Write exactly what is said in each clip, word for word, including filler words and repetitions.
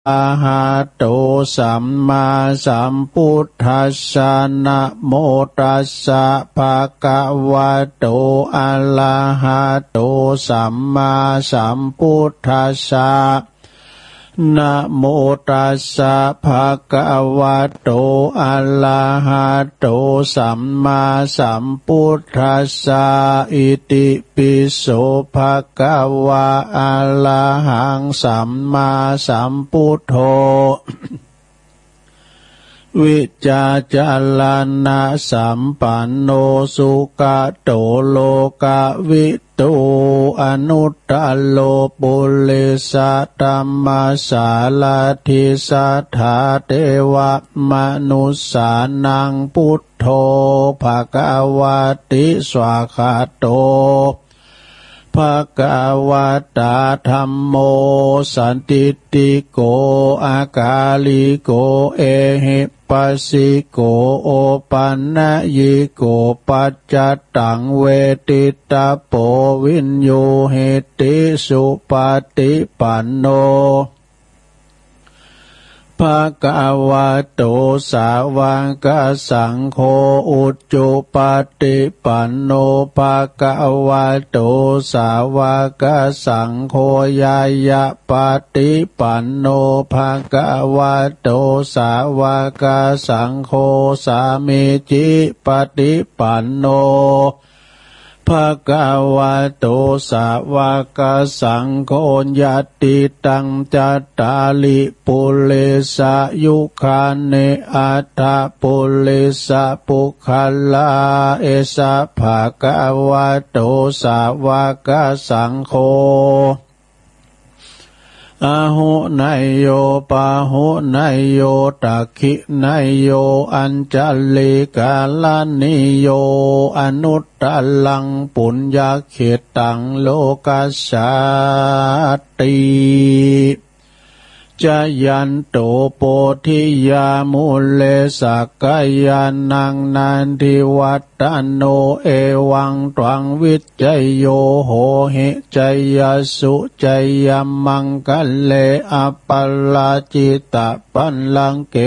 อะหะโตสัมมาสัมพุทธัสสะนะโมตัสสะภะคะวะโตอะระหะโตสัมมาสัมพุทธัสสะนะโมตัสสะภะคะวะโตอะระหะโตสัมมาสัมพุทธัสสะอิติปิโสภะคะวะอะระหังสัมมาสัมพุทโธวิจาจารณะสัมปันโนสุขโตโลกวิตูอนุตตโลปุริสธัมมาสาลาธิสัทธาเทวมนุสสานังพุทโธภควติสวากขาโตภควตาธัมโมสันติติโกอากาลิโกเอหิปัสสิโกโอปันนยิโกปัจจตังเวทิตาโปวินโยเหติสุปฏิปันโนภะคะวะโตสาวกสังโฆอุจจุปฏิปันโนภะคะวะโตสาวกสังโฆยายะปฏิปันโนภะคะวะโตสาวกสังโฆสามิจิปฏิปันโนภะคะวะโตสาวกสังโฆยัตติตังจัตตาลิปุเรสยุคาเนอัตถปุเรสปุคลาเอสะภะคะวะโตสาวกสังโฆอาหุนายโยปาหุนายโยตักขินายโยอัญจลิกาลานิโยอนุตตลังปุญญเขตังโลกัสสาติจยันโตโพธิยามุเลสักกายานังนันทิวัตโนเอวังตวังวิจัยโยโหหิจัยยสุจัยยมังคะเลอปัลลาจิตะปัลลังเก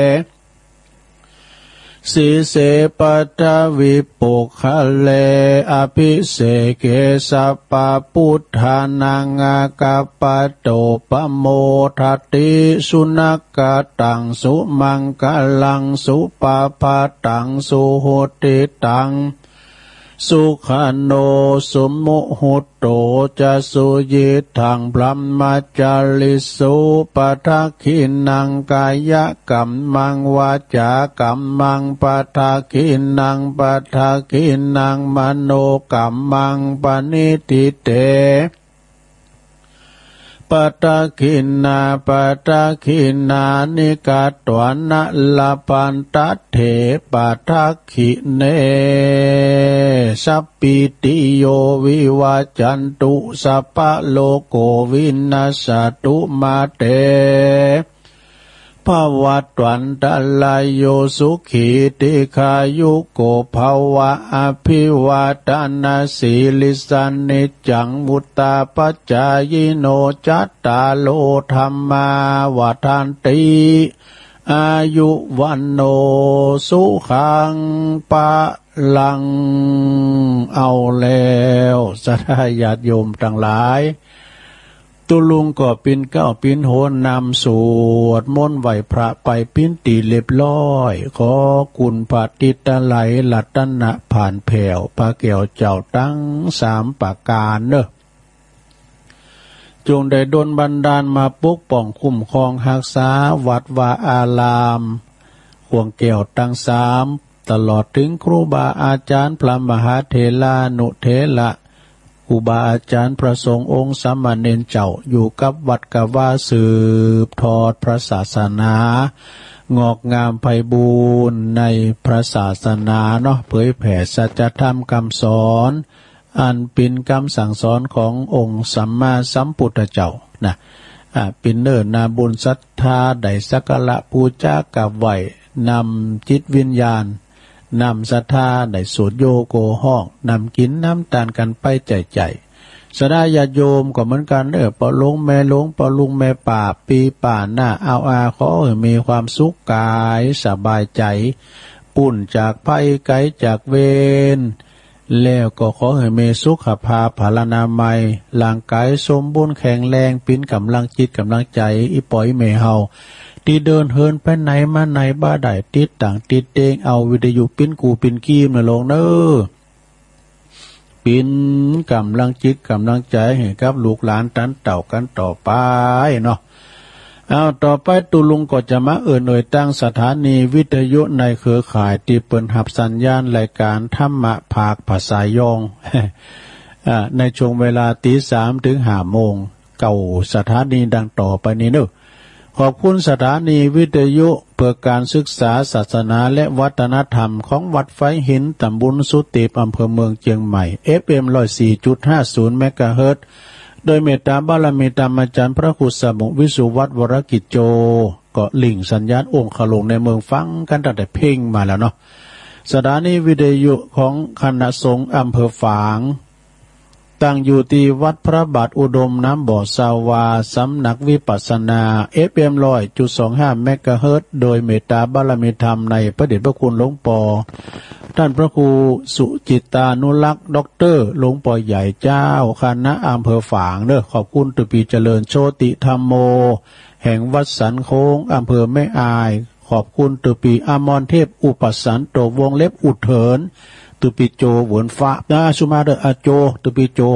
สิเสปัทธวิปุคะเลอภิเสเกสัพพพุทธานังอากัปปะโตปโมทัตติสุนักกตังสุมังคลังสุปาปาตังสุโหติตังสุขันโนสุมุหุตโตจะสุยิทังพรหมจาริสุปทักขินังกายกัมมังวาจากัมมังปทักขินังปทักขินังมโนกัมมังปณิทิเตปทักขินาปทักขินานิกาตวนะลาปันตัตเถปทักขิเนสัพพิติโยวิวัจจันตุสัพพะโลกโกวินัสสตุมาเตภวัตวันตะลายโยสุขีติขายุโกภวะอภิวาทนาสีลิสันนิจังมุตตาปัจจายโนจัตตาโลธรรมาวัฏันติอายุวันโนสุขังปะลังเอาแล้วสัทธาญาติโยมทั้งหลายตุลุงก็ปินเก้าปินโหนนำสวดมนต์ไหวพระไปปินตีเรียบร้อยขอกุณพระติตะไหลลัตนะผ่านแผ่วพระแก้วเจ้าตั้งสามประการเนอะจงได้ดลบันดาลมาปกป้องคุ้มครองรักษาวัดวาอารามห่วงแก้วตั้งสามตลอดถึงครูบาอาจารย์พระมหาเถรานุเถระครูบาอาจารย์พระสงฆ์องค์สามเณรเจ้าอยู่กับวัดกว่า สืบทอดพระศาสนางอกงามไพบูรณ์ในพระศาสนาเนาะเผยแผ่สัจธรรมคำสอนอันเป็นคำสั่งสอนขององค์สัมมาสัมพุทธเจ้านะอ่าเป็นเนิ่นนาบุญศรัทธาได้สักการะบูชากราบไหว้นำจิตวิญญาณนำศรัทธาได้สวดโยโกห้องนำกินน้ำตาลกันไปใจใจสดาญาติโยมก็เหมือนกันเด้อปอลงแม่ลงปอลุงแม่ป่าปีป่าหน้าเอาอาขอให้มีความสุขกายสบายใจปุ่นจากภัยไกลจากเวรแล้วก็ขอให้มีสุขภาพพลานามัยร่างกายสมบูรณ์แข็งแรงปิ้นกำลังจิตกำลังใจอีปอยเมเฮาที่เดินเฮินไปไหนมาไหนบ้าได้ติดต่างติดเตงเอาวิทยุปิ้นกูปิ้นกีมนะลงเนอปิ้นกำลังจิตกำลังใจให้กับลูกหลานตันเต่ากันต่อไปเนาะเอาต่อไปตุลุงก็จะมาเอ่ยหน่วยตั้งสถานีวิทยุในเครือข่ายที่เปิดหับสัญญาณรายการธรรมะภาคภาษายอง ในช่วงเวลาตีสามถึงห้าโมงเก่าสถานีดังต่อไปนี้เนอะขอบคุณสถานีวิทยุเพื่อการศึกษาศาสนาและวัฒนธรรมของวัดไฟหินตำบลสุติปอำเภอเมืองเชียงใหม่ เอฟ เอ็ม หนึ่งร้อยสี่จุดห้าศูนย์ เมกะเฮิรตซ์โดยเมตตาบารมีธรรมอาจารย์พระครูสมุวิสุวัฒน์วรกิจโจก็ลิงสัญญาณองค์ขลงในเมืองฟังกันตั้งแต่เพ่งมาแล้วเนาะสถานีวิทยุของคณะสงฆ์อำเภอฝางตั้งอยู่ที่วัดพระบาทอุดมน้ำบ่อสาวาสำนักวิปัสสนา เอฟ เอ็ม หนึ่งร้อยจุดสองห้า เมกะเฮิรตซ์โดยเมตตาบารมีธรรมในพระเดชพระคุณหลวงปอท่านพระครูสุจิตานุรักษ์ด็อกเตอร์หลวงปอใหญ่เจ้าคณะอำเภอฝางเด้อขอบคุณตุปีเจริญโชติธรรมโมแห่งวัดสันโค้งอำเภอแม่อายขอบคุณตุปีอมรเทพอุปสันโตวงเล็บอุดเถินตุปีโจหวนฟ้านาสุมาเดออาโจตุปีโจ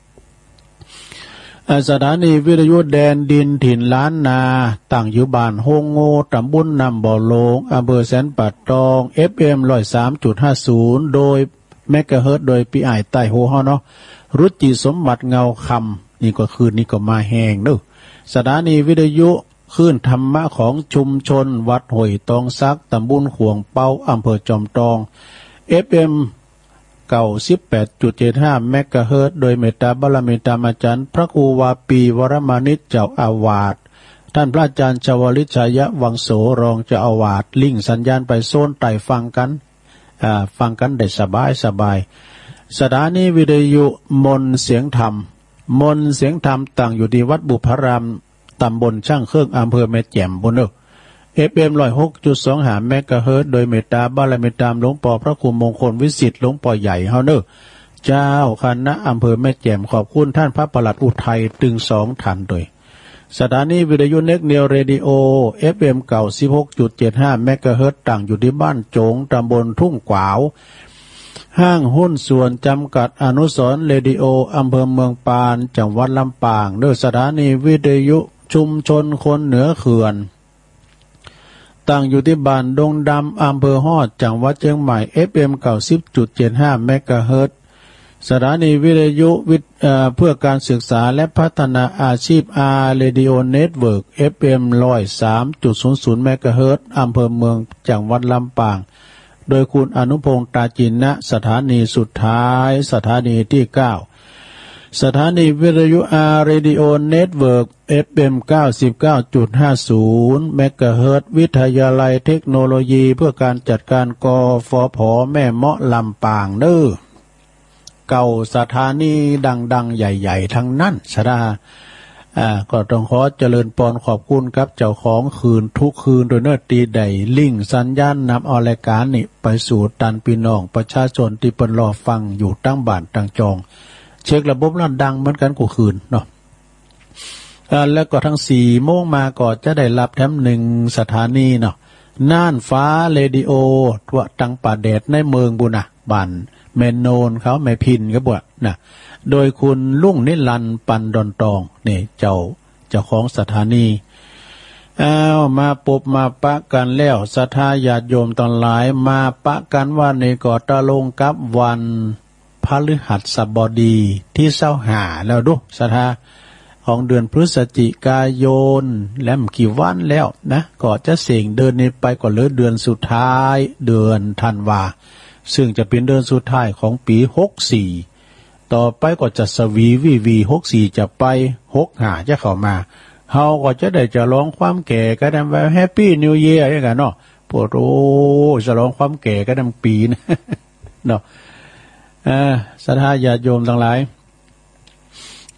สถานีวิทยุแดนดินถิ่นล้านนาตั้งอยู่บ้านโฮงโง่ตำบลนำบ่อโลงอำเภอแสนปัดตอง เอฟ เอ็ม หนึ่งร้อยสามจุดห้าศูนย์ โดยเมกะเฮิรตซ์โดยปีอ้ายใต้โฮเฮาเนาะรุจิสมบัติเงาคำนี่ก็คืนนี้ก็มาแห้งเด้อสถานีวิทยุคลื่นธรรมะของชุมชนวัดห้วยตองซักตำบลขวงเปาอำเภอจอมทอง เอฟ เอ็มเก้าสิบแปดจุดเจ็ดห้า เมกะเฮิรตซ์โดยเมตตาบารมีธรรมอาจารย์พระครูวาปีวรมานิจเจ้าอาวาสท่านพระอาจารย์ชวลิตชายวังโสรองเจ้าอาวาสลิงสัญญาณไปโซนไต่ฟังกันอ่าฟังกันได้สบายสบายสถานีวิทยุมนเสียงธรรมมนเสียงธรรมตั้งอยู่ที่วัดบุพารามตำบลช่างเครื่องอำเภอแม่แจ่มบุญเนอเอฟ เอ็ม หนึ่งร้อยหกจุดสองห้า เมกะเฮิรตซ์โดยเมตตาบารมีธรรมหลวงปอพระครูมงคลวิสิทธิ์หลวงปอใหญ่เฮาเนอเจ้าคณะอำเภอแม่แจ่มขอบคุณท่านพระปลัดอุทัยตึงสองทันโดยสถานีวิทยุเน็กเนียวเรดิโอ เอฟ เอ็ม เก้าสิบหกจุดเจ็ดห้า เมกะเฮิรตซ์ตั้งอยู่ที่บ้านโจงตำบลทุ่งกวาวห้างหุ้นส่วนจำกัดอนุสรณ์เรดิโออำเภอเมืองปานจังหวัดลำปางโดยสถานีวิทยุชุมชนคนเหนือเขื่อนตั้งอยู่ที่บ้านดงดำอำเภอฮอดจังหวัดเชียงใหม่ เอฟ เอ็ม เก้าสิบจุดเจ็ดห้า เมกะเฮิรตซ์สถานีวิทยุวิทย์เพื่อการศึกษาและพัฒนาอาชีพ อาร์ Radio Network เอฟ เอ็ม หนึ่งร้อยสามจุดศูนย์ศูนย์ เมกะเฮิรตซ์อำเภอเมืองจังหวัดลำปางโดยคุณอนุพงษ์ตาจินนะสถานีสุดท้ายสถานีที่เก้าสถานีวิทยุ อาร์ Radio Network เอฟ เอ็ม เก้าสิบเก้าจุดห้าศูนย์ เมกะเฮิรตซ์วิทยาลัยเทคโนโลยีเพื่อการจัดการกฟผแม่เมาะลำปางเด้อเก่าสถานีดังๆใหญ่ๆทั้งนั้นสดาอ่าก็ต้องขอเจริญปอนขอบคุณครับเจ้าของคืนทุกคืนโดยเนื้อตีใดลิงสัญญาณนำเอารายการนี่ไปสู่ตันพี่น้องประชาชนที่เปิ้นรอฟังอยู่ตั้งบ้านตั้งจองเช็คระบบแล้วดังเหมือนกันกูคืนเนาะอ่าแล้วก็ทั้งสี่โมงมาก็จะได้รับแถมหนึ่งสถานีเนาะน่านฟ้าเรดิโอทั่วตังป่าแดดในเมืองบุญนะบ้านแม่โนนเขาแม่พินก็บ่นะโดยคุณลุงนิรันดร์ปันดอนตองนี่เจ้าเจ้าของสถานีอ้าวมาปบมาปะกันแล้วศรัทธาญาติโยมตอนหลายมาปะกันว่าในก่อตะลงกับวันพฤหัสบดีที่เศร้าหาแล้วดูศรัทธาของเดือนพฤศจิกายนแล้วกี่วันแล้วนะก็จะเสี่ยงเดินนี้ไปก่อนเลยเดือนสุดท้ายเดือนธันวาซึ่งจะเป็นเดือนสุดท้ายของปีหกสี่ต่อไปก็จะสวีวีวีหกสี่จะไปหกห้าจะเข้ามาเฮาก็จะได้จะร้องความแก่กันนำว่าแฮปปี้นิวเยียร์อย่างกันเนาะปวดโอ้จะร้องความแก่กันนำปีนะเนาะอ่าศรัทธาญาติโยมทั้งหลาย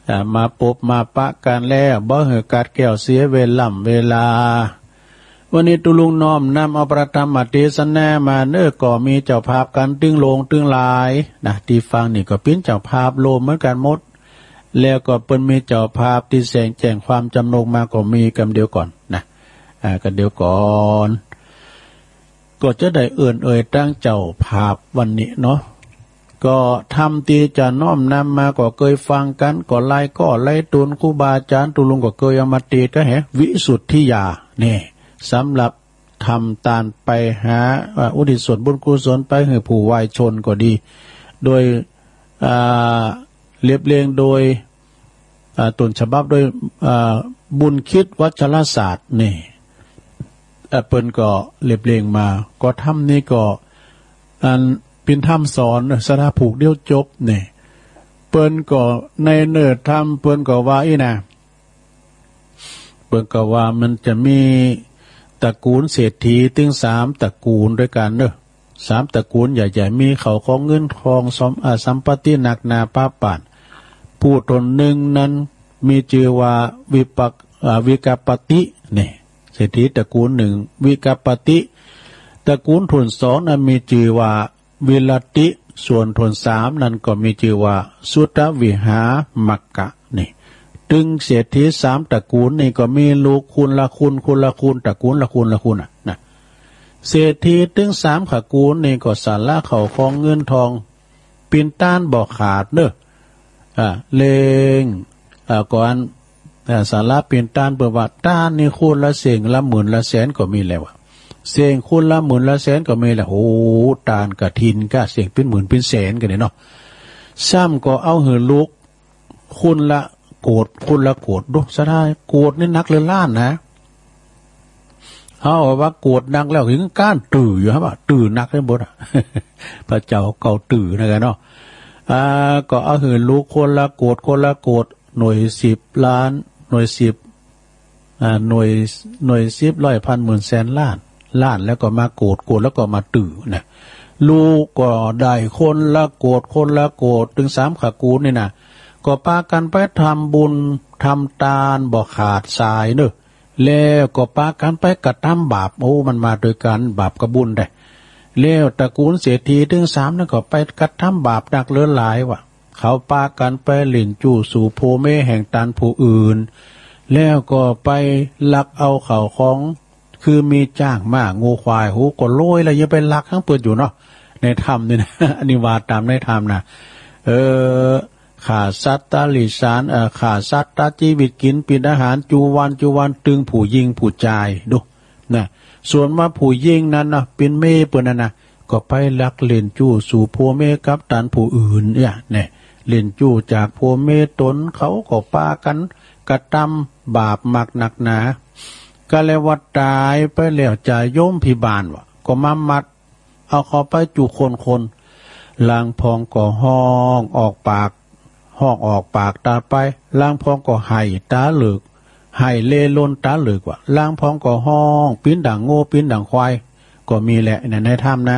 มาปบมาปะกันแล้วบ่เหือกัดแก้วเสียเวล่ำเวลาวันนี้ตุลุงน้อมนำเอาประธรรมเทศนามาเนื้อก็มีเจ้าภาพกันตึงโลงตึงลายนะที่ฟังนี่ก็เป็นเจ้าภาพโลมเหมือนกันหมดแล้วก็เปิ้นมีเจ้าภาพที่แสงแจ้งความจำนงมาก็มีกันเดียวก่อนนะอ่ากันเดียวก่อนก็จะได้เอื่นเอ่ยตั้งเจ้าภาพวันนี้เนาะก็ทำตีจะน้อมนำมาก็เคยฟังกันก็ไล่ก็ไล่ตุนครูบาอาจารย์ตุลุงก็เคยเอามาตีก็แหวิสุทธิยานี่สำหรับทำตานไปหาอุทิศส่วนบุญกุศลไปให้ผู้วายชนก็ดีโดยเรียบเรียงโดยต้นฉบับโดยบุญคิดวัชรศาสตร์นี่เปิ้นก็เรียบเรียงมาก็ทำนี่ก็อันเป็นธรรมสอนสระผูกเดียวจบนี่เปิ้นก็ในเนื้อธรรมเปิ้นก็ว่าอีนะเปิ้นก็ว่ามันจะมีตระกูลเศรษฐีถึงสามตระกูลด้วยกันเนอะสามตระกูลใหญ่ๆมีเขาของเงินทองสมอาสัมปติหนักหนาป้าป่านผู้ตนหนึ่งนั้นมีชื่อว่าวิปักวิกัปปตินี่เศรษฐีตระกูลหนึ่งวิกัปปติตระกูลทุนสองนั้นมีชื่อว่าวิลติส่วนทุนสามนั้นก็มีชื่อว่าสุตวิหามักกะนี่ตึงเศรษฐีสามตระกูลนี่ก็มีลูกคุณละคุณคุณละคุณตระกูลละคุณละคุณอ่ะนะเศรษฐีตึงสามตระกูลนี่ก็สาระเขาของเงินทองปินต้านบ่ขาดเนอะอ่าเลงอ่าก่อนอ่าสาระปินต้านเปิดว่าต้านนี่คุณละเสียงละหมื่นละแสนก็มีแล้วเสียงคุณละหมื่นละแสนก็มีแล้วโอ้ตานกะทินก็เสียงเป็นหมื่นเป็นแสนกันเนี่ยเนาะซ้ำก็เอาหือลูกคุณละโกรธคุณละโกรธดูซะได้โกรธนี่นักเลือล้านนะเอาว่าโกรธนักแล้วถึงก้านตื่ออยู่ครับว่าตื่อนักได้หมดอ่ะพระเจ้าเก่าตื่อนะกันเนาะอ่าก็เอาหือลูกคนละโกรธคนละโกรธหน่วยสิบล้านหน่วยสิบอ่าหน่วยหน่วยสิบร้อยพันหมื่นแสนล้านล้านแล้วก็มาโกรธโกรธแล้วก็มาตื่อนะลูกก็ได้คนละโกรธคนละโกรธถึงสามขากูนี่นะก็พากันไปทำบุญทำทานบ่ขาดสายเนอะแล้วก็พากันไปกระทำบาปโอ้มันมาโดยกันบาปกับบุญได้แล้วตระกูลเศรษฐีถึงสามนั่นก็ไปกระทำบาปหนักเลือหลายว่ะเขาพากันไปหลิ่นจู่สู่โพเมแห่งตานผู้อื่นแล้วก็ไปลักเอาเข่าของคือมีจ้างมากงูควายหูก็โรยแล้วยังไปลักทั้งเปิดอยู่เนาะในธรรมนี่นะอนิวาตามในธรรมนะเออขาสัตตาลิสานเอ่อขาสัตตาชีวิตกินปินอาหารจูวันจูวันตึงผู้ยิงผู้จ่ายดูนะส่วนมาผู้ยิงนั้นนะเป็นเม่เปิ้นนั่นนะก็ไปลักเล่นจู้สู่พัวเม่กับตันผู้อื่นเนี่ยเนี่ยเล่นจู้จากพัวเม่ตนเขาก็ปากันกระทำบาปมากหนักหนาก็เลยวัดตายไปแล้วจะย่มพิบาลวะก็มามัดเอาเขาไปจูคนคนลางพองก็ห้องออกปากห้องออกปากตาไปล่างพองก็ไห้ตาเหลือกไห้เล่ล้นตาเหลือกว่าล่างพองก็ห้องปิ้นด่างโง่ปิ้นด่างควายก็มีแหละในในถ้ำนะ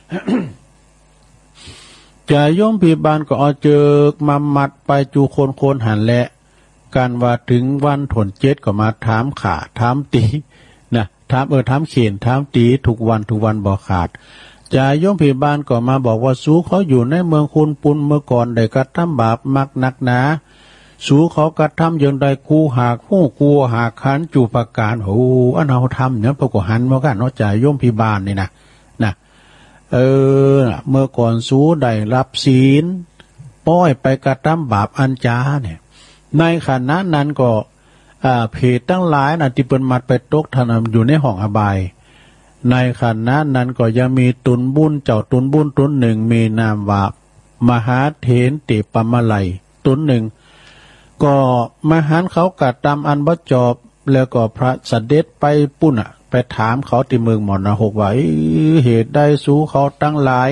จะย่อมพิบาลก็เอาเจอกมามัดไปจูคนคนหันแหละการว่าถึงวันถนเจ็ดก็มาถามขาถามตีนะถามเออถามเขียนถามตีทุกวันทุกวันบ่ขาดจ่าย่อมพิบาลก็มาบอกว่าสู้เขาอยู่ในเมืองคุณปุนเมื่อก่อนได้กระทำบาปมักหนักหนาสู้เขากระทำอย่างใดคู่หากหู้กลัวหากขันจูปการโอ้อันเอาทำเนี่ยพวกก็หันมากันเนาะจ่าย่อมพิบาลนี่นะนะเออเมื่อก่อนสู้ได้รับศีลป้อยไปกระทำบาปอันจ้าเนี่ยในขณะนั้นก็อ่าเพจตั้งหลายนะที่เป็นมัดไปตกทานอยู่ในห้องอบายในขณะนั้นก็ยังมีตุนบุญเจ้าตุนบุญตุนหนึ่งมีนามว่ามหาเถนติปมะไลตุนหนึ่งก็มหาเขากัดตามอันบ่จอบแล้วก็พระเสด็จไปปุ่นอ่ะไปถามเขาที่เมืองหมอนะหกว่าเหตุใดสู้เขาตั้งหลาย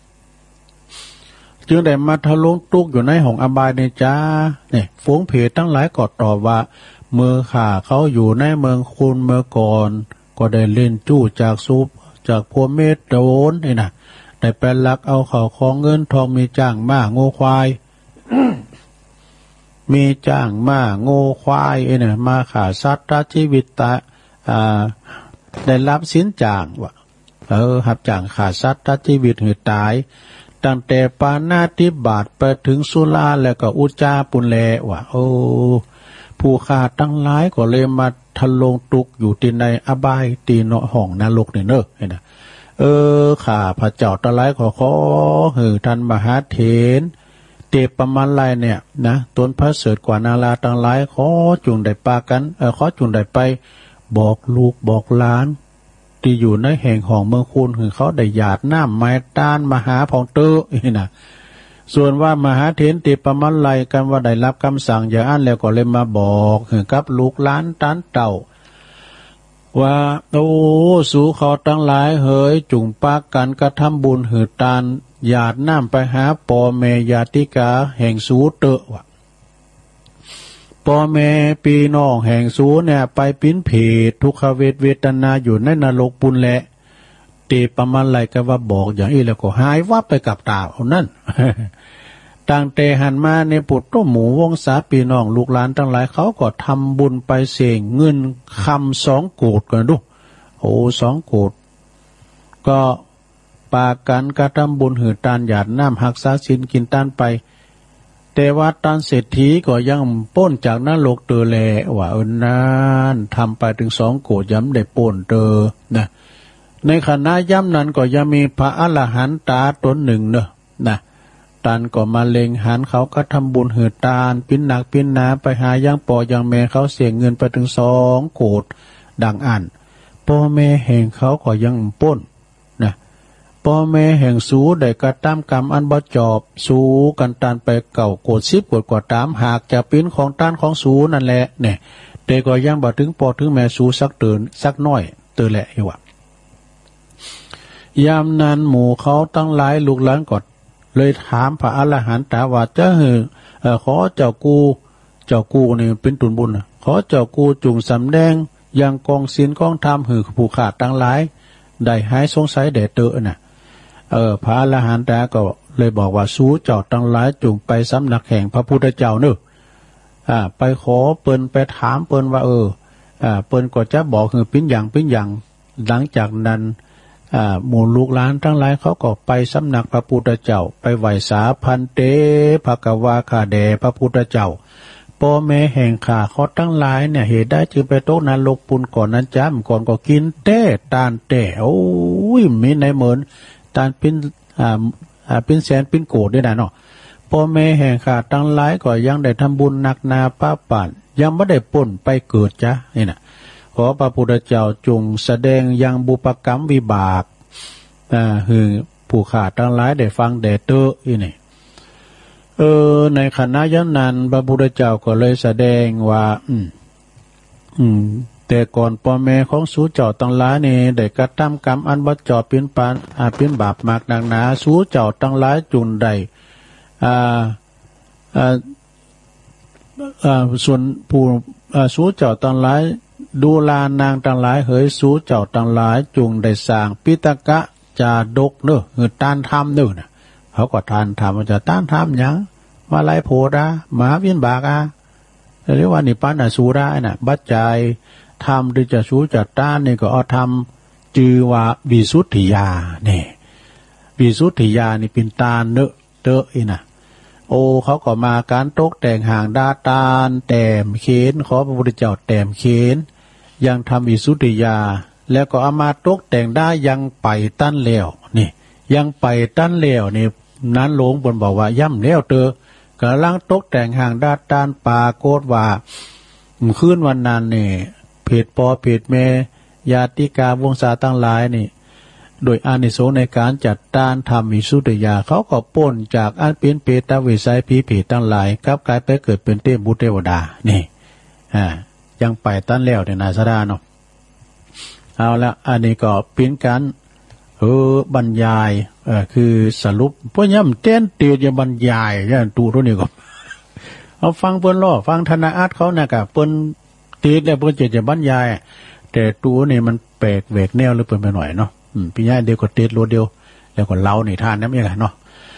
จึงได้มาทะลงตุกอยู่ในห้องอบายในจ้าเนี่ยฝูงเพจตั้งหลายก็ตอบว่าเมื่อข่าเขาอยู่ในเมืองคุณเมื่อก่อนก็ได้เล่นจู้จากซุปจากพวเมตโดนนี่นะได้ไปลักเอาเขาของเงินทองมีจ้างมากโง่ควายมีจ้างมาโง่ควายไอ้เนี่ยมาขาสัตว์ชีวิตตาอ่าได้รับสินจ้างวะเออหับจ้างขาสัตว์ชีวิตหือตายตั้งแต่ปานาติบาตไปถึงสุราแล้วก็อุจจาปุนแลวะโอ้ผู้ฆ่าตั้งหลายก็เลยมาทะลงตุกอยู่ที่ในอบายตีเนาะห้องนรกนี่เนอะเห็นไหมเออข้าพระเจ้าตั้งหลายขอขอเหือท่านมหาเถรเตปประมาณไรเนี่ยนะตนพระเสด็จกว่านาลาตั้งหลายขอจุงได้ปากันเออขอจุงได้ไปบอกลูกบอกหลานที่อยู่ในแห่งของเมืองคุณคือเขาได้หยาดน้ำไม้ต้านมหาพองเตอนี่นะส่วนว่ามหาเถรติประมาณไรกันว่าได้รับคำสั่งอย่างอันแล้วก็เลยมาบอกกับลูกหลานต้านเต่าว่าโอ้สู่เขาตั้งหลายเฮยจุงปากันกระทำบุญหือตานหยาดน้ำไปหาปอเมญาติกาแห่งสูเตอวะปอเมปีน้องแห่งสูเนี่ยไปปิ้นเพดทุกขเวทเวทนาอยู่ในนรกปุนแหละเตประมาณไรก็ว่าบอกอย่างนี้แล้วก็หายวับไปกับตาเอานั่น ต่างเตหันมาในปุตโตหมูวงศาปีน้องลูกหลานทั้งหลายเขาก็ทำบุญไปเสี่ยงเงินคำสองโกดกันดูโอ้สองโกดก็ปากันกระทำบุญหือตานหยาดน้ำหักษาสินกินตานไปแต่ว่าตานเศรษฐีก็ยังป้นจากนรกเตอแลว่าเออนั้นทำไปถึงสองโกดย้ำได้ป้นเตอนะในขณะย้ำนั้นก็ยังมีพระอรหันตาตนหนึ่งเนอะนะตานก็มาเลงหันเขาก็ทำบุญหือตานปิ้นหนักปิ้นหนาไปหายังปอยังแม่เขาเสียเงินไปถึงสองโกดดังอ่านพ่อแม่แห่งเขาก็ยังป้นนะพ่อแม่แห่งสูได้กระตามกรรมอันบ่จอบสูกันตานไปเก่าโกดซิบโกดกว่าตามหากจะปิ้นของตานของสูนั่นแหละเนี่ยแต่ก็ยังบ่ถึงปอถึงแม่สูสักเตือนสักน้อยเตือนแหละอยู่ว่ายามนั้นหมู่เขาตั้งหลายลูกหลานก็เลยถามพระอรหันตว่าเจ้าเหือขอเจ้ากูเจ้ากูนี่เป็นตุนบุญขอเจ้ากูจุงสำแดงยังกองศีลกองธรรมหือผู้ขาดตั้งหลายได้หายสงสัยแด่เตอน่ะเออพระอรหันตก็เลยบอกว่าสู้เจ้าตั้งหลายจุงไปสำนักแห่งพระพุทธเจ้าเนอะอ่าไปขอเปิ้นไปถามเปิ้นว่าเอออ่าเปิ้นก็จะบอกคือปิ้นอย่างปิ้นอย่างหลังจากนั้นอ่าหมู่ลูกหลานทั้งหลายเขาก็ไปสำนักพระพุทธเจ้าไปไหว้สาพันเตภกวาคาเดพระพุทธเจ้าพ่อแม่แห่งข้าเขาทั้งหลายเนี่ยเหตุได้จึงไปตกนรกปุนก่อนนั้นจ้ำก่อนก็กินเต้ตานเต้โอ้ยมีในเหมือนตานเป็นอ่าอ่าเป็นแสนเป็นโกดด้วยนะเนาะพ่อแม่แห่งข้าทั้งหลายก็ยังได้ทำบุญหนักนาป้าป่านยังไม่ได้ป่นไปเกิดจ้ะนี่นะขอพระพุทธเจ้าจงแสดงยังบุปกรรมวิบากอ่าคือผู้ขาดทั้งหลายได้ฟังแด่เตออีนี่เออในขณะยันนั้นพระพุทธเจ้าก็เลยแสดงว่าอืมอืมแต่ก่อนพ่อแม่ของสูเจ้าทั้งหลายนี่ได้กระทำกรรมอันบ่ชอบเป็นปานอาเป็นบาปมากหนักหนาสูเจ้าทั้งหลายจุนใดอ่าอ่าอ่าส่วนผู้อ่าสูเจ้าทั้งหลายดูลานางทั้งหลายเหยสูเจ้าทั้งหลายจุงได้สร้างปิตกะจาดกเนอะคือต้านทำเนอะนะเขาก็ทานทำมันจะต้านทำยังมาไล่โพดาหมาเวียนบากอ่ะเรียกว่านิปานะสูระน่ะบัจจัยทำหรือจะสูจะต้านนี่ก็เอาทำจือว่าวิสุทธิยาเนี่ยวิสุทธิยานี่เป็นตาเนอะเตอะอีน่ะโอ้เขาก็มาการตกแต่งห่างดาตาลแต้มเขนขอพระพุทธเจ้าแต้มเขนยังทำวิสุทธิยาแล้วก็เอามาตกแต่งได้ยังไปตั้นแล้วนี่ยังไปตั้นแล้วนี่นั้นหลวงบนบอกว่าย่ำแล้วเตอกำลังตกแต่งห่างดาตานปาโกดว่าคืนวันนั้นนี่เพจปอเพจเมญาติกาวงศาตั้งหลายนี่โดยอานิสงส์ในการจัดต้านทำวิสุทธิยาเขาก็ป้นจากอันเป็นเปตาวิสัยผีผีตั้งหลายกลับกลายไปเกิดเป็นเทพบุตรเทวดานี่อ่ายังไปตั้นแล้วเนี่ยนาสดาเนาะเอาละอันนี้ก็เป็นการเออบรรยายเออคือสรุปเพราะย่ำเต้นเตียวจะบรรยายย่านตูตัวนี้ก็เอาฟังเปิ้นล้อฟังธนาอาร์ตเขานะกะเปิ้นตีแล้วเปิ้นจะจะบรรยายแต่ตัวนี่มันแปลกแหวกแนวหรือเปิ้นไปหน่อยเนาะอืมพี่ย่าเดียวก็เตดโลเดียวแล้วก็เล่าในท่านนั้นเองเนาะ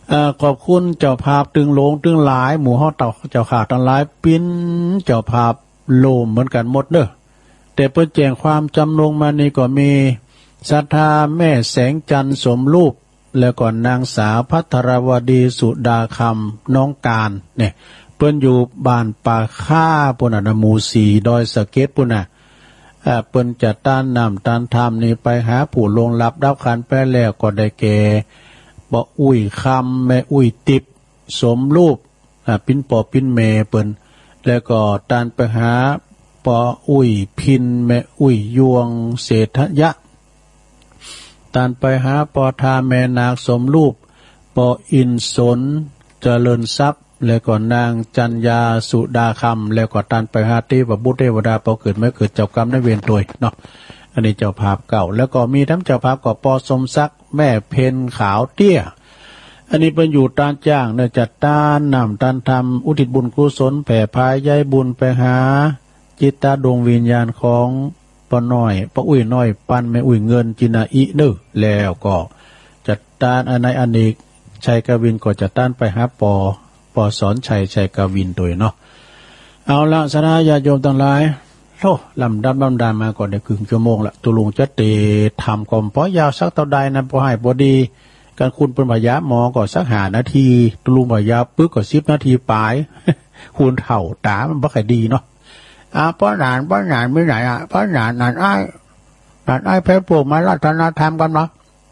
เอ่อขอบคุณเจ้าภาพตึงโลงตึงหลายหมู่เฮาเต่าเจ้าขาทั้งหลายปิ้นเจ้าภาพโลมเหมือนกันหมดเด้อแต่เปิ้นแจ้งความจำลงมานี่ก็มีศรัทธาแม่แสงจันทร์สมรูปแล้วก็นางสาวภัทรวดีสุดาคำน้องการเนี่ยเปิ้นอยู่บ้านป่าค่าปุ่นน่ะหมู่สี่ดอยสะเก็ดปุ่นน่ะเอ่อเปิ้นจะต้านนำต้านธรรมนี่ไปหาผู้ลงรับดับขันไปแล้วก็ได้แก่บ่อุ้ยคำแม่อุ้ยติบสมรูปอ่าปิ้นปอปิ้นเมเปิ้นแล้วก็ต้านไปหาปออุ้ยพินแม่อุ้ยยวงเศรษฐยะต้านไปหาปอทาแม่นางสมรูปปออินสนเจริญทรัพย์แล้วก็นางจันยาสุดาคำแล้วก็ตันไปหาที่พระบุตรเทวดาพอเกิดไม่เกิดเจ้ากรรมในเวรตัวเนาะอันนี้เจ้าภาพเก่าแล้วก็มีทั้งเจ้าภาพก็ปอสมศักดิ์แม่เพนขาวเตี้ยอันนี้เป็นอยู่ตานจ้างเนี่ยจัดตานนำตานทำอุทิศบุญกุศลแผ่พายย้ายบุญไปหาจิตตาดวงวิญญาณของปอน้อยปออุ้ยน้อยปันแม่อุ้ยเงินจินาอิเด้อแล้วก็จัดตานอันในอันอีกชัยกวินก็จัดตานไปหาปอปอสอนชัยชัยกวินตัวเนาะเอาละสนาญาโยมทั้งหลายโธ่ลำดับลำดามาก่อนได้ครึ่งชั่วโมงละตุลุงจะเตะทำกอมปอยาวสักเท่าใดนะพอให้พอดีการคุณเป็นพยาหมอก็สักหานาทีตุลุงพยาปึ๊กก็สิบนาทีปลายคุณเถ่าตามันบ่ค่อยดีเนาะอ่าป้อนานป้อนานไม่ไหนอ่ะป้อนานนานไอ้นานไอ้แพ้ปลูกมาลัตนาธรรมกันเนาะ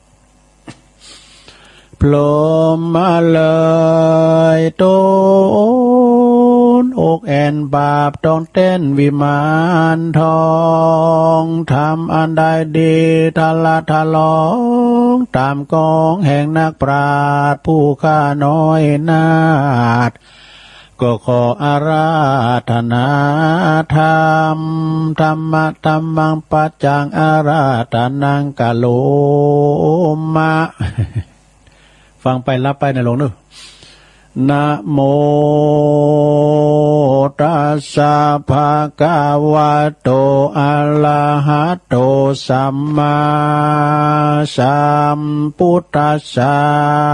พลมมาเลยโตนอกแอนบาปต้องเต้นวิมานทองทำอันใดดีทะละทะลองตามกองแห่งนักปราชญ์ผู้ข้าน้อยนาฏก็ขออาราธนาธรรมธรรมะธรรมังปัจจังอาราธนังกะโลมะฟังไปรับไปในหลวงนึกนะโมตัสสะภะคะวะโตอะระหะโตสัมมาสัมพุทธัสสะ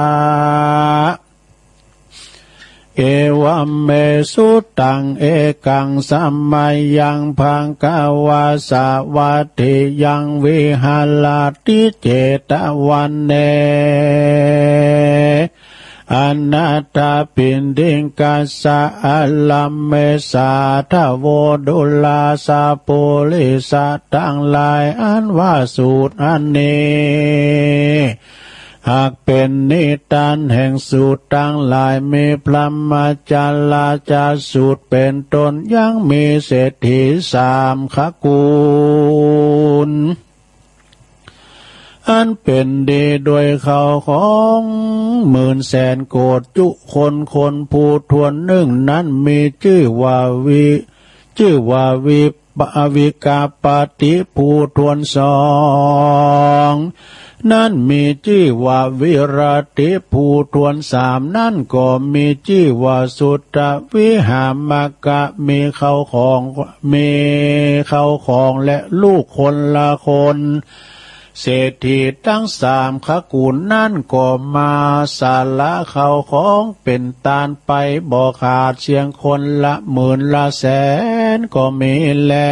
เอวัมเมสุตังเอกังสัมมายังพังกาวาสาวัตถิยังวิหารติเจตวันเนอนัตตาปินดิงกัสสะอัลลัมเมสาทะโวดุลาสาปุลิสัตตังหลายอันว่าสูตรอันนี้หากเป็นนิทานแห่งสูตรตั้งหลายมีพระมาจาลาจาสูตรเป็นต้นยังมีเศรษฐีสามขกูลอันเป็นดีโดยเขาของหมื่นแสนโกฏจุคนคนผู้ทวนหนึ่งนั้นมีชื่อว่าวิชื่อว่าวิปวิกาปฏิผู้ทวนสองนั่นมีชื่อว่าวิรติผู้ทวนสามนั่นก็มีชื่อว่าสุตตวิหามกะมีเขาของมีเขาของและลูกคนละคนเศรษฐีทั้งสามขกูลนั่นก็มาสาละเขาของเป็นตานไปบ่ขาดเชียงคนละหมื่นละแสนก็มีแล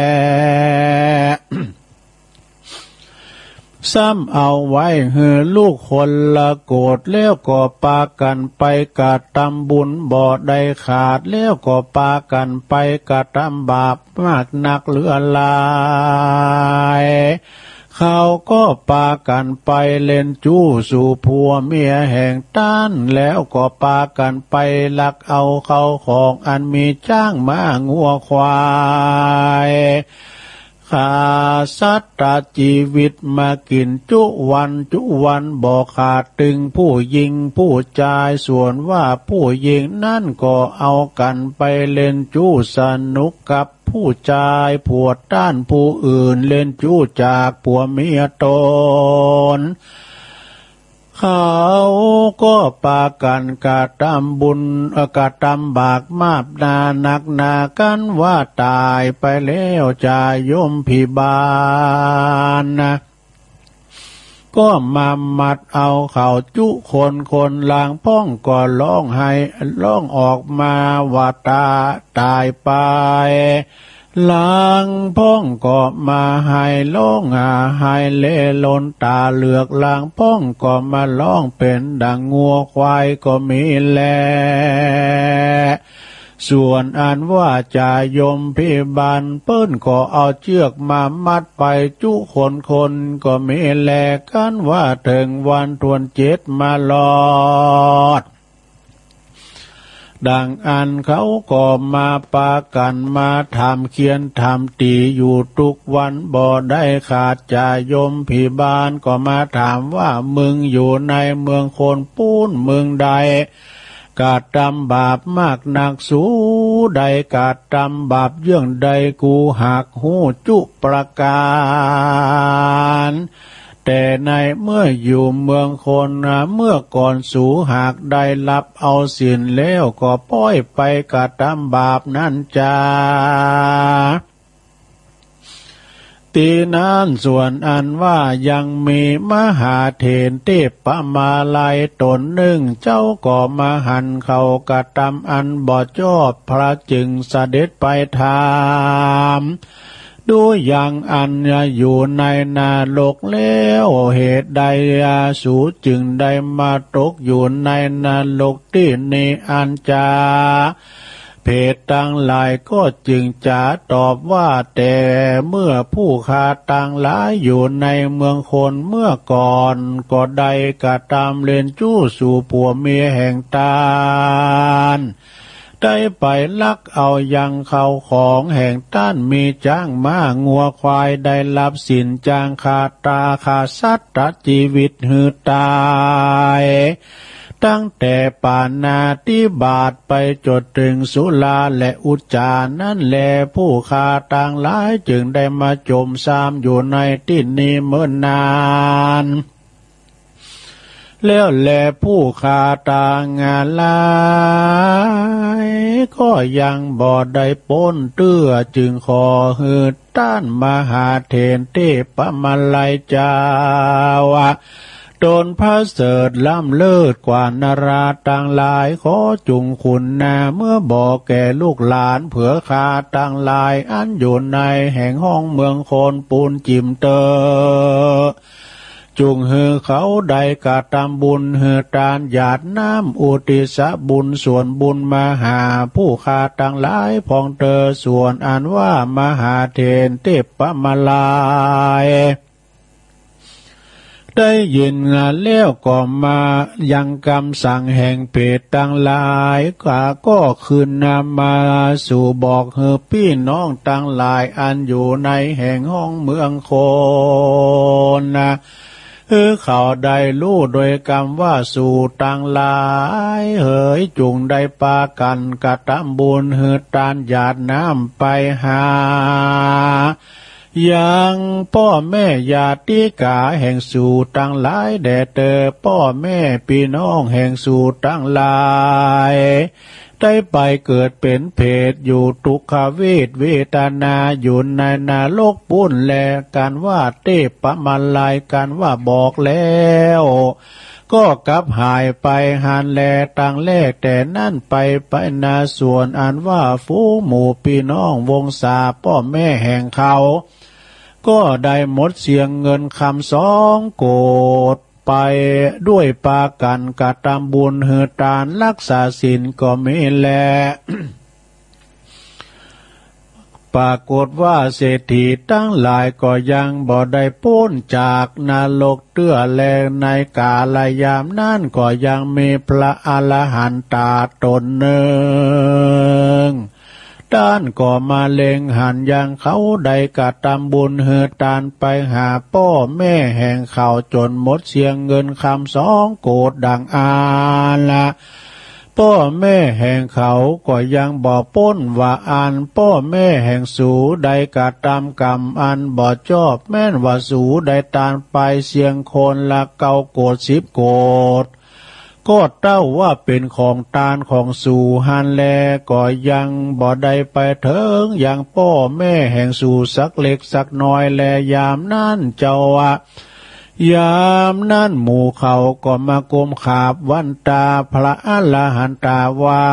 ซ้ำเอาไว้เหือลูกคนละโกรธแล้วก็ปากันไปกะทำบุญบ่ได้ขาดแล้วก็ปากันไปกะทำบาปมากนักเหลือหลายเขาก็ปากันไปเล่นจู้สู่ผัวเมียแห่งต้านแล้วก็ปากันไปลักเอาเขาของอันมีจ้างมางัวควายข้าสัตว์ชีวิตมากินจุวันจุวันบ่ขาดตึงผู้หญิงผู้ชายส่วนว่าผู้หญิงนั่นก็เอากันไปเล่นจู้สนุกกับผู้ชายผัวต้านผู้อื่นเล่นจู้จากผัวเมียตนเขาก็ปากันกะทำบุญกะทำบากมาบนานักนากันว่าตายไปแล้วจะยมพิบาลนะก็มามัดเอาเขาจุคนคนลางพ้องก็ร้องให้ร้องออกมาว่าตาตายไปลางพ้องก็มาให้ร้องอาให้เล่ลนตาเหลือกลางพ้องก็มาร้องเป็นดังงัวควายก็มีแลส่วนอันว่าจะยมพิบาลเปิ้นก็เอาเชือกมามัดไปจุคนคนก็มีแลกันว่าถึงวันทวนเจ็ดมาลอดดังอันเขาก็มาปากันมาทำเขียนทำตีอยู่ทุกวันบ่ได้ขาดจะยมพิบาลก็มาถามว่ามึงอยู่ในเมืองคนปูนเมืองใดกาดตำบาปมากหนักสูใดกาดตำบาปเยื่องใดกูหักหูจุประการแต่ในเมื่ออยู่เมืองคนเมื่อก่อนสูหากได้รับเอาสินแล้วก็ป้อยไปกาดตำบาปนั่นจ้าตีนั้นส่วนอันว่ายังมีมหาเถรเทพมาลัยตนหนึ่งเจ้าก็มาหันเขากระทำอันบ่ชอบพระจึงเสด็จไปถามดูอย่างอันอยู่ในนาโลกแล้วเหตุใดสูจึงได้มาตกอยู่ในนาโลกที่นี้อันจาเพศต่างหลายก็จึงจะตอบว่าแต่เมื่อผู้ค้าต่างหลายอยู่ในเมืองคนเมื่อก่อนก็ได้กระทำเล่นจู้สู่ผัวเมียแห่งตาลได้ไปลักเอายังเขาของแห่งต้านมีจ้างม้างัวควายได้รับสินจ้างขาตาขาสัตว์ตัดชีวิตหือตายตั้งแต่ปานาติบาตไปจดถึงสุราและอุจจานั่นแลผู้ค้าต่างหลายจึงได้มาจมซามอยู่ในที่นี้เมื่อนานแล้วแลผู้ค้าต่างงานหลายก็ยังบ่ได้ป้นเตื้อจึงขอหือต้านมหาเถรเทพมาลัยเจ้าโดนพระเสริฐล้ำเลิศกว่านาราต่างหลายขอจุงคุณนาเมื่อบอกแก่ลูกหลานเผื่อคาต่างหลายอันอยู่ในแห่งห้องเมืองโคนปูนจิมเตอจุงเฮือเขาใดกะตำบุญเฮือตานหยาดน้ำอุติสบุญส่วนบุญมาหาผู้คาต่างหลายพองเตอส่วนอันว่ามหาเถรเทพมาลัยได้ยินงานแล้วก็มายังคำสั่งแห่งเพศต่างหลายก็ก็คืนนำมาสู่บอกเฮอพี่น้องต่างหลายอันอยู่ในแห่งห้องเมืองโคนนะเออเขาได้รู้โดยกรรมว่าสู่ต่างหลายเฮยจุงได้ปากันกระทำบุญเฮอตานหยาดน้ำไปหายังพ่อแม่ญาติกาแห่งสู่ตั้งหลายแด่เตอพ่อแม่พี่น้องแห่งสู่ตั้งหลายได้ไปเกิดเป็นเพศอยู่ทุกขเวทเวทนาอยู่ในนาโลกปุ้นแลกันว่าเทพมาลัยกันว่าบอกแล้วก็กลับหายไปหันแลต่างแลกแต่นั่นไปไปนาส่วนอันว่าฟูหมู่พี่น้องวงศาพ่อแม่แห่งเขาก็ได้หมดเสียงเงินคำสองโกดไปด้วยปากันกะตามบุญเฮือตานรักษาศีลก็ไม่แล ปรากฏว่าเศรษฐีตั้งหลายก็ยังบ่ได้พ้นจากนรกเตื้อแลในกาลยามนั่นก็ยังมีพระอรหันตาตนหนึ่งด้านก็มาเล็งหันยังเขาใดกะตำบุญเฮือตานไปหาพ่อแม่แห่งเขาจนหมดเสียงเงินคำสองโกดดังอาละพ่อแม่แห่งเขาก็ยังบ่พ้นว่าอันพ่อแม่แห่งสูใดกะตำกรรมอันบ่ชอบแม่นว่าสูใดตานไปเสียงคนละเก้าโกดสิบโกดก็เต้าว่าเป็นของตาลของสู่หันแลก็ยังบ่ได้ไปเถิงอย่างพ่อแม่แห่งสู่สักเล็กสักน้อยแลยามนั่นเจ้าอะยามนั้นหมู่เขาก็มากมขาบวันตาพระอรหันตาว่า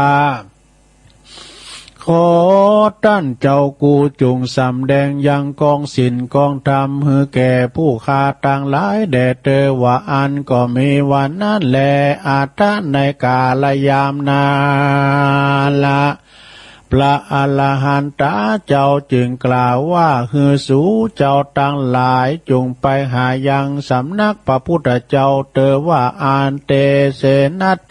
ขอท่านเจ้ากูจงสำแดงยังกองศีลกองธรรมให้แก่ผู้ฆ่าต่างหลายแด่เตอว่าอันก็มีวันนั้นแลอาทะในกาลยามนาละพระอรหันตเจ้าจึงกล่าวว่าฮือสูเจ้าตั้งหลายจงไปหายังสำนักพระพุทธเจ้าเตอว่าอันเตเสนาโต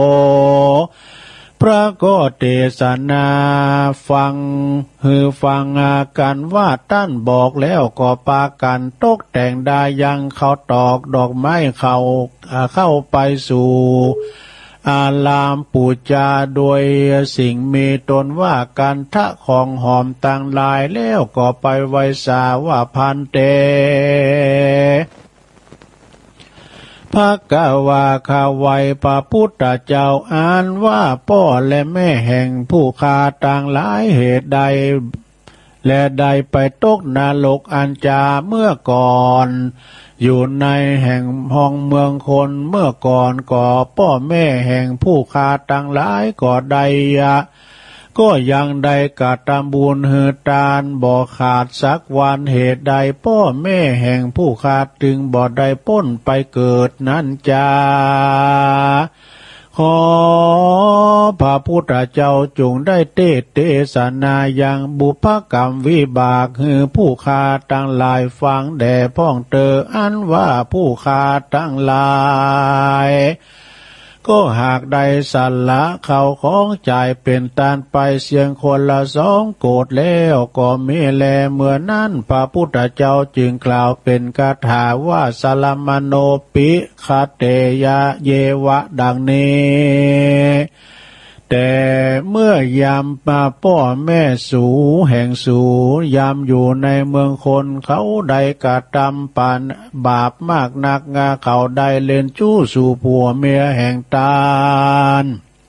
พระก็เทศนาฟังฮือฟังอากันว่าท่านบอกแล้วก็ปากันตกแต่งได้ยังเขาตอกดอกไม้เขาเข้าไปสู่อารามปูจาโดยสิ่งมีตนว่ากันทะของหอมต่างลายแล้วก็ไปไว้สาว่าพันเตภะคะวาคาไวพระพุทธเจ้าอ่านว่าพ่อและแม่แห่งผู้ฆ่าต่างหลายเหตุใดและใดไปตกนรกอันจาเมื่อก่อนอยู่ในแห่งห้องเมืองคนเมื่อก่อนก็พ่อแม่แห่งผู้ฆ่าต่างหลายก็ใดก็ยังได้กตัมบุญเหือตานบ่ขาดสักวันเหตุใดพ่อแม่แห่งผู้ขาดจึงบ่ได้พ้นไปเกิดนั้นจาขอพระพุทธเจ้าจงได้เทศเทศนายังบุพกรรมวิบากหือผู้ฆ่าทั้งหลายฟังแด่พ้องเตออันว่าผู้ฆ่าทั้งหลายก็หากได้สัลละเขาของใจเป็นตานไปเสียงคนละสองโกฏแล้วก็มีแลเมื่อนั้นพระพุทธเจ้าจึงกล่าวเป็นคาถาว่าสลามโนปิคาเตยะเยวะดังนี้แต่เมื่อยามมาพ่อแม่สูแห่งสูยามอยู่ในเมืองคนเขาได้กระทำปานบาปมากนักงาเขาได้เล่นจู้สู่ผัวเมียแห่งตาล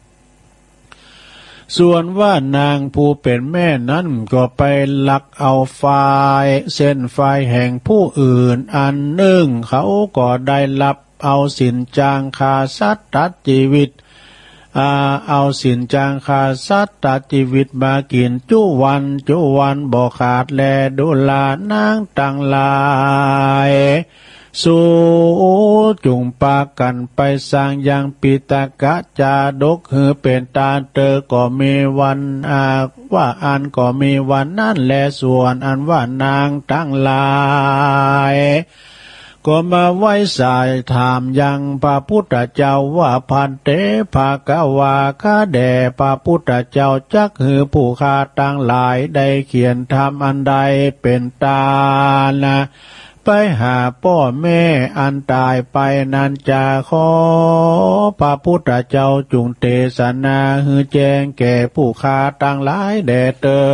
ส่วนว่านางผู้เป็นแม่นั้นก็ไปลักเอาไฟเส้นไฟแห่งผู้อื่นอันหนึ่งเขาก็ได้รับเอาสินจางคาสัตว์ตัดชีวิตอาเอาสินจางคาสัตตัดชีวิตมากินจุวันจุวันบ่ขาดแลดุลานางต่างหลายสู่จุงปากันไปสร้างยังปิตกะจาดกหือเป็นตาเตอก็มีวันอาว่าอันก็มีวันนั้นแลส่วนอันว่านางทั้งหลายก็มาไว้สายถามยังพระพุทธเจ้าว่าพันเตภะคะวาข้าแด่พระพุทธเจ้าจักหือผู้ฆ่าทั้งหลายได้เขียนธรรมอันใดเป็นตานะไปหาพ่อแม่อันตายไปนั้นจะขอพระพุทธเจ้าจุงเทศนาหือแจ้งแก่ผู้ฆ่าทั้งหลายแด่เตอ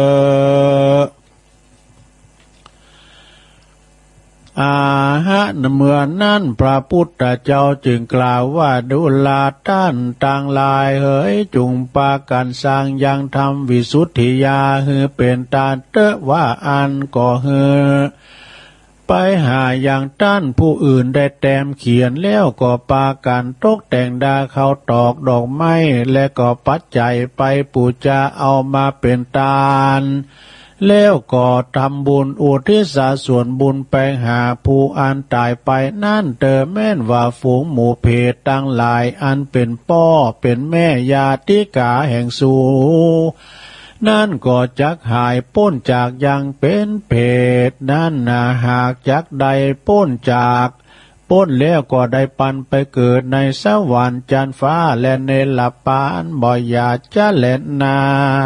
อาหะเมื่อนั้นพระพุทธเจ้าจึงกล่าวว่าดุลาท่านต่างหลายเอ๋ยจุงปากันสร้างยังทำวิสุทธิยาหือเป็นตาเตะว่าอันก็หือไปหาอย่างท่านผู้อื่นได้แต้มเขียนแล้วก็ปากันตกแต่งดาเขาตอกดอกไม้และก็ปัจจัยไปปูจาเอามาเป็นตาลแล้วก็ทำบุญอุทิศส่วนบุญไปหาผู้อันตายไปนั่นเติมแม่นว่าฝูงหมู่เพศตั้งหลายอันเป็นพ่อเป็นแม่ญาติกาแห่งสูนั่นก็จักหายพ้นจากยังเป็นเพศนั่นนาหากจักใดพ้นจากพ้นแล้วก็ได้ปันไปเกิดในสวรรค์จันฟ้าและในหลับปานบ่อยาจะเล่นนา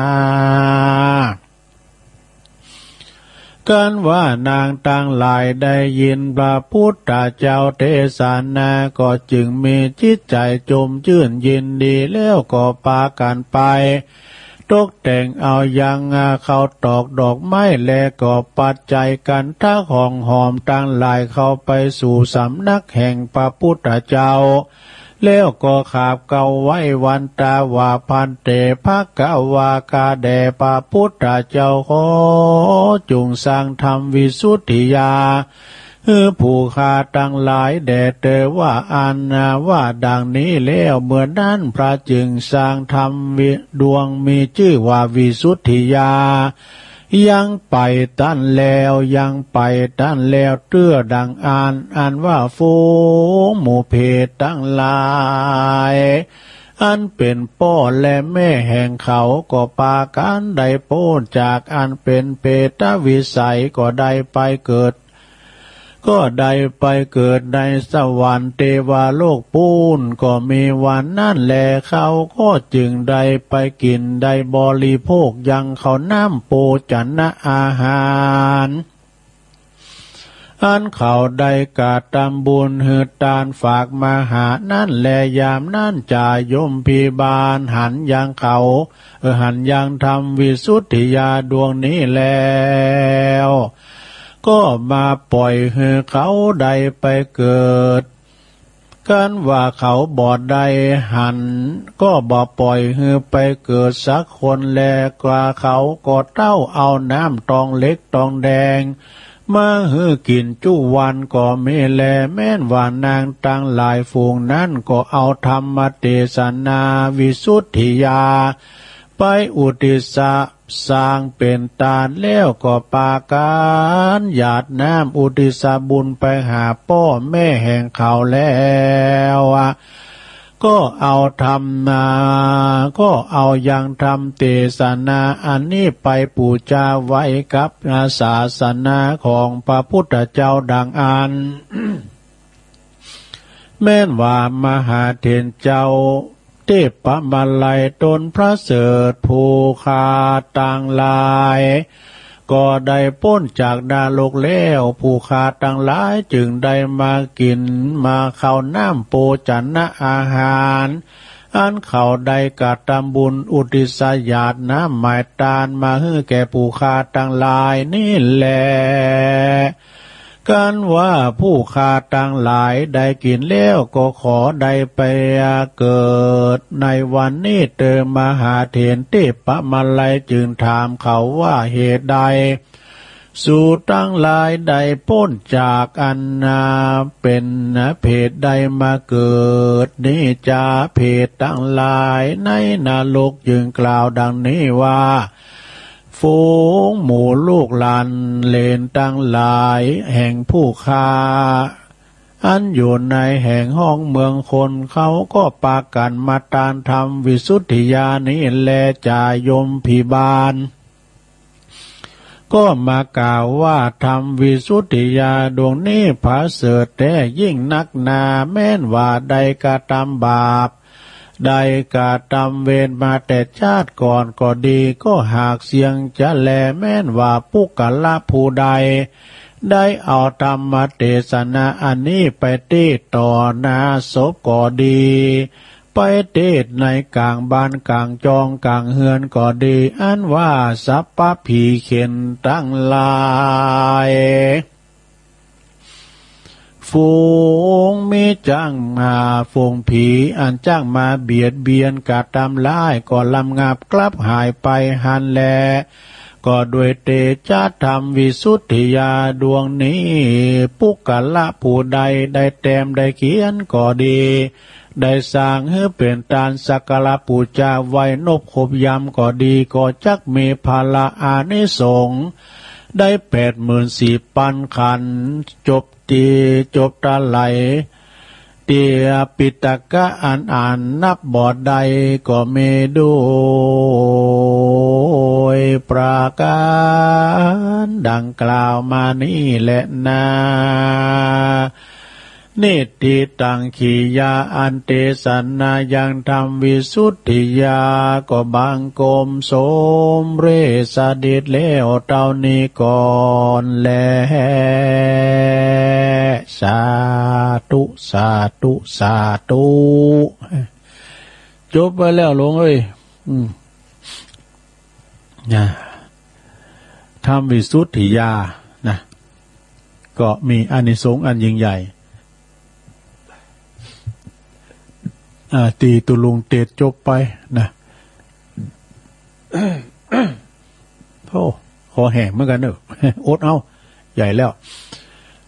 กันว่านางต่างหลายได้ยินพระพุทธเจ้าเทศนาก็จึงมีจิตใจจมชื่นยินดีแล้วก็ปากันไปตกแต่งเอายังเขาตอกดอกไม้และก็ปัจจัยกันท่าของหอมต่างหลายเข้าไปสู่สำนักแห่งพระพุทธเจ้าแล้วก็ขาบเก่าไว้วันตาว่าพันเตภะคะวากาแด่พระพุทธเจ้าขอจงสร้างธรรมวิสุทธิยาเออผู้ข้าตั้งหลายแด่เตอว่าอานาว่าดังนี้แล้วเมื่อนั้นพระจึงสร้างธรรมวิดวงมีชื่อว่าวิสุทธิยายังไปตั้นแล้วยังไปตั้นแล้วเตื้อดังอ่านอ่านว่าฟูงหมู่เพศตั้งหลายอันเป็นพ่อและแม่แห่งเขาก็ปากันได้โพ้นจากอันเป็นเปตวิสัยก็ได้ไปเกิดก็ได้ไปเกิดในสวรรค์เทวโลกปูนก็มีวันนั่นแลเขาก็จึงได้ไปกินได้บริโภคยังเขาน้ำโปจันนะอาหารอันเขาได้กาตำบุญหืดตานฝากมาหานั่นแลยามนั่นจ่ายมพิบาลหันยังเขาเออหันยังทำวิสุทธิยาดวงนี้แล้วก็มาปล่อยให้เขาได้ไปเกิดกันว่าเขาบอดได้หันก็บ่ปล่อยให้ไปเกิดสักคนแลกว่าเขาก็เต้าเอาน้ำตองเล็กตองแดงมาฮือกินจุวันก็ไม่แลแม่นว่านางตั้งหลายฝูงนั้นก็เอาธรรมเทศนาวิสุทธิยาไปอุทิศสร้างเป็นตาลแล้วก็ปาการหยาดน้ำอุทิศบุญไปหาพ่อแม่แห่งเขาแล้วก็เอาธรรมนาก็เอายังธรรมเทศนาอันนี้ไปปูชาไว้กับศาสนาของพระพุทธเจ้าดังอัน แม้นว่ามหาเถรเจ้าเทพมาลัยตนพระเสริฐผู้ขาต่างหลายก็ได้พ้นจากนรกแล้วผู้ขาต่างหลายจึงได้มากินมาเข้าน้ำโปจันนะอาหารอันเขาได้กระทำบุญอุทิศญาติน้ำหมายตานมาให้แก่ผู้ขาต่างหลายนี่แหละกันว่าผู้ขาต่างหลายได้กินแล้วก็ขอได้ไปเกิดในวันนี้เติมมหาเถรเทพมาลัยจึงถามเขาว่าเหตุใดสู่ตั้งหลายได้พ้นจากอันนาเป็นเพศใดมาเกิดนี่จะเพศตั้งหลายในนรกจึงกล่าวดังนี้ว่าฝูงหมู่ลูกหลานเลนตั้งหลายแห่งผู้ค้าอันอยู่ในแห่งห้องเมืองคนเขาก็ปากันมาตานทำวิสุทธิญาณนี้แลจ่ายมพิบาลก็มากล่าวว่าทำวิสุทธิญาณดวงนี้ผาเสริฐแต่ยิ่งนักหนาแม้นว่าใดกระทำบาปได้กระทำเวรมาแต่ชาติก่อนก็ดีก็หากเสียงจะแลแม้นว่าปุกละผู้ใดได้เอาธรรมเทศนาอันนี้ไปเทศต่อหน้าศพก็ดีไปเทศในกลางบ้านกลางจองกลางเฮือนก็ดีอันว่าสัพพะผีเข็นตั้งหลายฝูงมีจ้างมาฝูงผีอันจ้างมาเบียดเบียนกะทำร้ายก็ลำงับกลับหายไปหันแลก็ด้วยเตชะธรรมวิสุทธิยาดวงนี้ปุกละผู้ใดได้แต้มได้เขียนก็ดีได้สร้างให้เป็นตานสักการะปูชาไว้นบขบยำก็ดีก็จักมีภาละอานิสงส์ได้แปดหมื่นสี่พันขันจบตีจบตะไหลเตียปิตกะอ่านอ่านนับบอดใดก็เมดูประการดังกล่าวมานี่แหละนานิติตังขียาอันเตสนายังทำวิสุทธิยาก็บังกมสมเรสดิตแล้วเท่านี้ก่อนแลสาธุสาธุสาธุจบไปแล้วหลวงเอ้ยอืมนะทำวิสุทธิยานะก็มีอานิสงส์อันยิ่งใหญ่ตีตุลุงเตดจบไปนะโธ่ขอแห้งเหมือนกันเนอะอดเอาใหญ่แล้ว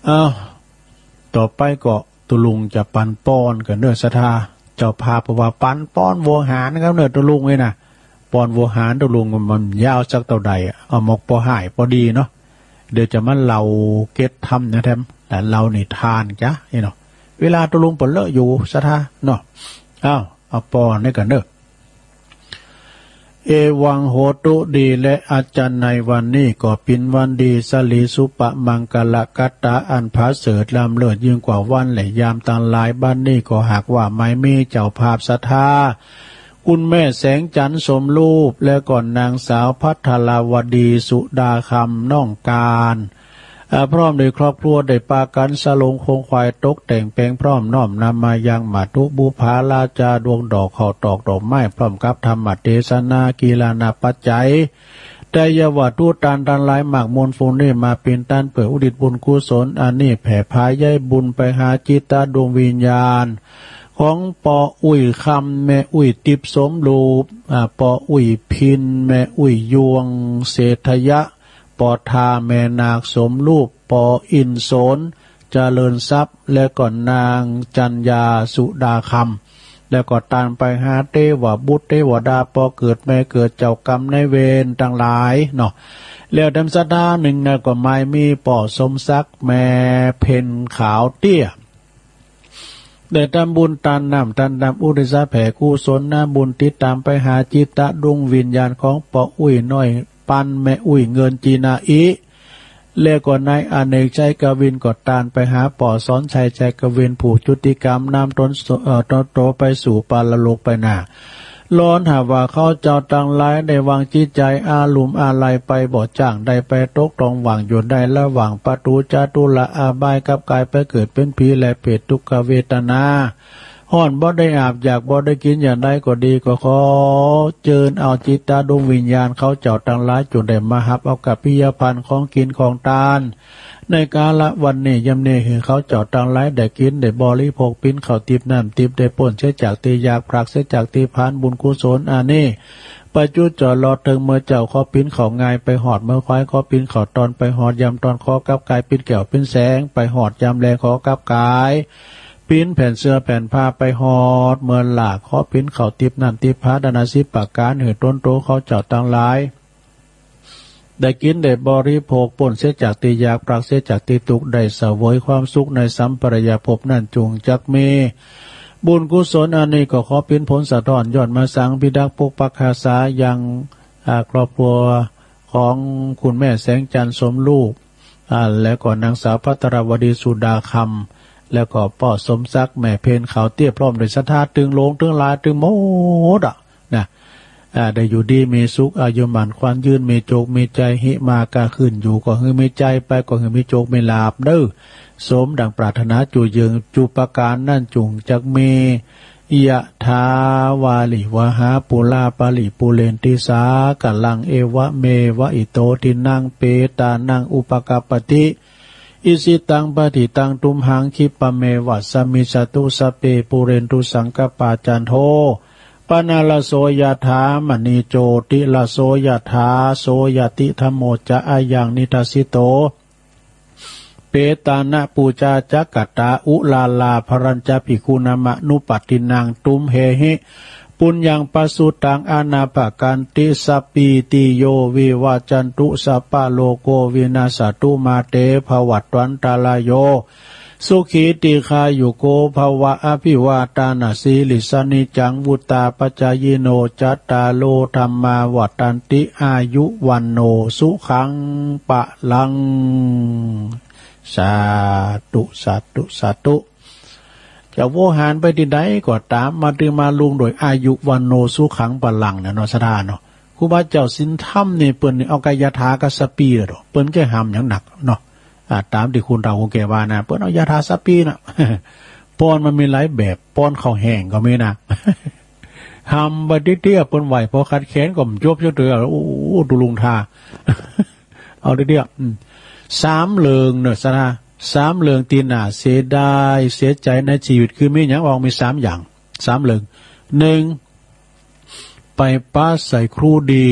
อ้าวต่อไปก็ตุลุงจะปันป้อนกันเนื้อศรัทธาเจ้าพาเพราะว่าปันป้อนวัวหารนะครับเนื้อตุลุงเลยนะป้อนวัวหารตุลุงมันยาวสักเท่าใดเอาหมกพอหายพอดีเนาะเดี๋ยวจะมาเล่าเก็ตทำนะแทมแต่เรานี่ทานจ้ะนี่เนาะเวลาตุลุงปนเลอะอยู่ศรัทธาเนาะอ้าวเอาป้อนให้กันเด้อเอวังโหตุดีและอาจารย์ในวันนี้ก็เป็นวันดีสลีสุปะมังกลกัตตาอันพาเสริฐลำเลิศยิ่งกว่าวันและยามต่างหลายบ้านนี้ก็หากว่าไม่มีเจ้าภาพศรัทธาคุณแม่แสงจันทร์สมรูปและก่อนนางสาวพัทราวดีสุดาคำน้องการพร้อมโดยครอบครัวได้ปากันสลงคงควายตกแต่งแปลงพร้อมน้อมนำมายังมาตุบุภาลาจาดวงดอกข้าวตอกดอกไม้พร้อมกับธรรมเทศนากีฬานาปัจจัยแต่ยาวทูตานดันหลายหมากมนฟูนี่มาเป็นตันเปิดอุดิตบุญกุศลอันนี้แผ่พายใยบุญไปหาจิตตาดวงวิญญาณของปออุ่ยคำแม่อุ่ยติบสมรูปปออุ่ยพินแม่อุ่ยยวงเศรษฐยะปอทาแม่นาคสมรูปปออินโสนเจริญทรัพย์และก่อนนางจัญญาสุดาคำแล้วก็ตามไปหาเทวบุตรเทวดาปอเกิดแม่เกิดเจ้ากรรมในเวรต่างหลายเนาะแล้วดำสดาหนึ่งนะก็ไม่มีปอสมศักดิ์แม่เพนขาวเตี้ยได้ทำบุญตานนำตานนำอุทิศแผ่กุศลน้ำบุญติดตามไปหาจิตตะดวงวิญญาณของปออุ้ยน้อยปันแม่อุ้ยเงินจีนาอีเล่ก่อนนายอเนกใจกวินกอดตานไปหาป่อสอนชัยใจกวินผูกจุติกรรมนำต้นเอ่อต้นโตไปสู่ปาลโลกไปหน้าร้อนหาว่าเขาเจ้าตังหลายในวังจิตใจอาลุมอาลัยไปบ่จ้างได้ไปตกตองหวังอยู่ได้ระหว่างประตูจาตุละอาบายกับกายไปเกิดเป็นผีและเปรตทุกขเวทนาห่อนบ่ได้อาบอยากบ่ได้กินอย่างใดก็ดีก็ขอเจิญเอาจิตตาดวงวิญญาณเขาเจ้าตังหลายจนได้มาหับเอากับพิยพันธ์ของกินของทานในกาละวันนี้ยำเนคือเขาเจ้าตังหลายได้กินได้บริโภคปิ้นเขาติบน้ำติบได้ป่นเสียจากตีอยากพรักเสียจากตีพานบุญกุศลอานี้ปัจจุจอรอถึงเมื่อเจ้าขอปิ้นเขาง่ายไปหอดเมื่อควายขอปิ้นเขาตอนไปหอดยำตอนขอกับกายปิ้นแก้วปิ้นแสงไปหอดยำแรงขอกับกายปิ้นแผ่นเสื้อแผ่นผ้าไปหอดเมื่อหลากขอปิ้นเขาติบน้ำติบพาดานาสิปากการเหือต้นโตเขาเจ้าตังหลายได้กินได้บริโภคป่นเสียจากตีอยากปรักเสียจากตีตุกได้เสวยความสุขในสัมปรายภพนั่นจงจักเมบุญกุศลอันนี้ก็ขอเป็นผลสะท้อนยอดมาสังพิทักษ์ปกปักษาสายังครอบครัวของคุณแม่แสงจันทร์สมลูกและก็นางสาวพัทรวดีสุดาคำแล้วก็ป่อสมศักดิ์แม่เพนเขาเตี้ยพร้อมด้วยศรัทธาตึงโลงตึงลายตึงโมดอ่ะนะได้อยู่ดีมีสุขอายุหมันควันยืนมีโจกมีใจหิมากาขึ้นอยู่ก็คือมีใจไปก็คือมีโจกมีลาบเด้อสมดังปรารถนาจูเยิงจูปการนั่นจุงจักเมยะทาวาลิวหาปุลาปาลิปุเรนติสากัลลังเอวะเมวะอิโตทินังเปตานังอุปกปติอิสิตังปฏิตังตุมหังคิปะเมวัสสมิสตุสเปปุเรนตุสังกปาจันโทปนาลโสยถามณีโจติลโสยถาโสยติธรรมโมจะอายังนิทัสสิโตเปตานะปูจาจักกตาอุลาลาภรัญจภิกขุนามะนุปัตตินังตุมเหหิปุญญังปัสสุตังอานาปกันติสัพปีติโยวิวาจันตุสัพพะโลโกวินาสตุมาเตภวัตวันตาลโยสุขีติคายุโกภวะอภิวาตานาสีลิสนิจังวุตาปจายโนจัตตาโลธรรมาวัตันติอายุวันโนสุขังปะลังสาธุสาธุสาธุจะโวหารไปที่ใดก็ตามมาตือมาลุงโดยอายุวันโนสุขังปะลังเนี่ยเนาะสถานเนาะครูบาเจ้าสินธรรมนี่เปิ้นเอากายถากับสปีเด้อเปิ้นแค่หำอย่างหนักเนาะตามที่คุณเราคงแก่ว่านะเปิ้นเอายาทาสปีนะป้อนมันมีหลายแบบป้อนข้าวแห้งก็มีนะทำบัดเตี้ยเปิ้นไหวพอคัดแขนก็จบเจ้าเตือโอ้ดูลุงทาเอาเตี้ยสามเลิงเนอะสนะสามเลิงตีหน้าเสียดายเสียใจในชีวิตคือมีอย่างออกมีสามอย่างสามเลิงหนึ่งไปป้าใส่ครูดี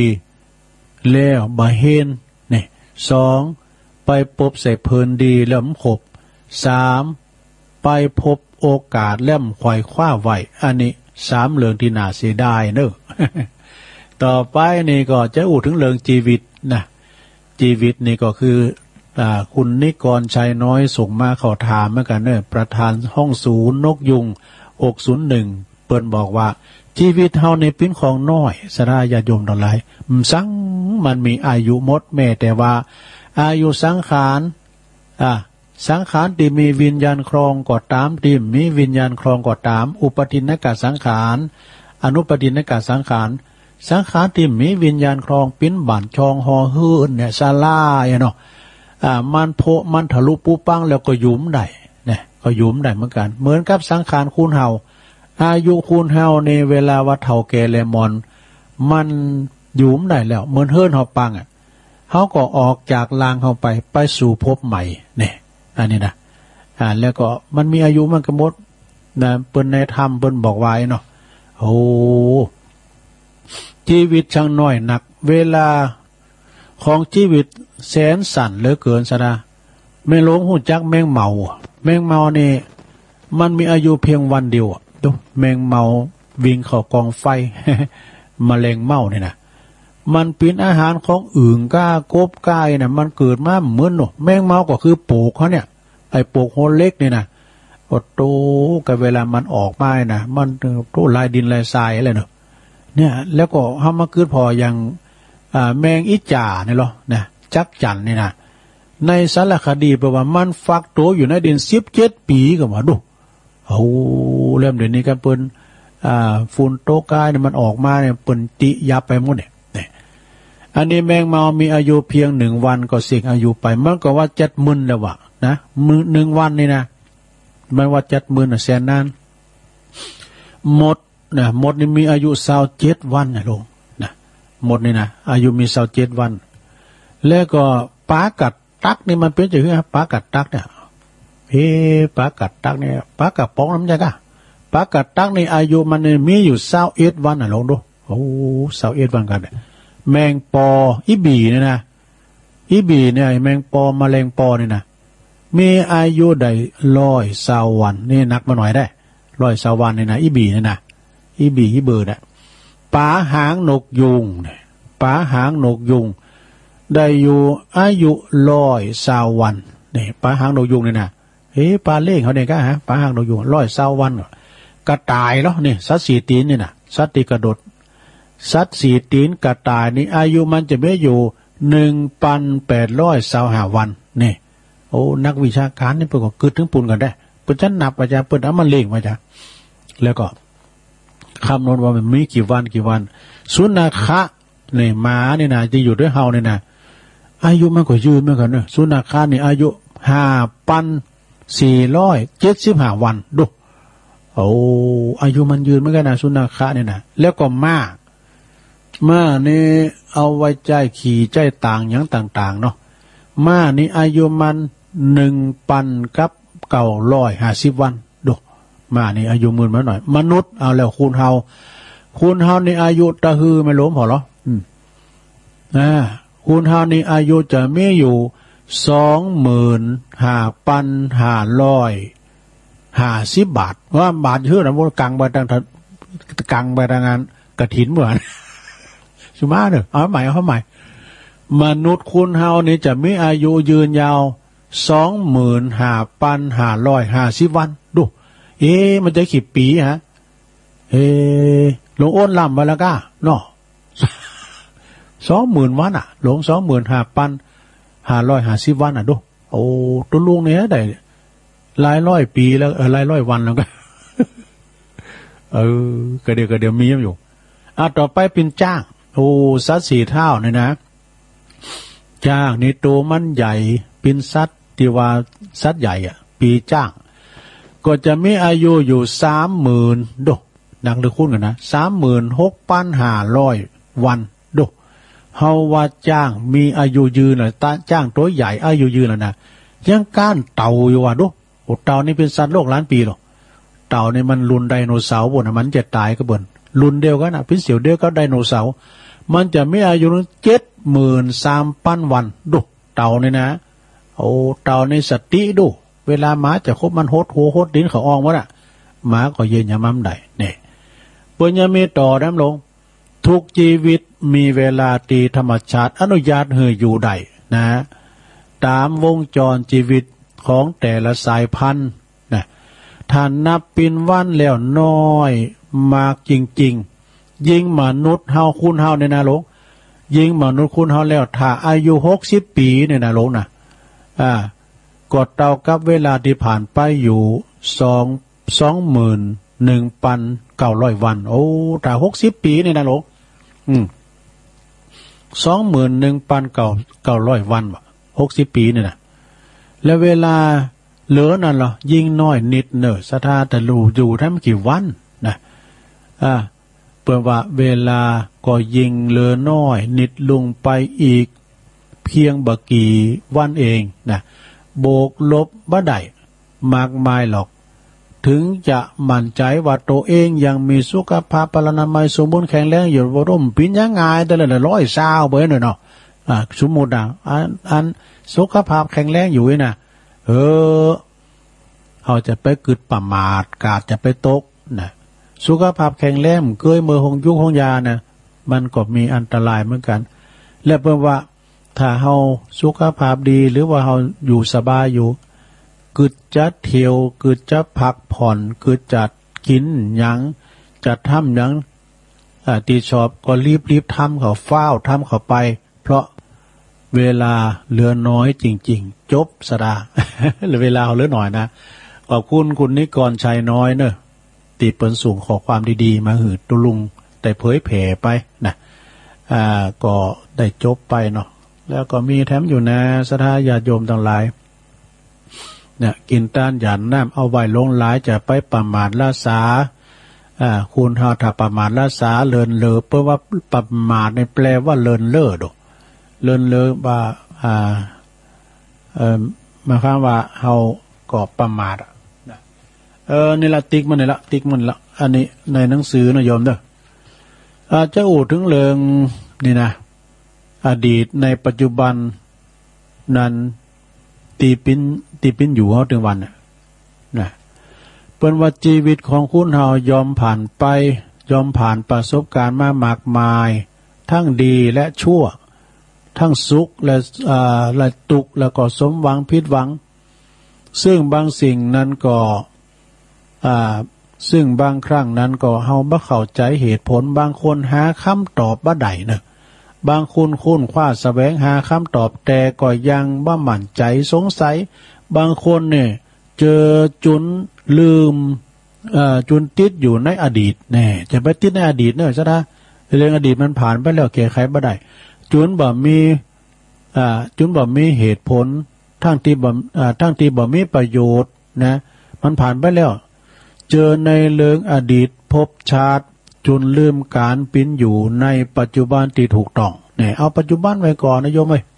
แล้วบาเฮนเนี่ยสองไปปบใส่เพลินดีแล้วมันขบสามไปพบโอกาสเล่มควายคว้าไว้อันนี้สามเรื่องที่น่าเสียดายเนอะ ต่อไปนี่ก็จะอู่ถึงเรื่องชีวิตนะชีวิตนี่ก็คืออ่าคุณนิกรชัยน้อยส่งมาเข้าถามเหมือนกันเนอะประธานห้องศูนย์นกยุงหกศูนย์หนึ่งเปิ้นบอกว่าชีวิตเฮาในเป็นของน้อยสราญาโยมทั้งหลายสังมันมีอายุหมดแม้แต่ว่าอายุสังขารอ่าสังขารที่มีวิญญาณครองก็ตามที่มีวิญญาณครองก็ตามอุปทินกสังขารอนุปทินกสังขารสังขารที่มีวิญญาณครองปิ้นบั่นชองหอหื้นเนี่ยซาลาเนาะอ่ามันโผมันทะลุปูปังแล้วก็ยุมได้เนี่ยก็ยุมได้เหมือนกันเหมือนกับสังขารคูณเฮาอายุคูณเฮาในเวลาว่าเฒ่าแก่แลมอนมันยุมได้แล้วเหมือนเฮิรนเฮาปังอ่ะเฮาก็ออกจากลางเฮาไปไปสู่ภพใหม่เนี่ยอันนี้นะอ่าแล้วก็มันมีอายุมันก็หมดนะเปิ้นในธรรมเปิ้นบอกไว้เนาะโอ้ชีวิตช่างน้อยหนักเวลาของชีวิตแสนสั้นเหลือเกินซะนะแม่หลวงหูจักแมงเมาแมงเมานี่มันมีอายุเพียงวันเดียวดูแมงเมาวิ่งเข้ากองไฟ มแมลงเมาเนี่ยนะมันเป็นอาหารของอื่นก้ากบกายเนี่ยมันเกิดมาเหมือนหนูแมงเมาก็คือปลูกเขาเนี่ยไอ้ปลูกโฮเล็กเนี่ยนะโอ้โตกับเวลามันออกมานะมันโตลายดินลายทรายอะไรเนาะเนี่ยแล้วก็ทำมาเกิดพออย่างอ่าแมงอิจ่าเนี่ยหรอนะจักจั่นเนี่ยนะในสารคดีแปลว่ามันฟักตัวอยู่ในดินสิบเจ็ดปีก็มาดูโอ้เริ่มเดี๋ยวนี้กันเปิ้นอ่าฝุ่นโตกายเนี่ยมันออกมาเนี่ยเปิ้นติยับไปหมดเนี่ยอันนี้แมงเมามีอายุเพียงหนึ่งวันก็เสี่ยงอายุไปมันก็ว่าเจ็ดหมื่นแล้ววะนะมือหนึ่งวันนี่นะมันว่าเจ็ดหมื่นแสนนานหมดนะหมดนี่มีอายุสาวเจ็ดวันนะลงนะหมดนี่นะอายุมีสาวเจ็ดวันแล้วก็ปลากัดตักนี่มันเป็นอย่างไรปลากัดตักเนี่ยเฮ้ปลากัดตักเนี่ยปลากัดป้องน้ำใจกะปลากัดตักในอายุมันมีอยู่สาวเอ็ดวันนะลงดูโอ้สาวเอ็ดวันกันแมงปออีบีเนี่ยนะอีบีเนี่ยแมงปอมแมลงปอเนี่ยนะมีอายุได้ร้อยสาววันนี่นักมาหน่อยได้ร้อยสาววันเนี่ยนะอีบีเนี่ยนะอีบีอีเบิร์ดอะปลาหางนกยุงเนี่ยปลาหางนกยุงได้อยู่อายุร้อยสาววันเนี่ยปลาหางนกยุงเนี่ยนะเฮ้ปลาเล่งเขาเนี่ยก็ฮะปลาหางนกยุงร้อยสาววันกระต่ายเนาะนี่สัตว์สีตีนเนี่ยนะสัตว์ตีกระโดดสัตว์สีตีนกระต่ายนี่อายุมันจะไม่อยู่หนึ่งพันแปดร้อยสาวห้าวันนี่โอ้นักวิชาการนี่เปิดก็เกิดถึงปุ่นกันได้เปิดชั้นนับอาจารย์เปิดเอามาเล่งมาจ้ะแล้วก็คำนวณว่ามันมีกี่วันกี่วันสุนัขะเนี่ยหมาเนี่ยนะจะอยู่ด้วยเฮาเนี่ยนะอายุมันก็ยืนเหมือนกันเนอะสุนัขะนี่อายุห้าพันสี่ร้อยเจ็ดสิบห้าวันดูโอ้อายุมันยืนเหมือนกันนะสุนัขะเนี่ยนะแล้วก็ม้าม้านี่เอาไว้ใจขี่ใจต่างอย่างต่างๆเนาะม้านี่อายุมันหนึ่งพันกับเก้าร้อยห้าสิบวันดูม้านี่อายุหมื่นมาหน่อยมนุษย์เอาแล้วคูณเฮาคูณเฮานี่อายุตะฮือไม่ล้มพอหรออืมอ่าคูณเฮานี่อายุจะมีอยู่สองหมื่นห้าพันห้าร้อยห้าสิบบาทว่าบาทเยอะนะพวกกังไปทางกังไปทางงานกระถินเหมือนสุมาเนอะเอาใหม่เอาใหม่มนุษย์คุณเฮานี่จะมีอายุยืนยาวสองหมื่นห้าพันห้าร้อยห้าสิบวันดูเอ๊ะมันจะกี่ปีฮะเอ๊ะหลวงอ้นลำไปแล้วก้าเนาะสองหมื่นวันอ่ะหลวงสองหมื่นห้าพันห้าร้อยห้าสิบวันอ่ะดูโอ้ตัวลุงเนี่ยได้หลายร้อยปีแล้วเออหลายร้อยวันแล้วก็เออกระเดียวกระเดียวมีอยู่อ่ะต่อไปเป็นจ้างโอ้สัตว์สี่เท่าเนี่ยนะจ้างนี่ตัวมันใหญ่เป็นสัตว์ที่ว่าสัตว์ใหญ่อ่ะปีจ้างก็จะมีอายุอยู่สามหมื่นดูดังหรือคุ้นกันนะสามหมื่นหกพันห้าร้อยวันดูเฮาว่าจ้างมีอายุยืนเลยจ้างตัวใหญ่อายุยืนแล้วนะยังก้านเต่าอยู่ว่ะดูโอ้เต่านี่เป็นสัตว์โลกล้านปีหรอเต่านี่มันรุ่นไดโนเสาร์บนมันจะตายก็บนรุ่นเดียวกันนะพิเศษเดียวก็ไดโนเสาร์มันจะมีอายุเจ็ดหมื่นสามพันวันดูเต่านี่นะโอ้เต่าในสติดูเวเวลาหมาจะคบมันโหดหัวโหดดินเขาอองวะน่ะหมาก็เย็นยามั่มได้เนี่ยปุญญามีต่อน้ำลงทุกชีวิตมีเวลาตีธรรมชาติอนุญาตให้อยู่ได้นะตามวงจรชีวิตของแต่ละสายพันธุ์นะถ้านับเป็นวันแล้วน้อยมากจริงๆยิ่งมนุษย์เฮาคุณเฮาในนาโลกยิ่งมนุษย์คุณเฮาแล้วถ้าอายุหกสิบปีในนาโลกนะอ่ากดเท่ากับเวลาที่ผ่านไปอยู่สองสองหมื่นหนึ่งพันเก้าร้อยวันโอ้ถ้าหกสิบปีในนาโลกอืมสองหมื่นหนึ่งพันเก้าเก้าร้อยวันวะหกสิบปีเนี่ยนะแล้วเวลาเหลือนั่นเหรอยิ่งน้อยนิดเนอะสถาแต่รู้อยู่ได้ไม่กี่วันนะอ่าเปิดว่าเวลาก็ยิ่งเหลือน้อยนิดลงไปอีกเพียงบักกี่วันเองนะโบกลบบ่ได้มากมายหรอกถึงจะมั่นใจว่าตัวเองยังมีสุขภาพพลานามัยสมบูรณ์แข็งแรงอยู่บ่ร่มปิ้นยังไงแต่ละร้อยเศร้าเบ้เนาะอ่าสมมุติอ่ะอันอันสุขภาพแข็งแรงอยู่นะเออเขาจะไปกึดประมาทกาดจะไปตกนะสุขภาพแข็งแรงเกยมือหงยุกหงยานะมันก็มีอันตรายเหมือนกันและเพราะว่าถ้าเขาสุขภาพดีหรือว่าเขาอยู่สบายอยู่กึดจะเที่ยวกึดจะพักผ่อนกึดจัดกินหยังจัดทำหยังตีชอบก็รีบรีบทำเขาเฝ้าทำเขาไปเพราะเวลาเหลือน้อยจริงๆจบสดา หรือเวลาเหลือหน่อยนะขอบคุณคุณนิกรชัยน้อยเนอะตีเปิลสูงขอความดีๆมาหืดตุลุงแต่เผยแผ่ไปนะอ่าก็ได้จบไปเนาะแล้วก็มีแถมอยู่นะสถาญาติโยมต่างหลายเนี่ยกินต้านหยาดน้ำเอาไว้ลงหลายจะไปประมาทละสาอ่าคุณเฮาถ้าประมาทละสาเลินเลอเพราะว่าประมาทในแปลว่าเลินเล่อดอกเลินเลอว่าอ่าเอ่อหมายความว่าเฮาก็ประมาทนะเออนี่ละติ๊กมันนี่ละติ๊กมันละอันนี้ในหนังสือนะโยมเด้ออาจจะอู่ถึงเรื่องนี่นะอดีตในปัจจุบันนั้นตีปิ้นตีปิ้นอยู่เฮาถึงวันน่ะนะเป็นว่าชีวิตของคุณเฮายอมผ่านไปยอมผ่านประสบการณ์มามากมายทั้งดีและชั่วทั้งสุขและอ่าและทุกข์แล้วก็สมหวังผิดหวังซึ่งบางสิ่งนั้นก็อ่าซึ่งบางครั้งนั้นก็เฮาบ่เข้าใจเหตุผลบางคนหาคำตอบบ่ได้เนอะบางคนค้นคว้าแสวงหาคำตอบแต่ก็ยังบ่มั่นใจสงสัยบางคนเนี่ยเจอจุนลืมอ่าจุนติดอยู่ในอดีตแน่จะไปติดในอดีตเนอะซะนะเรื่องอดีตมันผ่านไปแล้วแก้ไขบ่ได้จุนบ่มีอ่าจุนบ่มีเหตุผลทั้งที่บ่อ่าทั้งที่บ่มีประโยชน์นะมันผ่านไปแล้วเจอในเรื่องอดีตพบชาติจนลืมการเป็นอยู่ในปัจจุบันที่ถูกต้องเนี่ยเอาปัจจุบันไว้ก่อนนะโยมเอ้ย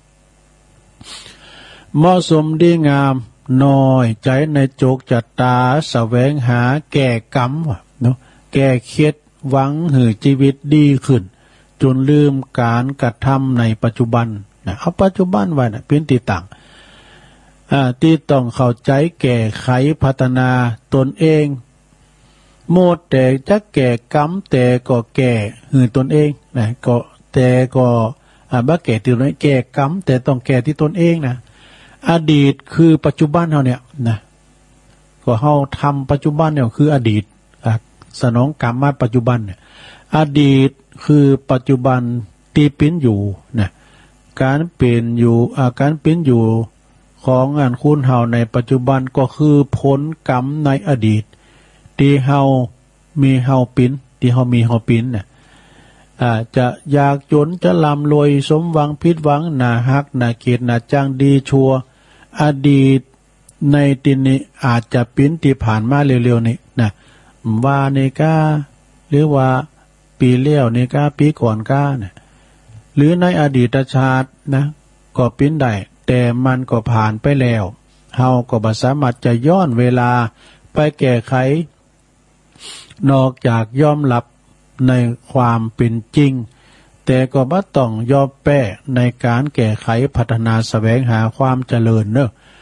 เหมาะสมดีงามน้อยใจในโจกจัตตาแสวงหาแก้กรรมเนาะแก้เคล็ดหวังให้ชีวิตดีขึ้นจนลืมการกระทำในปัจจุบันนะเอาปัจจุบันไว้นะเป็นที่ตั้งอ่าที่ต้องเข้าใจแก้ไขพัฒนาตนเองโมดแต่จะแก่กรรมแต่ก็แก่หือตนเองนะก็แต่ก็อ่าบ่แก่ที่ตนเองแก่กรรมแต่ต้องแก่ที่ตนเองนะอดีตคือปัจจุบันเฮาเนี่ยนะก็เฮาทำปัจจุบันเนี่ยคืออดีตอ่ะสนองกรรมมาปัจจุบันเนี่ยอดีตคือปัจจุบันที่เป็นอยู่นะการเป็นอยู่อาการเป็นอยู่ของงานคุณเฮาในปัจจุบันก็คือผลกรรมในอดีตที่เฮามีเฮาปิ้นที่เฮามีเฮาปิ้นเนี่ยอ่าจะอยากจนจะร่ำรวยสมหวังผิดหวังน่าฮักน่าเกลียดน่าจังดีชั่วอดีตในที่นี้อาจจะปิ้นที่ผ่านมาเร็วๆนี้นะว่านี่ก้าหรือว่าปีเลี้ยวนี่ก้าปีก่อนก้าเนี่ยหรือในอดีตชาตินะก็ปิ้นได้แต่มันก็ผ่านไปแล้วเฮาก็บ่สามารถจะย้อนเวลาไปแก้ไขนอกจากยอมรับในความเป็นจริงแต่ก็บ่ต้องยอมแพ้ในการแก้ไขพัฒนาแสวงหาความเจริญเนอะ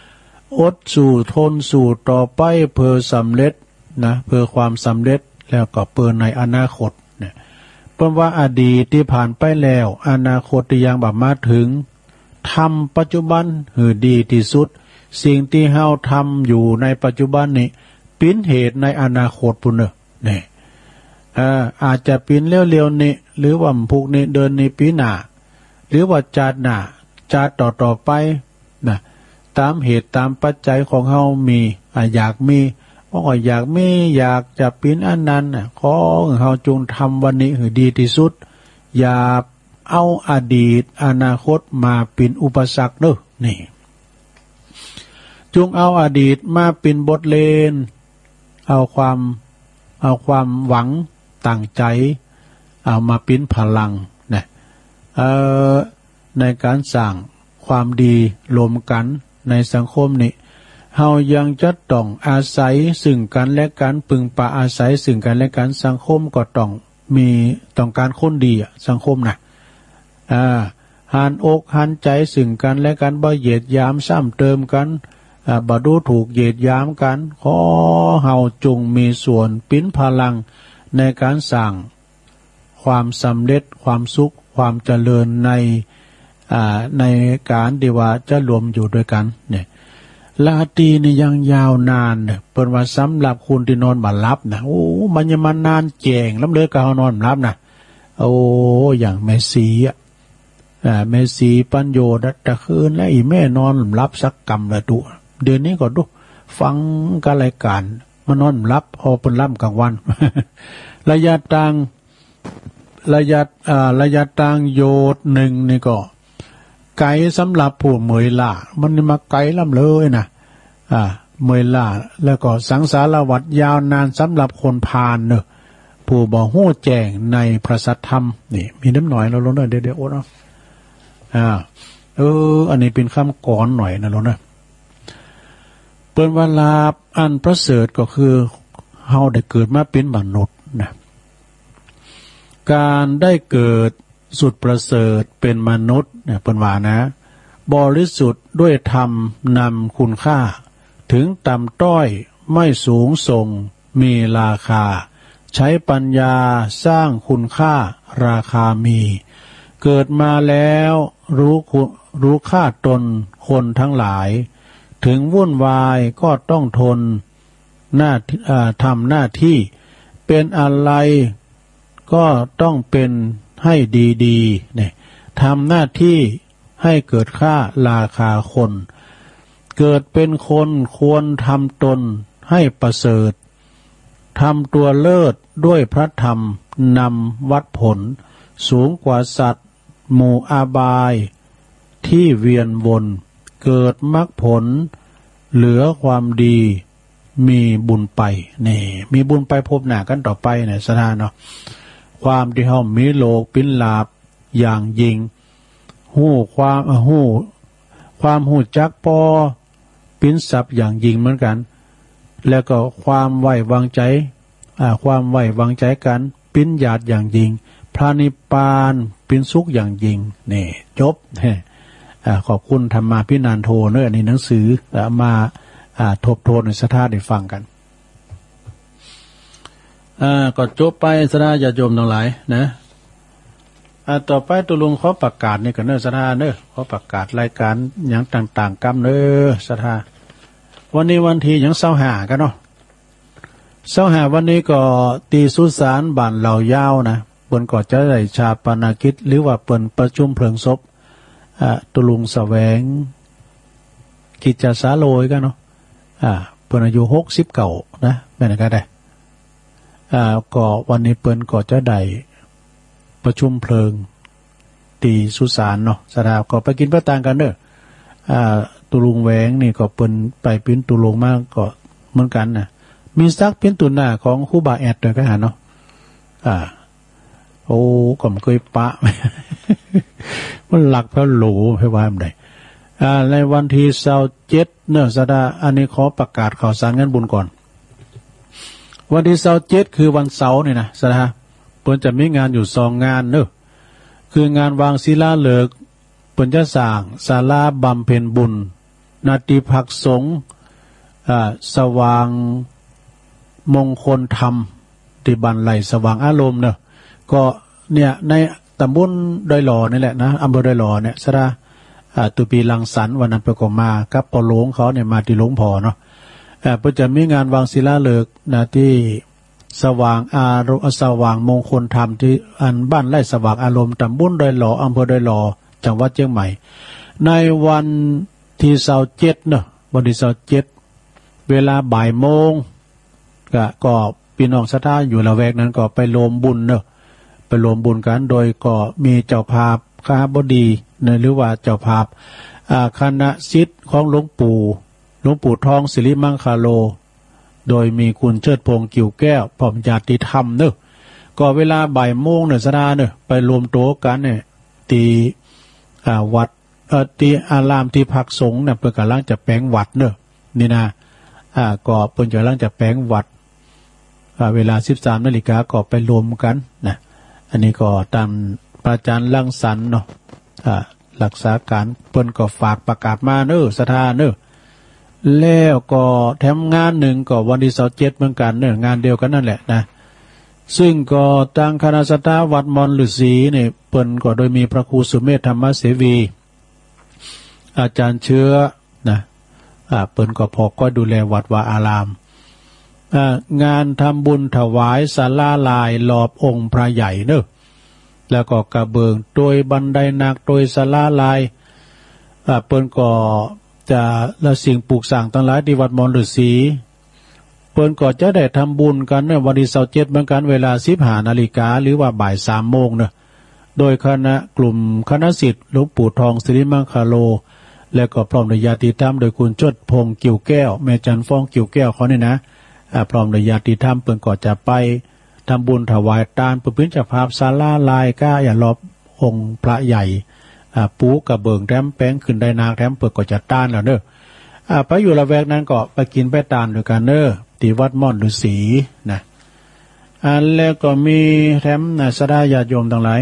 อดสู่ทนสู่ต่อไปเพื่อสำเร็จนะเพื่อความสำเร็จแล้วก็เพื่อในอนาคตเนี่ยเพราะว่าอดีตที่ผ่านไปแล้วอนาคตที่ยังบ่มาถึงทำปัจจุบันให้ดีที่สุดสิ่งที่เฮาทำอยู่ในปัจจุบันนี้เป็นเหตุในอนาคตพุ่นเนอะนี่อ่าอาจจะเป็นเร็วๆนี้หรือว่าพวกนี้เดินในปีหน้าหรือว่าจาดหน้าจาดต่อๆไปนะตามเหตุตามปัจจัยของเฮามีอ่าอยากมีว่าอยากมีอยากจะเป็นอันนั้นน่ะขอเฮาจงทำวันนี้ให้ดีที่สุดอย่าเอาอดีตอนาคตมาเป็นอุปสรรคเด้อนี่จงเอาอดีตมาเป็นบทเรียนเอาความเอาความหวังตั้งใจเอามาเป็นพลังนะเอ่อในการสร้างความดีรวมกันในสังคมนี้เฮายังจะต้องอาศัยซึ่งกันและกันพึงปะอาศัยซึ่งกันและกันสังคมก็ต้องมีต้องการคนดีอ่ะสังคมนะอ่าหันอกหันใจซึ่งกันและกันบ่เหยียดหยามซ้ำเติมกันอ่าบ่ดูถูกเหยียดหยามกันขอเฮาจงมีส่วนปิ้นพลังในการสร้างความสำเร็จความสุขความเจริญในอ่าในการที่ว่าจะรวมอยู่ด้วยกันเนี่ยลาตรีนี่ยังยาวนานเนี่ยเปิ้นว่าสำหรับคนที่นอนบ่หลับนะโอ้มันยังมานานแจ้งลำเลยก็เฮานอนบ่หลับนะโอ้อย่างแม่สีอ่ะอ่าแม่สีปัญโยดัตะคืนและอีแม่นอนหลับสักกำละตุเดือนนี้ก็ดูฟังการรายการมานอนหลับพอเปิ้นล่ำกลางวัน ระยะทางระยะอ่าระยะทางโยดหนึ่งนี่ก็ไกลสำหรับผู้เมยล่ามันมาไกลล่ำเลยนะอ่าเมยล่าแล้วก็สังสารวัฏยาวนานสำหรับคนพาลเนอะผู้บ่ฮู้แจ้งในพระสัทธรรมนี่มีน้ำหน่อยเราลงหน่อยเดี๋ยวๆโอ้เนาะอ่าเอออันนี้เป็นคำก่อนหน่อยนะลงนะเปิ้นว่าลาภอันประเสริฐก็คือเฮาได้เกิดมาเป็นมนุษย์นะการได้เกิดสุดประเสริฐเป็นมนุษย์เนี่ยเป็นว่านะบริสุทธิ์ด้วยธรรมนำคุณค่าถึงต่ำต้อยไม่สูงส่งมีราคาใช้ปัญญาสร้างคุณค่าราคามีเกิดมาแล้วรู้รู้ค่าตนคนทั้งหลายถึงวุ่นวายก็ต้องทนหน้าทำหน้าที่เป็นอะไรก็ต้องเป็นให้ดีๆเนี่ยทำหน้าที่ให้เกิดค่าราคาคนเกิดเป็นคนควรทำตนให้ประเสริฐทำตัวเลิศด้วยพระธรรมนำวัดผลสูงกว่าสัตว์หมู่อาบายที่เวียนวนเกิดมรรคผลเหลือความดีมีบุญไปนี่มีบุญไปพบหน้ากันต่อไปเนี่ยสถานเนาะความที่เฮามีโลกปินลาบอย่างยิ่งหู้ความหู้ความหู้จักปอปินศัพท์อย่างยิ่งเหมือนกันแล้วก็ความไว้วางใจอ่าความไว้วางใจกันปินญาติอย่างยิ่งพระนิพพานปินสุขอย่างยิ่งนี่จบอ่าขอบคุณธรรมาภินันโทเนอะในหนังสือแล้วมาอ่าทบทวนในสถานได้ฟังกันอ่าก็จบไปสถานญาติโยมทั้งหลายนะอ่าต่อไปตุลุงขอประกาศนี่กันเนอะสถานเนอะขอประกาศรายการอย่างต่างๆกรรมเนอะสถานวันนี้วันที่ยังเศร้าหากันเนาะเศร้าหาวันนี้ก็ตีสุสานบ้านเหล่ายาวนะเปิ้นก็จะได้ชาปนกิจหรือว่าเปิ้นประชุมเพลิงศพอ่าตุลุงแสวงกิจจสาโลยกันเนาะอ่าเปิ้นอายุหกสิบเก้านะแม่นก็ได้อ่าก็วันนี้เปิ้นก็จะได้ประชุมเพลิงตีสุสานเนาะสดาก็ไปกินไปต่างกันเด้ออ่าตุลุงแหวงนี่ก็เปิ้นไปปิ้นตุลุงมากก็เหมือนกันน่ะมีซักปิ้นตุนหน้าของครูบาแอดด้วยกันหาเนาะอ่าโอ้ก็ไม่เคยปะ มันหลักพระโหลให้ว่ามันได้อ่าในวันที่ยี่สิบเจ็ดเนอะสดาอันนี้ขอประกาศข่าวสารงานบุญก่อนวันที่ยี่สิบเจ็ดคือวันเสาร์นี่นะสดาเปิ้นจะมีงานอยู่สองงานเนอะคืองานวางศิลาฤกษ์เปิ้นจะสร้างศาลาบำเพ็ญบุญนาทีพักสงฆ์สว่างมงคลธรรมที่บันไหลสว่างอารมณ์เนอะก็เนี่ยในตำบลดอยหล่อนี่แหละนะอำเภอดอยหล่อเนี่ยสระตุปีลังสรรค์วันนั้นไปก็มากับปอหลวงเขาเนี่ยมาที่หลวงพ่อเนาะเพื่อจะมีงานวางศิลาฤกษ์นะที่สว่างอารมณ์สว่างมงคลธรรมที่อันบ้านไร่สว่างอารมณ์ตำบลดอยหล่ออำเภอดอยหล่อจังหวัดเชียงใหม่ในวันที่เสาร์เจ็ดเนอะวันที่เสาร์เจ็ดเวลาบ่ายโมงก็ก็พี่น้องศรัทธาอยู่ละแวกนั้นก็ไปรวมบุญเนอะไปรวมบุญกันโดยก็มีเจ้าภาพข้าบดีเนหรือว่าเจ้าภาพคณะศิษย์ของหลวงปู่หลวงปู่ทองศิริมังคาโลโดยมีคุณเชิดพงษ์กิ่วแก้วพร้อมญาติธรรมเนอะก็เวลาบ่ายโมงเนี่ยศรัทธาเนอะไปรวมตัวกันเนี่ยตีวัดเออตีอารามที่พักสงฆ์เนี่ยเพื่อกำลังจะแปลงวัดเนอะนี่นะอ่าก็เพิ่นกำลังจะแปลงวัดเวลา สิบสาม นาฬิกาก็ไปรวมกันนะอันนี้ก็ตามพระอาจารย์ลังสรรค์เนาะอ่ารักษาการเพิ่นก็ฝากประกาศมาเนอะศรัทธาเนอะแล้วก็แถมงานหนึ่งก็วันที่ยี่สิบเจ็ดเหมือนกันเนอะงานเดียวกันนั่นแหละนะซึ่งก็ทางคณะศรัทธาวัดมอนฤาษีเนี่ยเปิ้นก็โดยมีพระครูสุเมธธรรมเสวีอาจารย์เชื้อนะอ่าเปิ้นก็พอก็ดูแลวัดวาอารามอ่างานทำบุญถวายศาลาลายรอบองค์พระใหญ่เนอะแล้วก็กระเบิงโดยบันไดนาคโดยศาลาลายอ่าเปิ้นก็จะละสิ่งปลูกสร้างทั้งหลายที่วัดมอนฤาษีเปิ้นก็จะได้ทำบุญกันในวันที่ยี่สิบเจ็ดเหมือนกันเวลา สิบห้า นาฬิกาหรือว่าบ่าย สาม โมงเนอะโดยคณะกลุ่มคณะศิษย์หลวงปู่ทองศิริมังคาโลและก็พร้อมด้วยญาติธรรมโดยคุณชดพงษ์กิ่วแก้วแม่จันฟ้องกิ่วแก้วเขาเนี่ยนะพร้อมด้วยญาติธรรมเปิ้นก็จะไปทำบุญถวายทานเพื่อเป็นเจ้าภาพศาลาลายก้าอย่ารอบองค์พระใหญ่ปูกระเบิงแถมแป้งขึ้นได้นางแถมเปิดก็จะต้านแล้วเนอะไปอยู่ละแวกนั้นก็ไปกินไปตานด้วยกันเนอะที่วัดม่อนฤาษีนะอันแล้วก็มีแถมนะศรัทธาญาติโยมทั้งหลาย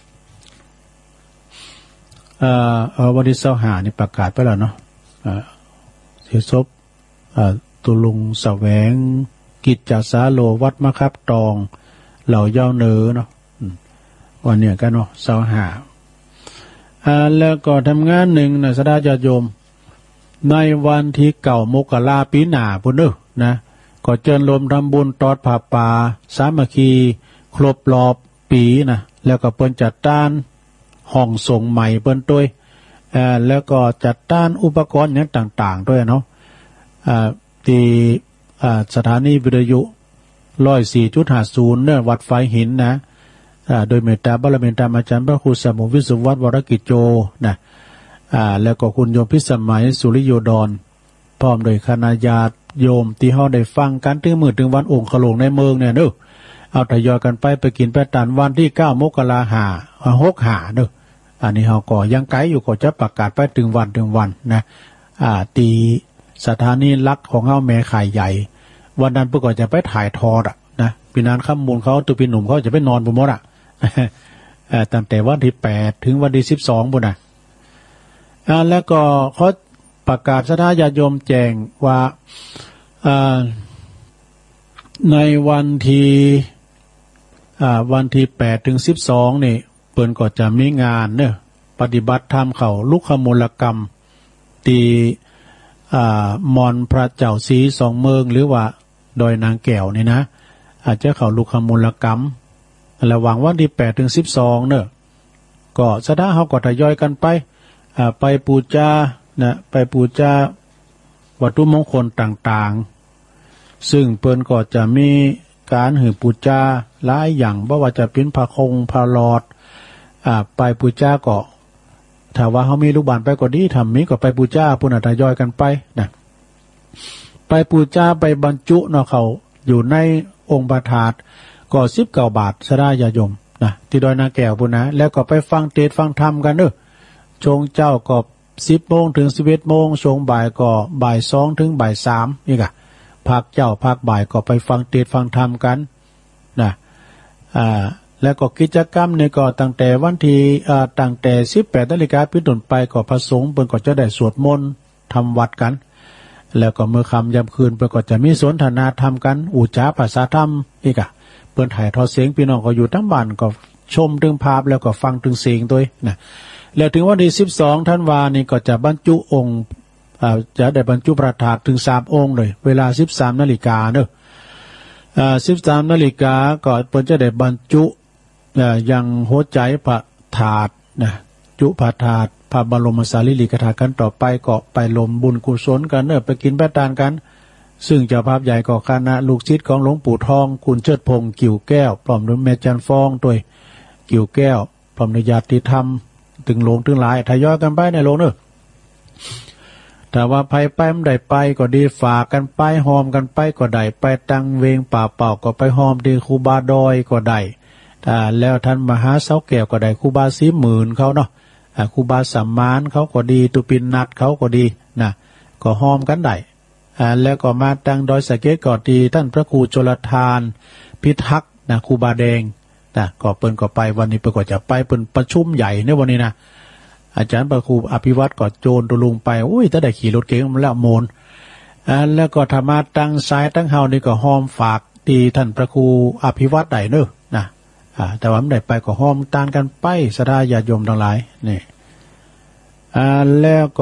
เอ่อเอ่อวันที่ยี่สิบห้านี่ประกาศไปแล้วเนาะอ่าเสียศพอ่าตุลุงแสวงกิจจสาโลวัดมะครับตองเหล่าเย้าเนอเนาะวันเนี้ยกันเนาะยี่สิบห้าอ่าแล้วก็ทำงานหนึ่งนะศรัทธาญาติโยมในวันที่เก่ามกราปีหน้าพุ่นเด้อนะก็เชิญรวมทำบุญตอดผ้าป่าสามัคคีครบรอบปีนะแล้วก็เปิ้นจัดต้านห้องส่งใหม่เปิ้นด้วยเอ่อแล้วก็จัดต้านอุปกรณ์อย่างต่างๆด้วยเนาะอ่าที่อ่าสถานีวิทยุหนึ่งร้อยสี่จุดห้าศูนย์เนี่ยวัดไฟหินนะอ่าโดยเมตตาบารมีธรรมอาจารย์พระครูสมุวิสุทธิวัดวรกิจโจนะอ่าแล้วก็คุณโยมพิสมัยสุริโยดรพร้อมโดยคณะญาติโยมที่เฮาได้ฟังกันถึงมื้อถึงวันองค์ขลงในเมืองเนี่ยเด้อเอาทยอยกันไปไปกินไปตานวันที่เก้ามกราคมหกสิบห้าเด้ออันนี้เฮาก็ยังไกลอยู่ก็จะประกาศไปถึงวันถึงวันนะอ่าตีสถานีหลักของเฮาแม่ข่ายใหญ่วันนั้นเพิ่นก็จะไปถ่ายทอดอ่ะนะพี่นานข้ามมูลเขาตัวพี่หนุ่มเขาจะไปนอนบ่หมดอ่ะเอ่อตั้งแต่วันที่แปดถึงวันที่สิบสองพุ่นน่ะอ่าแล้วก็เขาประกาศศรัทธาญาติโยมแจ้งว่าอ่าในวันที่อ่าวันที่แปดถึงสิบสองนี่เปิ้นก็จะมีงานเนอะปฏิบัติธรรมเขาลุกขมูลกรรมที่อ่ามอนพระเจ้าศรีสองเมืองหรือว่าดอยนางแก้วนี่นะอาจจะเขาลุกขมูลกรรมระหว่างวันที่แปดถึงสิบสองเนอะก็ศรัทธาเฮาก็ทยอยกันไปอ่าไปปูจานะไปปูจาวัตถุมงคลต่างๆซึ่งเปิ้นก็จะมีการหือปูจาหลายอย่างบ่ว่าจะเป็นพระคงพระหลอดอ่าไปปูจาก็ถ้าว่าเฮามีลูกบ้านไปก็ดีทำมีก็ไปปูจาพุ่นน่ะทยอยกันไปนะไปปูจาไปบรรจุเนาะเขาอยู่ในองค์บาทาตุก็สิบเก้าบาทศรัทธาญาติโยมนะที่ดอยนาแก้วพุ่นนะแล้วก็ไปฟังเทศน์ฟังธรรมกันเด้อชงเจ้าก็สิบโมงถึงสิบเอ็ดโมงช่วงบ่ายก็บ่ายสองถึงบ่ายสามนี่ค่ะภาคเจ้าภาคบ่ายก็ไปฟังเทศน์ฟังธรรมกันนะอ่าแล้วก็กิจกรรมเนี่ยก็ตั้งแต่วันที่อ่าตั้งแต่สิบแปดนาฬิกาเป็นต้นไปก็พระสงฆ์เพิ่นก็จะได้สวดมนต์ทำวัดกันแล้วก็เมื่อค่ำยามคืนเพิ่นก็จะมีสนทนาธรรมกันอุจจาภาษาธรรมอีกอ่ะเปิ้นถ่ายทอดเสียงพี่น้องก็อยู่ทั้งบ้านก็ชมถึงภาพแล้วก็ฟังถึงเสียงด้วยนะแล้วถึงวันที่สิบสองธันวาคมนี้ก็จะบรรจุองค์อ่าจะได้บรรจุพระธาตุถึงสามองค์เลยเวลา สิบสามนาฬิกา นเด้ออ่า สิบสามนาฬิกา นก็เพิ่นจะได้บรรจุอ่ายังหัวใจพระธาตุนะจุพระธาตุพระบรมสารีริกธาตุกันต่อไปก็ไปลมบุญกุศลกันเด้อไปกินแปะตานกันซึ่งเจ้าภาพใหญ่ก็คณะลูกศิษย์ของหลวงปู่ทองคุณเชิดพงษ์กิ่วแก้วพร้อมด้วยแม่จันฟองด้วยกิ่วแก้วพร้อมด้วยญาติธรรมถึงโลงถึงหลายทยอยกันไปในโลงเด้อแต่ว่าไปไปมันได้ไปก็ดีฝากกันไปหอมกันไปก็ได้ไปตังเวงป่าเป่าก็ไปหอมที่ครูบาดอยก็ได้อ่าแล้วท่านมหาเสาแก้วก็ได้ครูบาสีหมื่นเขาเนาะอ่าครูบาสัมมานเขาก็ดีตุปินนัดเขาก็ดีนะก็หอมกันได้อ่าแล้วก็มาตังดอยสะเก็ดก็ดีท่านพระครูชลทานพิทักษ์นะครูบาแดงนะก็เปิ้นก็ไปวันนี้เปิ้นก็จะไปเปิ้นประชุมใหญ่ในวันนี้นะอาจารย์พระครูอภิวัตรก็โจรตุลุงไปอุ้ยถ้าได้ขี่รถเก๋งมาแล้วโมนอ่าแล้วก็ธรรมะตั้งซ้ายตั้งเฮานี่ก็หอมฝากดีท่านพระครูอภิวัตรได้เด้อนะอ่าแต่ว่าไม่ได้ไปก็หอมตานกันไปศรัทธาญาติโยมทั้งหลายนี่อ่าแล้วก็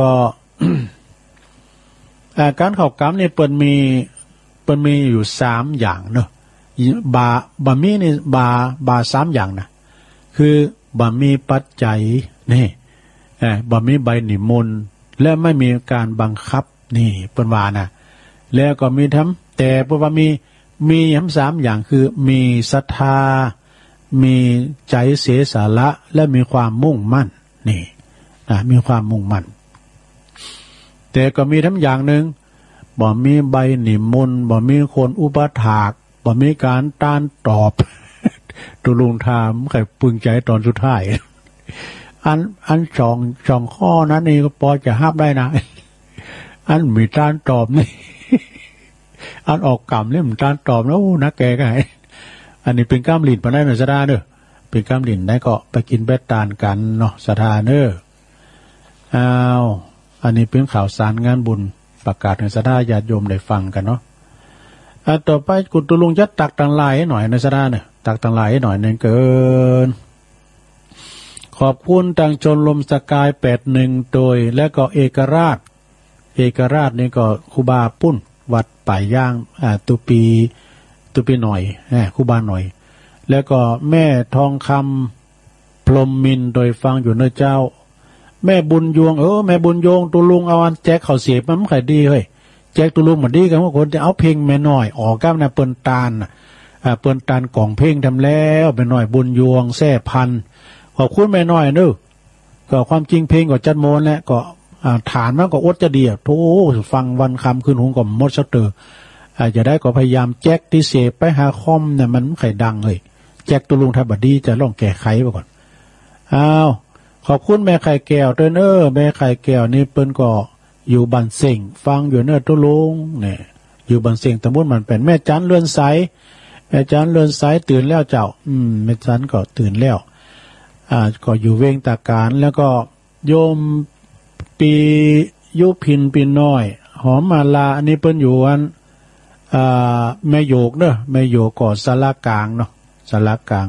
อ่าการเข้ากรรมนี่เปิ้นมีเปิ้นมีอยู่สามอย่างเนาะบาบะมีนี่บาบาสามอย่างนะคือบะมีปัจจัยนี่เอ่อบะมีใบนิมนต์และไม่มีการบังคับนี่เปิ้นว่านะแล้วก็มีทั้งแต่เพราะว่ามีมีทั้งสามอย่างคือมีศรัทธามีใจเสียสาระและมีความมุ่งมั่นนี่นะมีความมุ่งมั่นแต่ก็มีทั้งอย่างหนึ่งบ่มีใบหนิมนต์บ่มีคนอุปถากบ่มีการต้านตอบ ตุลุงถามใครปึงใจตอนสุดท้าย อันอันสองสองข้อนั้นนี่ก็พอจะห้ามได้นะ อันมีต้านตอบนี่ อันออกกรรมนี่มันต้านตอบแล้วนักแกก็ให้อันนี้เป็นกล้ามลิ้นปานได้หน่อยสะดาเด้อเป็นกล้ามลิ้นได้ก็ไปกินแบตตานกันเนาะสะดาเด้ออ้าวอันนี้เป็นข่าวสารงานบุญประกาศให้สะดาญาติโยมได้ฟังกันเนาะอ่าต่อไปกุตุลุงยัดตักตังหลายหน่อยในสะดาเนี่ยตักตังหลายหน่อยนึงเกินขอบคุณตังชนลมสกายแปดหนึ่งโดยและก็เอกราชเอกราชนี่ก็ครูบาปุ้นวัดป่ายย่างอ่าตุปีตุปีหน่อยแหมครูบาหน่อยแล้วก็แม่ทองคำพรหมมินโดยฟังอยู่เนื้อเจ้าแม่บุญยวงเออแม่บุญยวงตุลุงเอาอันแจกข้าวเสียบมันไม่ค่อยดีเฮ้ยแจกตุลุงเหมือนดีกันว่าคนจะเอาเพลงแม่น้อยออกก้าวนะเปิ้นตาลอ่าเปิ้นตาลกล่องเพลงทำแล้วแม่น้อยบุญยวงแซ่พันขอบคุณแม่น้อยเด้อก็ความจริงเพลงก็จัดโมนแล้วก็อ่าฐานมันก็อดจะดีอ่ะโธ่ฟังวันคำคืนหูก็หมดซะเตออาจจะได้ก็พยายามแจกที่เสพไปหาคอมเนี่ยมันไข่ดังเลยแจกตุลุงถ้าบัดดีจะลองแก้ไขไปก่อนอ้าวขอบคุณแม่ไข่แก้วเด้อเนอแม่ไข่แก้วนี่เปิ้นก็อยู่บ้านเสิงฟังอยู่เนอตุลุงเนี่ยอยู่บ้านเสิงตำบลมันเป็นแม่จันเรือนใสแม่จันเรือนใสตื่นแล้วเจ้าอืมแม่จันก็ตื่นแล้วอ่าก็อยู่เวงตาการแล้วก็โยมปียุพินปีน้อยหอมมาลาอันนี้เปิ้นอยู่อันอ่าแม่โยกเนอะแม่โยกก่อศาลากลางเนาะศาลากลาง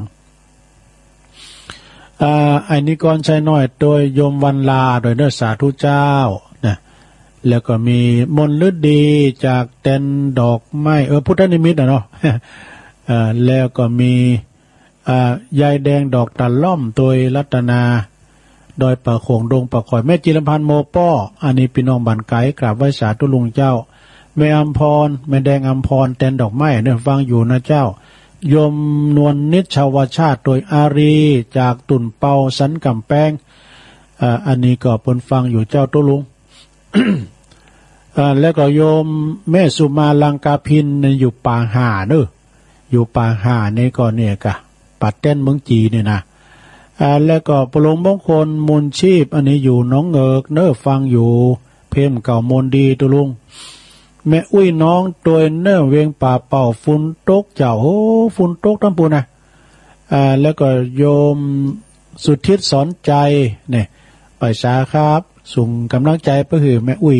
อ่าไอ้นิกรชัยน้อยโดยโยมวันลาโดยเนอะสาธุเจ้านะแล้วก็มีมนต์ฤดีจากเต็นดอกไม้เออพุทธนิมิตนะเนาะ อ่าแล้วก็มีอ่ายายแดงดอกตะล่อมโดยรัตนาโดยปะโขงดงปะข่อยแม่จิรพันธ์โมป้ออันนี้พี่น้องบ้านไกลกราบไหว้สาธุลุงเจ้าแม่อำพรแม่แดงอำพรแตนดอกไม้เนี่ยฟังอยู่นะเจ้ายมนวลนิชชาวชาติโดยอารีจากตุ่นเปาสันกำแป้งอ่าอันนี้ก็เพิ่นฟังอยู่เจ้าตุลุง อ่าแล้วก็โยมแม่สุมาลังกาพินอยู่ป่าหาเด้ออยู่ป่าหานี่ก็เนี่ยกะปัดเต้นเมืองจีเนี่ยนะอ่าแล้วก็ปลงมงคลมนชีพอันนี้อยู่น้องเอิกเน้อฟังอยู่เพิ่มเก่ามนดีตุลุงแม่อุ้ยน้องตัวเน้อเวียงป่าเป่าฝุ่นตกเจ้าโอ้ฝุ่นตกทั้งปูนะอ่าแล้วก็โยมสุทธิสอนใจเนี่ยไปสาครับส่งกำลังใจไปหือแม่อุ้ย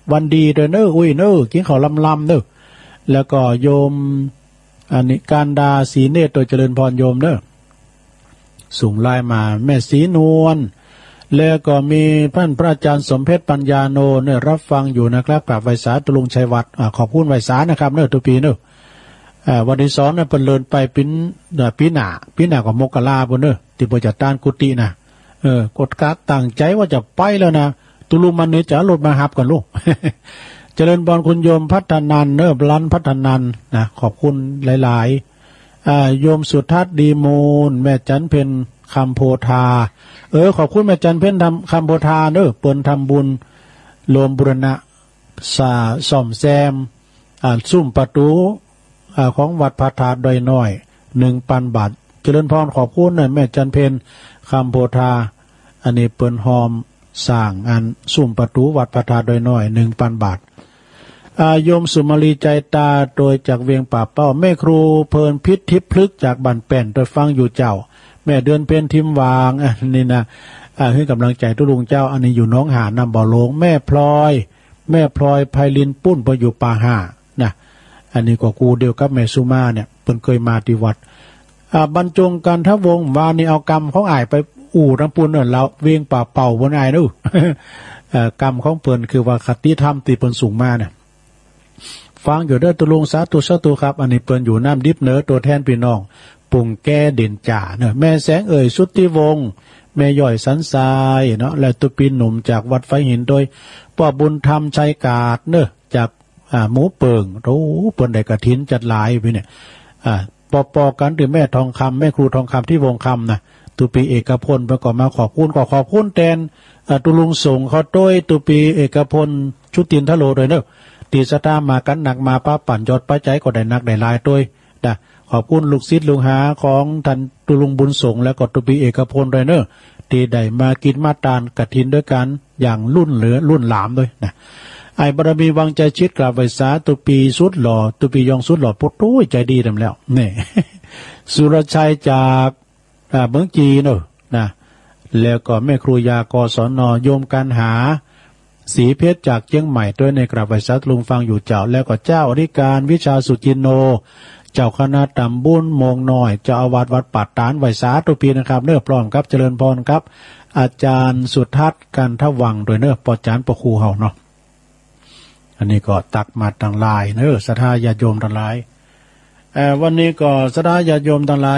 วันดีเด้อเนออุ้ยเนอกินข้าวลำๆเนอแล้วก็โยมอันนี้การดาสีเนตรโดยเจริญพรโยมเนอส่งไลน์มาแม่สีนวลแล้วก็มีท่านพระอาจารย์สมเพชรปัญญาโนเนี่ยรับฟังอยู่นะครับกราบไหว้สาตุลุงชัยวัฒน์ขอบคุณไหว้สานะครับเนอทุกปีเนอวันที่สองเนี่ยเพิ่นเลินไปปิ้นปีหน้าปีหน้ากับมกราพุ่นเนอที่บ่จะต้านกุฏินะเออกดการตั้งใจว่าจะไปแล้วนะตุลุมันนี่จะรถมาหับกันลูก เจริญบอลคุณโยมพัฒนันเนอรันพัฒนันนะขอบคุณหลายๆอ่าโยมสุทัศน์ดีมูลแม่จันเพ็ญคำโพธาเออขอบคุณแม่จันเพ็ญทำคำโพธาเนอเปิ้นทำบุญรวมบุรณะสาซ่อมแซมอ่าซุ้มประตูอ่าของวัดพระธาตุดอยน้อยหนึ่งพันบาทเจริญพรขอบคุณหน่อยแม่จันเพ็ญคำโพธาอันนี้เปิ้นหอมสร้างอันซุ้มประตูวัดพระธาตุดอยน้อยหนึ่งพันบาทอาโยมสุมาลีใจตาโดยจากเวียงป่าเป้าแม่ครูเพลินพิษทิพย์พลึกจากบันแป่นโดยฟังอยู่เจ้าแม่เดือนเพ็ญทิมวางอันนี้นะอ่าให้กำลังใจทุลุงเจ้าอันนี้อยู่น้องหานำบ่อหลงแม่พลอยแม่พลอยไพลินปุ้นไปอยู่ป่าห่านะอันนี้ก็กูเดียวกับแม่สุมาเนี่ยเพิ่นเคยมาที่วัดอ่าบรรจงกันทวงวานี่เอากรรมของอ้ายไปอู่น้ำปูนเน่ะเราเวียงป่าเป่าบนอ้ายนู่เอ่อกรรมของเพิ่นคือว่าคติธรรมที่เพิ่นสูงมาเนี่ยฟังอยู่เด้อตุลุงสาธุสาธุครับอันนี้เปิ้นอยู่น้ำดิบเนอตัวแทนพี่น้องปุ่งแก้เด่นจ่าเนอะแม่แสงเอ่ยสุทธิวงศ์แม่ย่อยสันทรายเนาะและตุปีหนุ่มจากวัดไฟหินโดยพ่อบุญธรรมชัยกาดเนอะจากอ่าหมูเปิงโอ้เปิ้นได้กฐินจัดหลายไปเนี่ยอ่าปอปอกันหรือแม่ทองคำแม่ครูทองคำที่วงคำนะตุปีเอกพลประกอบมาขอบคุณก็ขอบคุณแทนตุลุงส่งเขาด้วยตุปีเอกพลชุตินทโลด้วยเนอะตีสตามากันหนักมาป้าปั่นยอดป้าใจก็ได้นักได้ลายด้วยนะขอบคุณลูกศิษย์ลูกหาของท่านตุลุงบุญสงและก็ตุปีเอกพลด้วยเนอะตีได้มากินมาตานกฐินด้วยกันอย่างรุ่นเหลือรุ่นหลามด้วยนะไอ้บารมีวังใจชิดกราบไหว้สาตุปีสุดหล่อตุปียองสุดหล่อปุ๊บตู้ใจดีทำแล้วนี่ สุรชัยจากเมืองจีนเนอะนะแล้วก็แม่ครูยากศนโยมการหาสีเพชรจากเชียงใหม่ด้วยในกราบไหว้สาธุลุงฟังอยู่เจ้าแล้วก็เจ้าอธิการวิชาสุจินโนเจ้าคณะตำบุญมงน้อยเจ้าอาวาสวัดปัดตานไหว้สาธุปีนะครับเนื้อพร้อมครับเจริญพรครับอาจารย์สุทัศน์กันทวังโดยเนื้อปอจานปอครูเฮาเนาะอันนี้ก็ตักมาต่างลายเนื้อศรัทธาญาติโยมต่างหลายเอ่อวันนี้ก็ศรัทธาญาติโยมต่างหลาย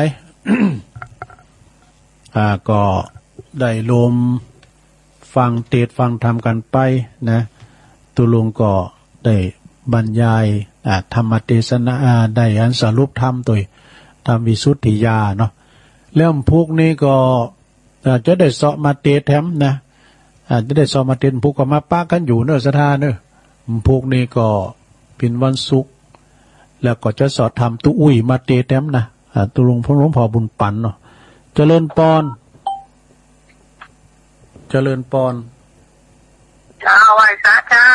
อ่าก็ได้ลมฟังเทศฟังธรรมกันไปนะตุลุงก็ได้บรรยายธรรมเทศนาได้อันสรุปธรรมตัวธรรมวิสุทธิญาเนาะเรื่องพวกนี้ก็จะได้สอบมาเทศแถมนะจะได้สอบมาเทศพวกก็มาป้ากันอยู่เนอะสถานเนอะพวกนี้ก็เป็นวันศุกร์แล้วก็จะสอบธรรมตุอุ้ยมาเทศแถมนะตุลุงพระหลวงพ่อบุญปันเนาะเจริญปอนเจริญปอนเจ้าไหว้สาเจ้า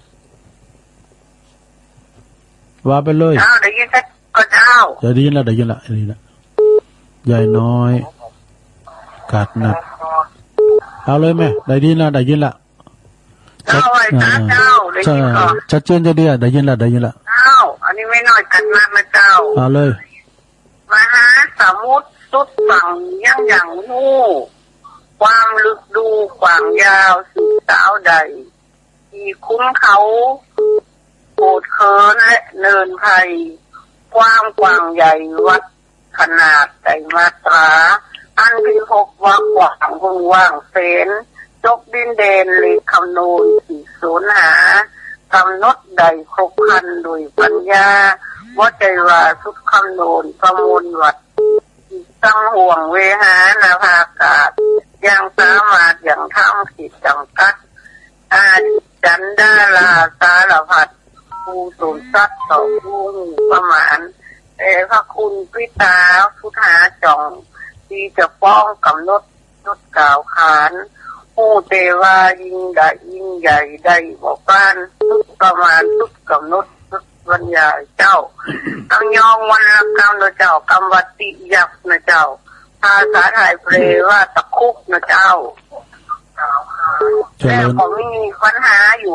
ว่าไปเลยเจ้าได้ยินสักก็เจ้าจะได้ยินแล้วได้ยินละได้ยินละใหญ่น้อยกัดนักเอาเลยแม่ได้ยินละได้ยินละเจ้าไหว้สาเจ้าได้ยินก่อนชัดเจนจะดีได้ยินละได้ยินละเจ้าอันนี้ไม่น้อยกัดมากนะเจ้าเอาเลยมหาสมุทรสุดฝั่งยังอย่างหู้ความลึกดูกว้างยาวสุดสาวใดที่คุ้มเขาโกดเคินและเนินไผ่กว้างกว้างใหญ่วัดขนาดใดมาตราอันพิภพว่ากว้างวงว่างเฟนจกดินเดนเลขคำนูนสี่ศูนย์หากำหนดใดครบคันโดยปัญญาว่าใจว่าสุดคำนูนประมวลวัดตั้งห่วงเวหานาภากาศยังสามารถอย่างทำขีดจำกัดอาจันดาลาสารพัดผู้สมทรัพย์ต่อผู้ประมาณแต่พระคุณพิตาพุทธาจองที่จะป้องกำหนดนุดกล่าวขานผู้เทวายิ่งใหญ่ยิ่งใหญ่ได้บอกบ้านทุกประมาณทุกกำหนดทุกบรรยายเจ้าตั้งยองวันละกรรมนะเจ้ากรรมวัติยักษ์นะเจ้าภาษาไทยเปลว่าตะคุกนะเจ้าแล้วผมมีปัญหาอยู่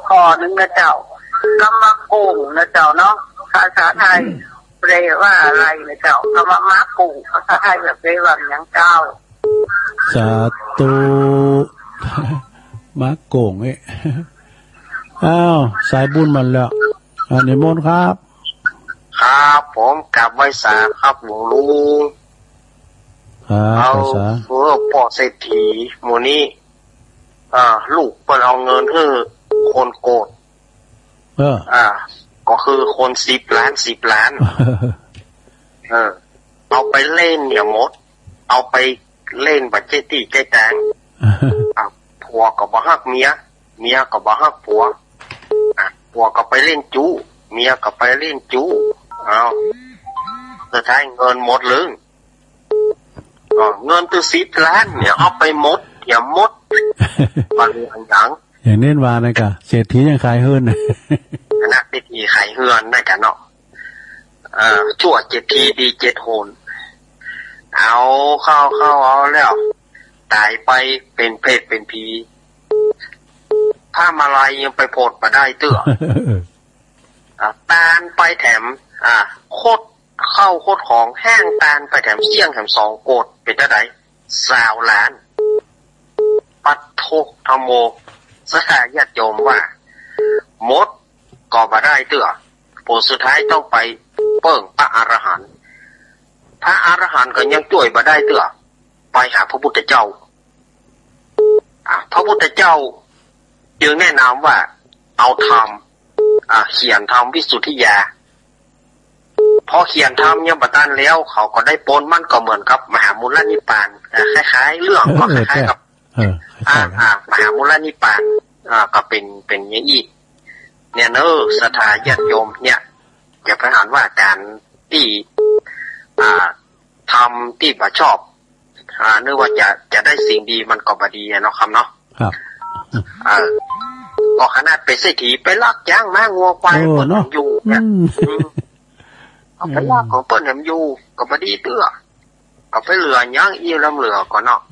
คอนึงนะเจ้ากำมะโก่งนะเจ้าเนาะภาษาไทยแปลว่าอะไรนะเจ้ากำมะมะโก่งภาษาไทยแบบแปลว่าอย่างเจ้าสาธุมะโก่งเอ้อ้าวสายบุญมันแล้วอันนี้มนครับครับผมกลับไว้สาครับหลวงลุงเอาเพื่อปอเศรษฐีหมู่นี้อ่าลูกเพิ่นเอาเงินให้คนโกดเอออ่าก็คือคนสิบล้านสิบล้านเออเอาไปเล่นเนี่ยมดเอาไปเล่นบัตรเจตี้ใจแตงอ่าผัวก็บ่ฮักเมียเมียก็บ่ฮักผัวอ่ะผัวก็ไปเล่นจู้เมียก็ไปเล่นจู้เอาสุดท้ายเงินหมดเลยเงินตัวสิบล้านเนี่ยเอาไปหมดอย่าหมดมันอย่างอย่างเน้นวานะกะเศรษฐียังขายเฮือนนักเศรษฐีขายเฮือนได้กันเนาะอ่าชั่วเจ็ดทีดีเจ็ดโหนเอาเข้าเข้าเอาแล้วตายไปเป็นเพศเป็นผีถ้ามาลายยังไปโพดมาได้เตื้ออ่าตานไปแถมอ่าโคตรเข้าโคตรของแห้งตานไปแถมเสี่ยงแถมสองโกดเป็นเท่าไหร่สาวล้านปัดโทกธโมสหายญาติโยมว่ามดก็มาได้เตื้อผลสุดท้ายต้องไปเปิ้งพระอรหันต์พระอรหันต์ก็ยังช่วยมาได้เตื้อไปหาพระพุทธเจ้าอ่าพระพุทธเจ้าจึงแนะนำว่าเอาธรรมอ่าเขียนธรรมวิสุทธิยาพอเขียนธรรมยังบัตันแล้วเขาก็ได้ปนมันก็เหมือนกับมหามูลนิพพานคล้ายๆเรื่องก็คล้ายๆกับอ่าอ่ามหามูลนิพพานอ่าก็เป็นเป็นอย่างนี้เนี่ยเนอะศรัทธาญาติโยมเนี่ยอย่าไปอ่านว่าการที่อ่าทำที่บ่ชอบอ่านึกว่าจะจะได้สิ่งดีมันก็บ่ดีเนาะครับเนาะครับเออก็ขนาดไปเศรษฐีไปลักจ้างมางัวควายเปิ้นอยู่เนี่ยเอาไปลักของเปิ้นให้มันอยู่ก็บ่ดีเตื้อก็ไปเหลือยังอีลำเหลือก่อนเนาะ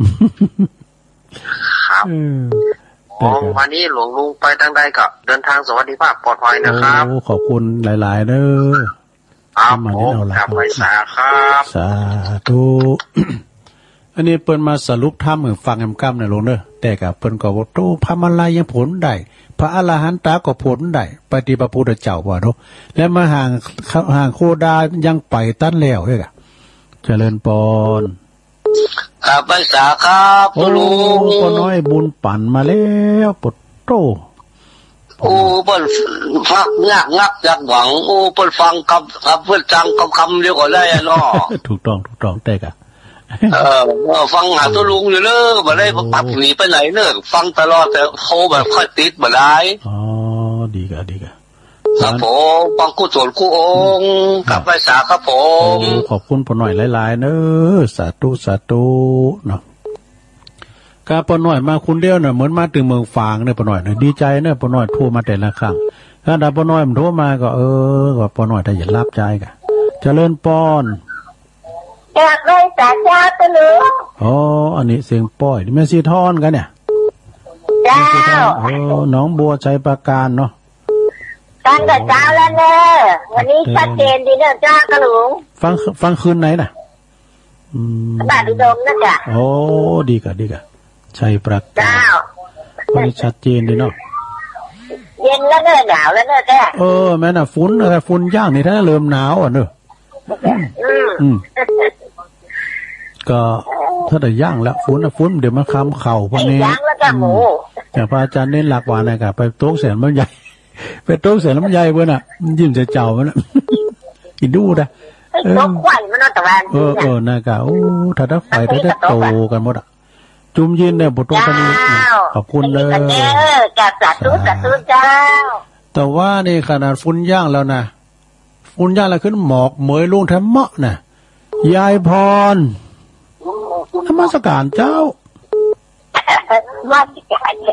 ครับอ๋อวันนี้หลวงลุงไปทางใดก็เดินทางสวัสดิภาพปลอดภัยนะครับโอ้ขอบคุณหลายๆเด้อครับผมกลับไปสาครับสาธุอันนี้เปิ้นมาสรุปธรรมให้ฟังแอมกำเนี่ยลงเด้อแต่ก็เปิ้นก็ว่าโตพระมาลายยังผลได้พระอรหันตาก็ผลได้ปฏิบัติพระพุทธเจ้าว่าเนาะและมาห่างห่างโคดายังไปตั้นแล้วเด้อเจริญพรครับไปสาครับโอ้ปน้อยบุญปั่นมาแล้วปดโตโอ้เปิ้นฟักงักงักจากหวังโอ้เปิ้นฟังคำครับเพิ่นจังคำคำเดียวก็ได้เนาะถูกต้องถูกต้องแต่กะเออฟังหาตัวลุงอยู่เด้อบ่ได้ปัดหนีไปไหนเด้อฟังตลอดแต่โทรแบบค่อยติดบ่ได้อ๋อดีกะดีกะครับผมฟังกุศลคู่องค์กลับไปสาครับผมขอบคุณปน้อยหลายๆเด้อสาธุสาธุเนาะกาปน้อยมาคุณเดียวเนี่ยเหมือนมาถึงเมืองฝางเนี่ยปน้อยเนี่ยดีใจเนี่ยปน้อยโทรมาแต่ละครั้งถ้าดาปน้อยมันโทรมาก็เออก็ปน้อยถ้าอย่ารับใจกะเจริญพรอยากได้สาชาตะเหลืออ๋ออันนี้เสียงป้อยนี่แม่ซีทอนกันเนี่ยเจ้าโอ้น้องบัวใจประการเนาะตั้งแต่เช้าแล้วเนอะวันนี้ชัดเจนดีเนอะจ้ากระหลุงฟังฟังคืนไหนน่ะอืมบ้านอุดมนะจ๊ะโอ้ดีกะดีกะชัยประการเจ้าวันนี้ชัดเจนดีเนาะเย็นแล้วเนอะหนาวแล้วเนอะแกเออแม่น่ะฝุ่นอะไรฝุ่นย่างนี่ถ้าเริ่มหนาวอ่ะเนอะอืมก็ถ้าได้ย่างแล้วฝุ่นนะฝุ่นเดี๋ยวมันคำเข่าพวกนี้ย่างแล้วจ้ะหมูแต่พระอาจารย์เน้นหลักวานะกะไปโต๊ะแสนมันใหญ่ไปโต๊ะแสนมันใหญ่เว้ยน่ะมันยิ้มจะเจ้ามันน่ะกินดูนะเออไข่มันน่ะตะวันเออเออน่ะกะโอ้ถ้าได้ไข่ได้โตกันหมดอ่ะจุ่มยินเนี่ยบ่ตรงกันนี่ขอบคุณเลยเออจับสาธุสาธุเจ้าแต่ว่านี่ขนาดฝุ่นย่างแล้วนะฝุ่นย่างแล้วขึ้นหมอกเหมยลุงแถมเหมาะน่ะยายพรธรรมสการเจ้ามาสิกาย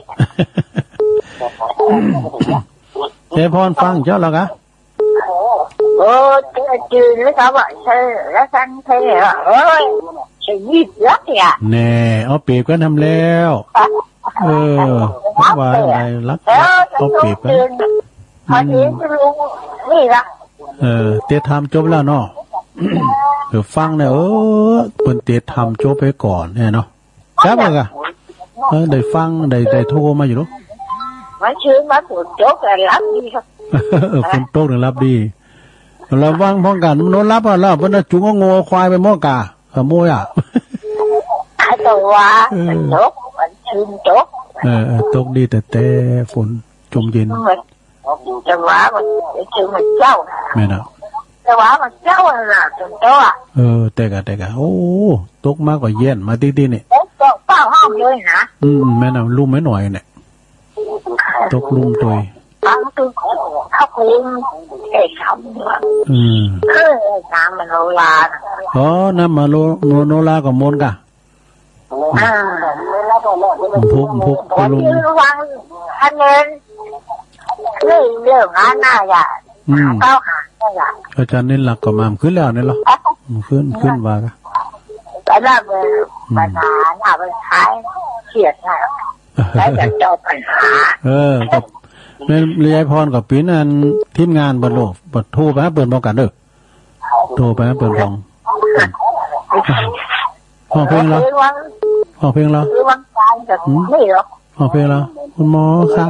ยายพรฟังเจ้าแล้วกะโอ้จืดแล้วเขาบอกเธอแล้วสั่งเธอเอ้ยจะยิบรักเนี่ยแน่เอาเปรียบกันทำแล้วเออว่าอะไรรักเอาเปรียบกันพอดีจะรู้นี่ละเออเตะทำจบแล้วเนาะเดี๋ยวฟังเนี่ยเออเปิ่นเตะทำจบไปก่อนเนี่ยเนาะครับบ่กะเออได้ฟังได้ได้โทรมาอยู่เนาะมันชื่อมาฝนตกแต่รับดีครับเออฝนตกเนี่ยรับดีเราวางพ้องกันโน้นรับอ่ะแล้วเพิ่นจุงงอควายไปหม้อกาขโมยอ่ะตัวมันตกมันชื่นตกเออตกดีแต่แต่ฝนจมเย็นจะว่ามันชื่อมันเจ้าแม่น่ะจะว่ามันเจ้าน่ะจนโตอ่ะเออแต่กะแต่กะโอ้ตกมากกว่าเย็นมาติ๊ๆนี่ตกเป้าห้องเลยนะอืมแม่น่ะลุ่มไม่หน่อยเนี่ยตกลุ่มตัวฟังตัวเขาคุมไอ้คำอืมเออน้ำมันโนลาอ๋อน้ำมาโลโนลากับมนกะอ่าพุกพุกพุกลุงวังอันนั้นนี่เรื่องงานน่าอย่าเต้าหาอย่าอาจารย์เน้นหลักก็มาขึ้นแล้วเนี่ยหรอขึ้นขึ้นว่ากะแต่ละเป็นปัญหาหน้าเป็นท้ายเขียดน่ะได้แต่เจ้าปัญหาเออกับแม่เรียพรกับปีนั้นทีมงานบรรลุบรรทุไปเปิดบอกกันเด้อโทรไปเปิดของห้องเพลงแล้วห้องเพลงแล้วไม่หรอกห้องเพลงแล้วคุณหมอค่ะ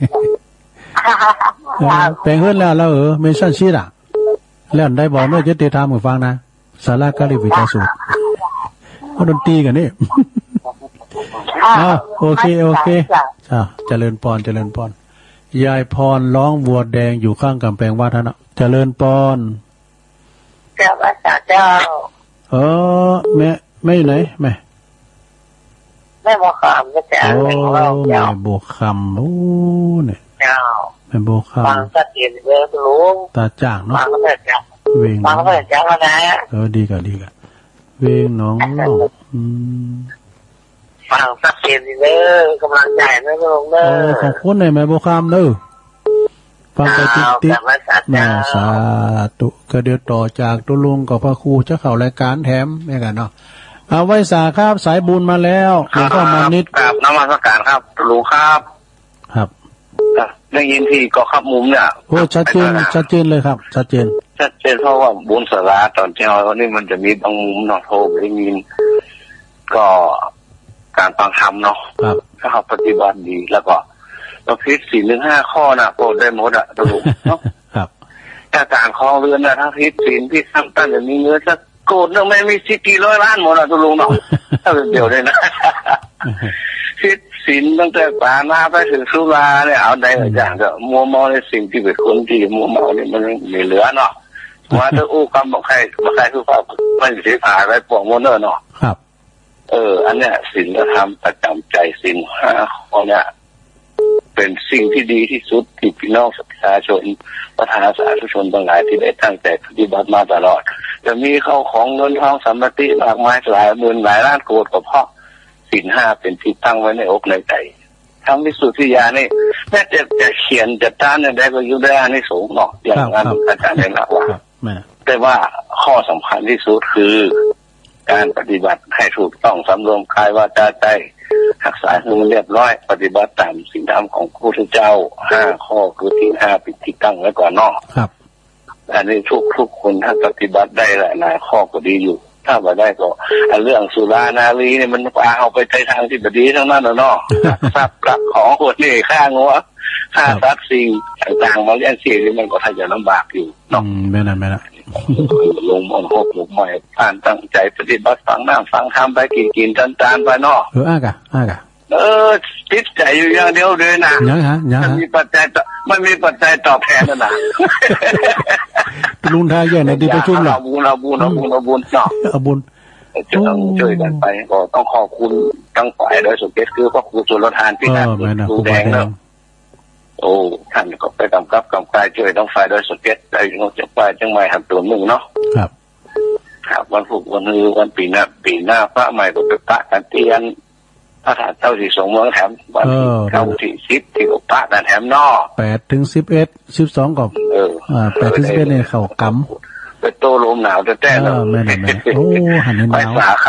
แปลงขึ้นแล้วแล้วเออเมชั่นชีดอ่ะแล้วได้บอกเมื่อจะติดตามกับฟังนะสาระกาลิวิจาสูตรเขาดนตรีกันนี่อ่าโอเคโอเคอ่าเจริญพรเจริญพรยายพรร้องวัวแดงอยู่ข้างกำแพงวัดนะเจริญพรเจ้าพระเจ้าเออแม่ไม่ไหนแม่แม่บวคำก็จะโอ้แม่บวคำโอ้เนี่ยเจ้าแม่บวคำฟังสักทีเดียวรู้ตาจ่างเนาะฟังก็ไม่จับเวงฟังก็ไม่จับแล้วนะเออดีกันดีกันเวงน้องน้องอืมฟังสักทีเดียวกำลังใจนะลุงเนอะขอบคุณในแม่บวคำเนอะฟังไปติ๊กติ๊กแม่สาธุก็เดี๋ยวต่อจากตุลุงกับพระครูจะเข้ารายการแถมแม่กันเนาะเอาไว้สาครับสายบุญมาแล้วหลวงพ่อมานิดครับนมัสการครับตุลุงครับครับได้ยินที่ก็ขับมุมเนี่ยโอ้ชัดเจนชัดเจนเลยครับชัดเจนชัดเจนเพราะว่าบุญสาราตอนเช้านี่มันจะมีบางมุมเนาะโทรไปได้ยินก็การฟังธรรมเนาะครับถ้าเขาปฏิบัติดีแล้วก็เราพิจสี่หนึ่งห้าข้อนะโปรดได้หมดอะตุลุงเนาะครับแต่การคลองเรือนนะถ้าพิจศีลพิจทำตั้งจะมีเงินสักโกดนึงไม่มีสิกี่ร้อยล้านหมดอะตุลุงเนาะถ้าเป็นเดียวเลยนะพิจศีลตั้งแต่ปานาไปถึงสุราเนี่ยเอาได้หลายอย่างก็มัวเมาในสิ่งที่เป็นคนที่มัวเมาเนี่ยมันไม่เหลือเนาะว่าถ้าอู้คำบอกใครบอกใครคือว่าไม่เสียผ่าไปปวงโมเนอร์เนาะครับเอออันเนี้ยศีลธรรมประจำใจศีลห้าข้อเนี่ยเป็นสิ่งที่ดีที่สุดที่พี่น้องประชาชนประชาสาธุชนทั้งหลายที่ได้ตั้งใจปฏิบัติมาตลอดจะมีเข้าของเงินทองสัมปติมากมายหลายหมื่นหลายล้านโกรธก็เพราะศีลห้าเป็นที่ตั้งไว้ในอกในใจทั้งวิสุทธิญาณนี่แม้จะจะเขียนจะต้านได้ก็อยู่ได้ในสูงเนาะอย่างนั้นอาจารย์ได้บอกว่าแต่ว่าข้อสำคัญที่สุดคือการปฏิบัติให้ถูกต้องสำรวมกายวาจาใจรักษาให้มันเรียบร้อยปฏิบัติตามสิ่งธรรมของพระพุทธเจ้าห้าข้อคือที่ห้าเป็นที่ตั้งไว้ก่อนนอกครับอันนี้ทุกทุกคนถ้าปฏิบัติได้หลายหลายข้อก็ดีอยู่ถ้าไม่ได้ก็เรื่องสุรานารีเนี่ยมันพาเอาไปในทางที่บดีทั้งนั้นนะเนาะทรัพย์กลับของคนนี่ฆ่างัวฆ่าทรัพย์สิ่งต่างๆมาเลี้ยงเสียนี่มันก็ถ้าจะลำบากอยู่เนาะไม่น่าไม่น่าลงมองหกหกหม่ผ่านตั้งใจปฏิบัติฟังน้ำฟังทำไปกินกินจานจานไปเนาะเอออากะอากะเออติดใจอยู่อย่างเดียวเลยนะยังฮะยังมันมีปัจจัยมันมีปัจจัยตอบแทนนะลุงทายแย่ในที่ประชุมหรอเอาบุญเอาบุญเอาบุญเอาบุญเนาะเอาบุญจะต้องช่วยกันไปก็ต้องขอบคุณทั้งฝ่ายโดยสุเกตคือพระครูจุลทานพี่นัทครูแดงเนาะโอ้ท่านก็ไปกำกับกำกายช่วยต้องฝ่ายโดยสุเกตได้งดจากฝ่ายจังไม่หักตัวมึงเนาะครับครับวันศุกร์วันฮือวันปีหน้าปีหน้าพระใหม่ก็ไปปะกันเตียนพระธาตุเจ้าที่สงเมืองแถมวันเก้าที่สิบที่กับปะกันแถมนอแปดถึงสิบเอ็ดสิบสองกับเอออ่าแปดถึงสิบเอ็ดเนี่ยเขากำไปโตลมหนาวแต่แต่เนาะแม่นแม่โอ้หันหนาวไปสาครับ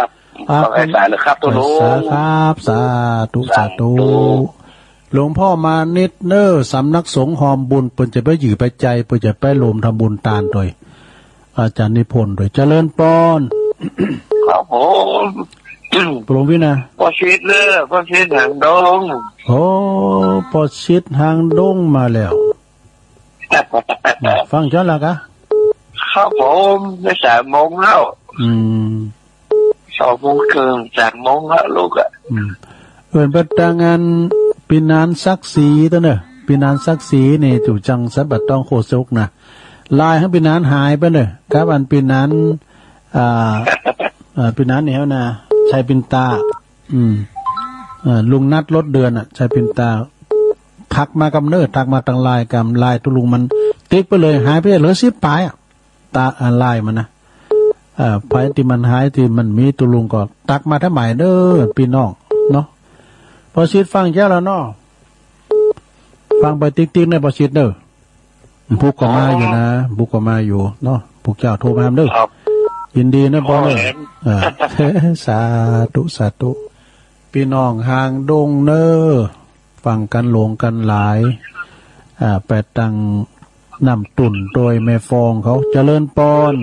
ขอให้สาธุครับตัวลุงสาครับสาธุสาธุหลวงพ่อมานิดเนอร์สำนักสงฆ์หอมบุญเปิ่นจะไปหยือไปใจเปิ่นจะไปรวมทำบุญตานโดยอาจารย์นิพนธ์โดยเจริญปอนครับผมปลงวินะพอชิดเลยพอชิดหางดงโอ้พอชิดหางดงมาแล้วฟังจ้าละกะครับผมได้สามโมงแล้วอืมสองโมงครึ่งสามโมงแล้วลูกอ่ะอืมเอินประตางานปีนานซักสีตัวเนอะปีนานซักสีนี่จู่จังสับบัดต้องโคซกนะลายให้ปีนานหายไปเนอะครับอันปีนานอ่าอ่าปีนานเนี่ยนะชายปินตาอืมอ่าลุงนัดรถเดือนอ่ะชายปินตาทักมากำเนิดทักมาตั้งลายกำลายตุลุงมันติ๊กไปเลยหายไปเหลือสิบปลายอ่ะตาอ่าลายมันนะอ่าไปที่มันหายที่มันมีตุลุงก็ตักมาทั้งใหม่เด้อพี่น้องเนาะพอชิดฟังแค่แล้วเนาะฟังไปติ๊กติ๊กในพอชิดเด้อบุกก็มาอยู่นะบุกก็มาอยู่เนาะพวกเจ้าโทรมาเด้อยินดีนะพ่อเลยอ่าสาธุสาธุพี่น้องห่างดงเนอฟังกันหลงกันหลายอ่าแปดตังนำตุ่นโดยแม่ฟองเขาเจริญปอน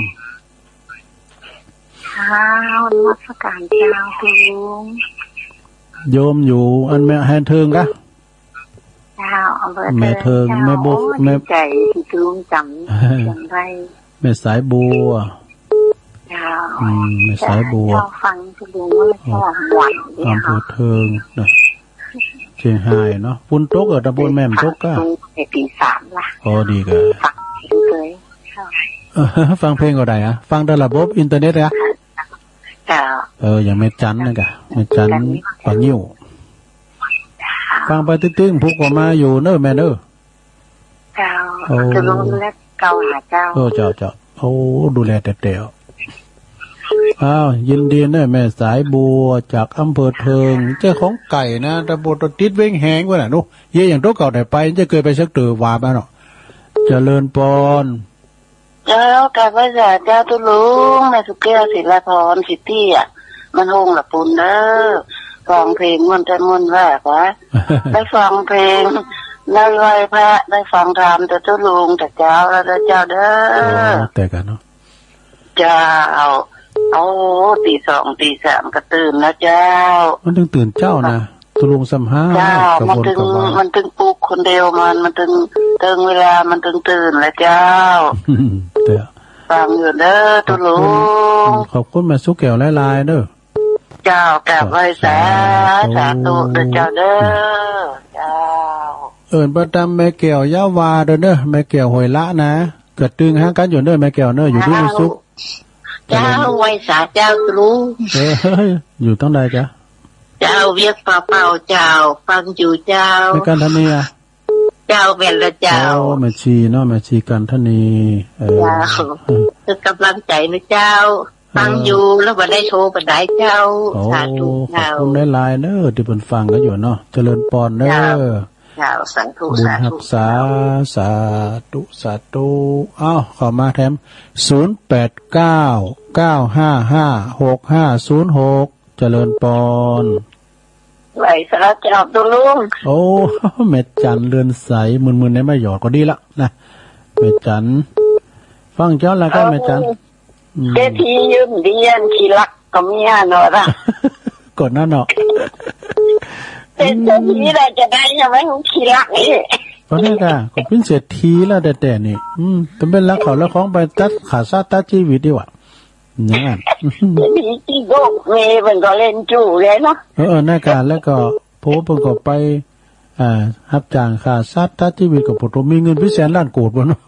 ข้าวนมัสการเจ้าคุณลุงโยมอยู่อันแม่แฮนเทิงกะเจ้าแม่เทิงแม่บุกแม่ใจที่ลุงจำจำได้แม่สายบัวเจ้าอืมแม่สายบัวฟังคุณลุงว่าชอบหวานอำเภอเทิงนะเชียงรายเนาะปุ่นตกเออตะบนแม่มตกก็ปีสามละพอดีก็ฟังเลยฟังเพลงก็ได้อะฟังได้ระบบอินเทอร์เน็ตอะเอออย่างเมจันนะกะเมจันปะนิ้วฟังไปตึ้งๆพุกออกมาอยู่เนอะแม่เนอะเจ้าจะลงดูแลเก่าหาเจ้าโอ้เจ้าเจ้าโอ้ดูแลแต่เตียวอ้าวยินดีเนอะแม่สายบัวจากอำเภอเทิงเจ้าของไก่นะตะบนตะติดเว้งแหงวะน่ะนุเย่อย่างโต๊ะเก่าได้ไปจะเคยไปสักเตือวาบ้านเนาะเจริญปอนเจ้ากับพระจ่าเจ้าตุลุงในสุเกียศิลาพรสิตี้อ่ะมันหงหลับปุ่นเด้อฟังเพลงมันจะมันว่าวะได้ฟังเพลงได้ไหว้พระได้ฟังธรรมแต่ตุลุงแต่เจ้าแล้วเจ้าเด้อแต่กันเนาะเจ้าเอาตีสองตีสามก็ตื่นแล้วเจ้ามันถึงตื่นเจ้านะตุลุงสัมภาษณ์เจ้ามันถึงมันถึงปลุกคนเดียวมันมันถึงถึงเวลามันถึงตื่นแล้วเจ้าเดี๋ยวฟังอยู่เด้อตุลุงขอบคุณแม่สุกแก้วหลายๆเด้อเจ้ากราบไหว้สาสาธุเด้อเจ้าเด้อเจ้าเอิ้นประจำแม่แก้วยาวาเด้อเด้อแม่แก้วหอยละนะเกิดตึงหากันอยู่เด้อแม่แก้วเด้ออยู่ที่มีสุขเจ้าไหว้สาเจ้าตุลุงเอ้ยอยู่ตั้งใดจ๊ะเจ้าเวียกเปล่าเปล่าเจ้าฟังอยู่เจ้าในการทนีอ่ะเจ้าเป็นละเจ้าโอ้แม่ชีเนาะแม่ชีการทนีเออคือกำลังใจนะเจ้าฟังอยู่แล้วบ่ได้โทรบ่ได้เจ้าสาธุเจ้าขอบคุณหลายๆเด้อที่เพิ่นฟังกันอยู่เนาะเจริญปอนเด้อเจ้าสาธุสาธุสาสาธุสาธุอ้าวขอมาแถมศูนย์ แปด เก้า เก้า ห้า ห้า หก ห้า ศูนย์ หกเจริญปอนไหวสารเจ้าตุลุงโอ้เม็ดจันเรือนใสมึนๆในไม่หยอดก็ดีละนะเม็ดจันฟังเจ้าแล้วก็เม็ดจันเจ้าที่ยืมเดียนขี้รักก็มีอ่ะเนาะกดนั่นเนาะเป็นเจ้าที่ได้จะได้ยังไม่ขี้รักนี่เพราะนี่ค่ะก็เป็นเศรษฐีแล้วแต่แต่นี่อืมเป็นรักเขาแล้วของไปตัดขาซาตัดชีวิตดีกว่าอย่างนั้นมีที่โกกเมย์มันก็เล่นจู่เลยเนาะเออในการแล้วก็โพสมันก็ไปอ่ารับจ้างค่าซัดทัดชีวิตกับผมมีเงินพิเศษล้านโกดบ่เนาะ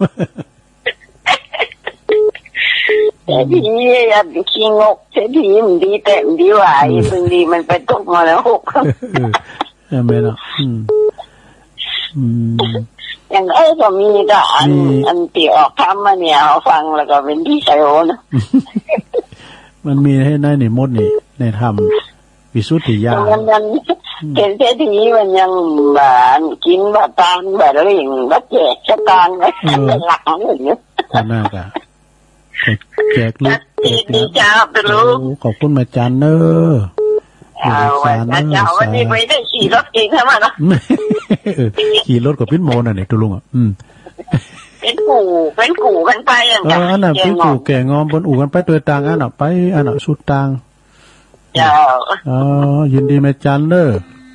แต่ทีอันขี้งกเสียทีมันดีแต่มันดีไหวบางทีมันไปตกมาแล้วหกเออไม่เนาะอืมอืมอย่างเอ้ก็มีแต่อันอันตีออกทำมาเนี่ยฟังแล้วก็เป็นที่ใส่โอนะมันมีให้ในในมดนี่ในธรรมวิสุทธิญาณมันยังเห็นเสียทีมันยังแบบกินแบบตานแบบอะไรอย่างแบบแจกชะตานไว้เป็นหลักของอย่างนี้ก็น่ากะแจกลูกดีดีเจ้าตุลุงขอบคุณแม่จันเนอเอาไว้นะเจ้าวันนี้ไม่ได้ขี่รถเองใช่ไหมนะขี่รถกับพี่โมน่ะเนี่ยตุลุงอ่ะอืมเป็นกูเป็นกูกันไปอย่างเงี้ยอันน่ะเป็นกูแก่งอมบนอู่กันไปตัวต่างอันน่ะไปอันน่ะสุดต่างเจ้าอ๋อยินดีแม่จันเนอ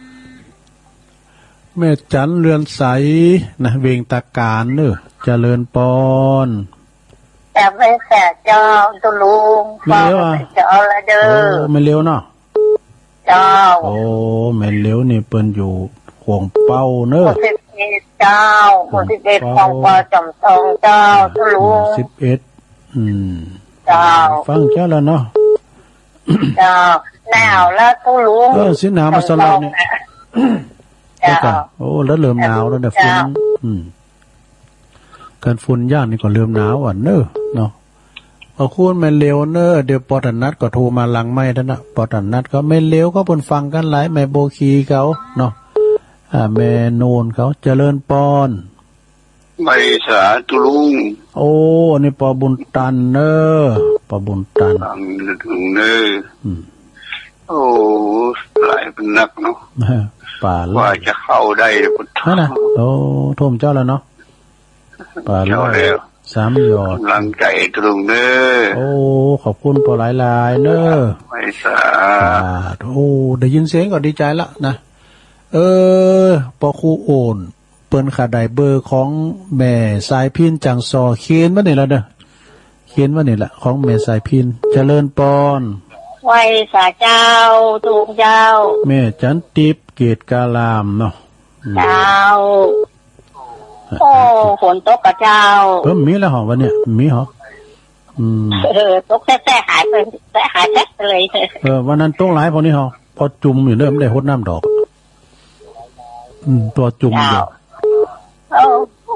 แม่จันเรือนใสนะเวงตะการเนอเจริญปอนแต่ไม่แสบเจ้าตุลุงไม่เลี้ยวอ่ะเจ้าละเด้อไม่เลี้ยวเนาะเจ้าโอ้แม่เลี้ยวนี่เปิ้นอยู่ห่วงเป้าเนอสิบเอ็ดเจ้าสิบเอ็ดของปอจอมทองเจ้าตุลุงสิบเอ็ดอืมเจ้าฟังเจ้าแล้วเนาะเจ้าหนาวแล้วตุลุงเออสิหนาวมาสลับเนี่ยเจ้าโอ้แล้วเริ่มหนาวแล้วเนี่ยฝุ่นอืมการฝุ่นย่างนี่ก็เริ่มหนาวอ่ะเนอะเนาะพอคุณไม่เร็วเนอะเดี๋ยวปอตันนัดก็โทรมาหลังไม่ท่านนะปอตันนัดก็ไม่เร็วก็เพิ่นฟังกันหลายแม่โบคีเขาเนาะอ่าแม่โนนเขาเจริญปอนไม่สาตุลุงโอ้นี่ปอบุญตันเนอะปอบุญตันฟังถึงเนอะอืมโอ้หลายเป็นนักเนาะป่าว่าจะเข้าได้พุทธะนะโอ้โทมเจ้าแล้วเนาะป่าแล้วสามยอดกำลังใจตรงเนอโอ้ขอบคุณปอหลายลายเนอไม่สาโอ้ได้ยินเสียงก็ดีใจละนะเออปอครูโอนเปิ้นขาได้เบอร์ของแม่สายพินจังซอเขียนว่านี่ละเด้อเขียนว่านี่ละของแม่สายพินเจริญปอนไว้สาเจ้าตูงเจ้าแม่จันติบเกตกาลามเนาะเจ้าโอ้ฝนตกกับเจ้าเออมีแล้วเหรอวันเนี้ยมีเหรออืมเออตกแท้ๆหายไปแท้หายแท้เลยเออวันนั้นตกหลายพอนี้เหรอพอจุ่มอยู่เริ่มได้หดน้ำดอกอืมตัวจุ่มเดียวโอ้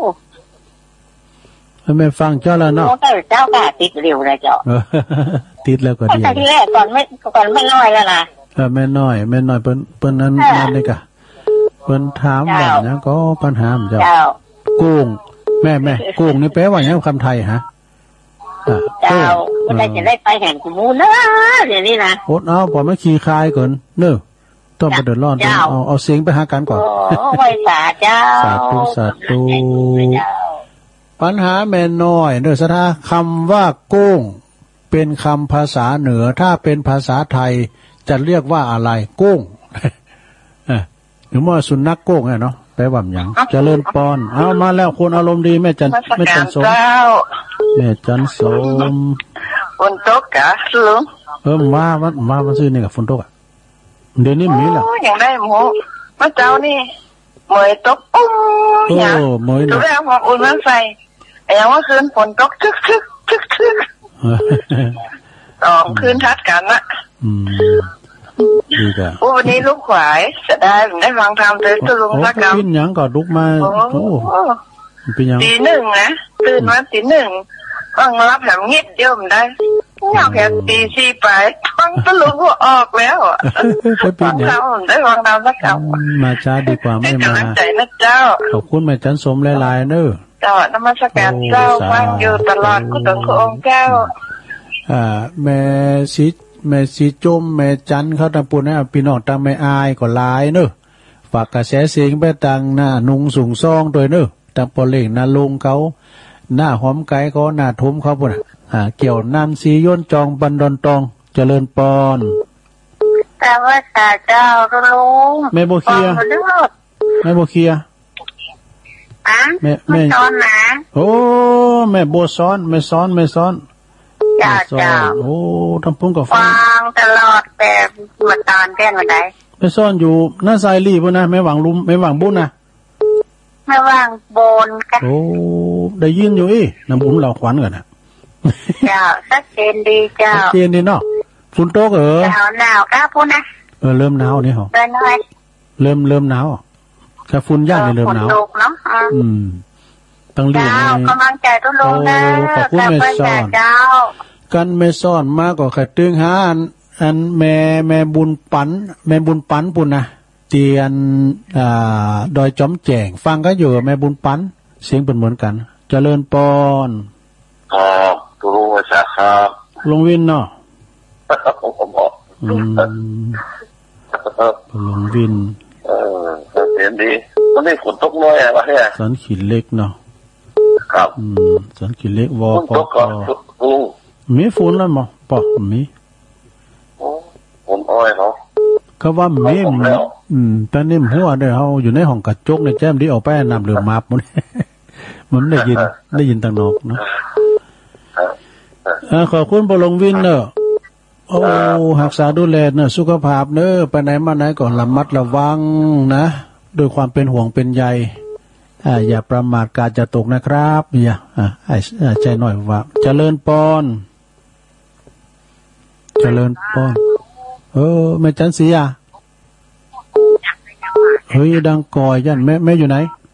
ไม่ฟังเจ้าแล้วเนาะเจ้าก็ติดเร็วเลยเจ้าติดแล้วก็ดีแต่ที่แรกก่อนไม่ก่อนไม่น้อยแล้วนะเออไม่น้อยไม่น้อยเปิ้นเปิ้นนั้นนั่นเลยกะเปิ้นถามว่านะก็ปัญหาเจ้ากุ้งแม่แม่กุ้งนี่แปลว่าอย่างคำไทยฮะเจ้าก็ได้จะได้ไปแห่งกูมูนะเดี๋ยวนี้นะโอ๊ตเอาพอไม่ขี้คายก่อนเนอะต้องไปเดือดร้อนเอาเอาเสียงไปหากันก่อนโอ้ไว้สาเจ้าสาธุสาธุปัญหาแม่น้อยเนอะสถาคำว่ากุ้งเป็นคำภาษาเหนือถ้าเป็นภาษาไทยจะเรียกว่าอะไรกุ้งหรือว่าสุนัขกุ้งเนาะแปลว่าอย่างเจริญปอนเอามาแล้วคนอารมณ์ดีแม่จันแม่จันสมแม่จันสมฝนตกกะลุงเออมาวันมาวันซื้อนี่กับฝนตกอ่ะเดี๋ยวนี้มีแล้วอย่างได้หมูเมื่อเจ้านี่เหมยตกปุ้งอย่างเหมยตัวแรกพออุ่นมันใส่อย่างว่าคืนฝนตกทึกทึกทึกทึกสองคืนทัดกันนะอืมดีจ้ะวันนี้ลูกขวายจะได้ได้ฟังธรรมเตือนตุลุงสักคำกินยังก็ลุกมาโอ้เป็นยังตีหนึ่งนะตื่นมาตีหนึ่งฟังรับแบบเงียบเดียวมันได้อยากแค่ตีสี่ไปฟังตุลุงก็ออกแล้วฟังธรรมได้ฟังธรรมสักคำมาช้าดีกว่าไม่มาใจนะเจ้าขอบคุณแม่จันสมหลายๆเนอะเจ้านมัสการเจ้าฟังอยู่ตลอดกุศลขององค์เจ้าอ่าแม่ชิแม่สีจมแม่จันเขาตะปูนะพี่น้องตังไม่อายก็หลายเนอะฝากกระแสเสียงไปตังหน้านุงสูงซองด้วยเนอะตังปอเล่งนาลุงเขาหน้าหอมไก่เขาหน้าทุ้มเขาปุ่นอ่าเกี่ยวน้ำสีย่นจองบันดอนตองเจริญปอนแต่ว่าตาเจ้าลุงแม่โบเคียแม่โบเคียอ่ะแม่แม่ซ้อนนะโอ้แม่โบซ้อนแม่ซ้อนแม่ซ้อนจ้าจ้าโอ้ทำพุ่งกับฟังตลอดแต่มาตอนแค่ไหนไปซ่อนอยู่หน้าไซรีปุ่นนะไม่หวังลุมไม่หวังบุญนะไม่หวังบนกันโอ้ได้ยินอยู่อีน้ำบุญเราขวัญกันนะจ้าชัดเจนดีจ้าชัดเจนดีเนาะฝนตกเหรอหนาวหนาวก้าพุ่นนะเออเริ่มหนาวนี่เหรอเริ่มเริ่มเริ่มหนาวแค่ฝุ่นย่างนี่เริ่มหนาวอืมต้องเรียนเลยกำลังใจต้องลงนะขอบคุณแม่ซ่อนกันแม่ซ่อนมากกว่าขัดตึงหาอันอันแม่แม่บุญปันแม่บุญปันปุ่นนะเตียนอ่าดอยจอมแจงฟังก็อยู่แม่บุญปันเสียงเป็นเหมือนกันเจริญปอนอ๋อรู้ว่าจะครับลงวินเนาะผมบอกอืมลงวินเออเสียงดีตอนนี้ฝนตกน้อยอะวะเนี่ยสันขีดเล็กเนาะครับอืมสันขีดเล็กวอปอลุงมีฝนแล้วมั้งปอมีฝนอ้อยเนาะเขาว่ามีอืมตอนนี้หัวเด้อเฮาอยู่ในห้องกระจกในแจ้มที่ออกไปน้ำเหลืองมาบมันมันได้ยินได้ยินต่างนอกเนาะเออขอบคุณบ่ลงวินเด้อโอ้รักษาดูแลเนอะสุขภาพเนอะไปไหนมาไหนก่อนระมัดระวังนะด้วยความเป็นห่วงเป็นใยอ่าอย่าประมาทกาจะตกนะครับอย่าอ่าให้ใจหน่อยว่าเจริญปอนเจริญปอนเออแม่จันสีอ่ะเฮ้ยดังกอยยันแม่แม่อยู่ไหน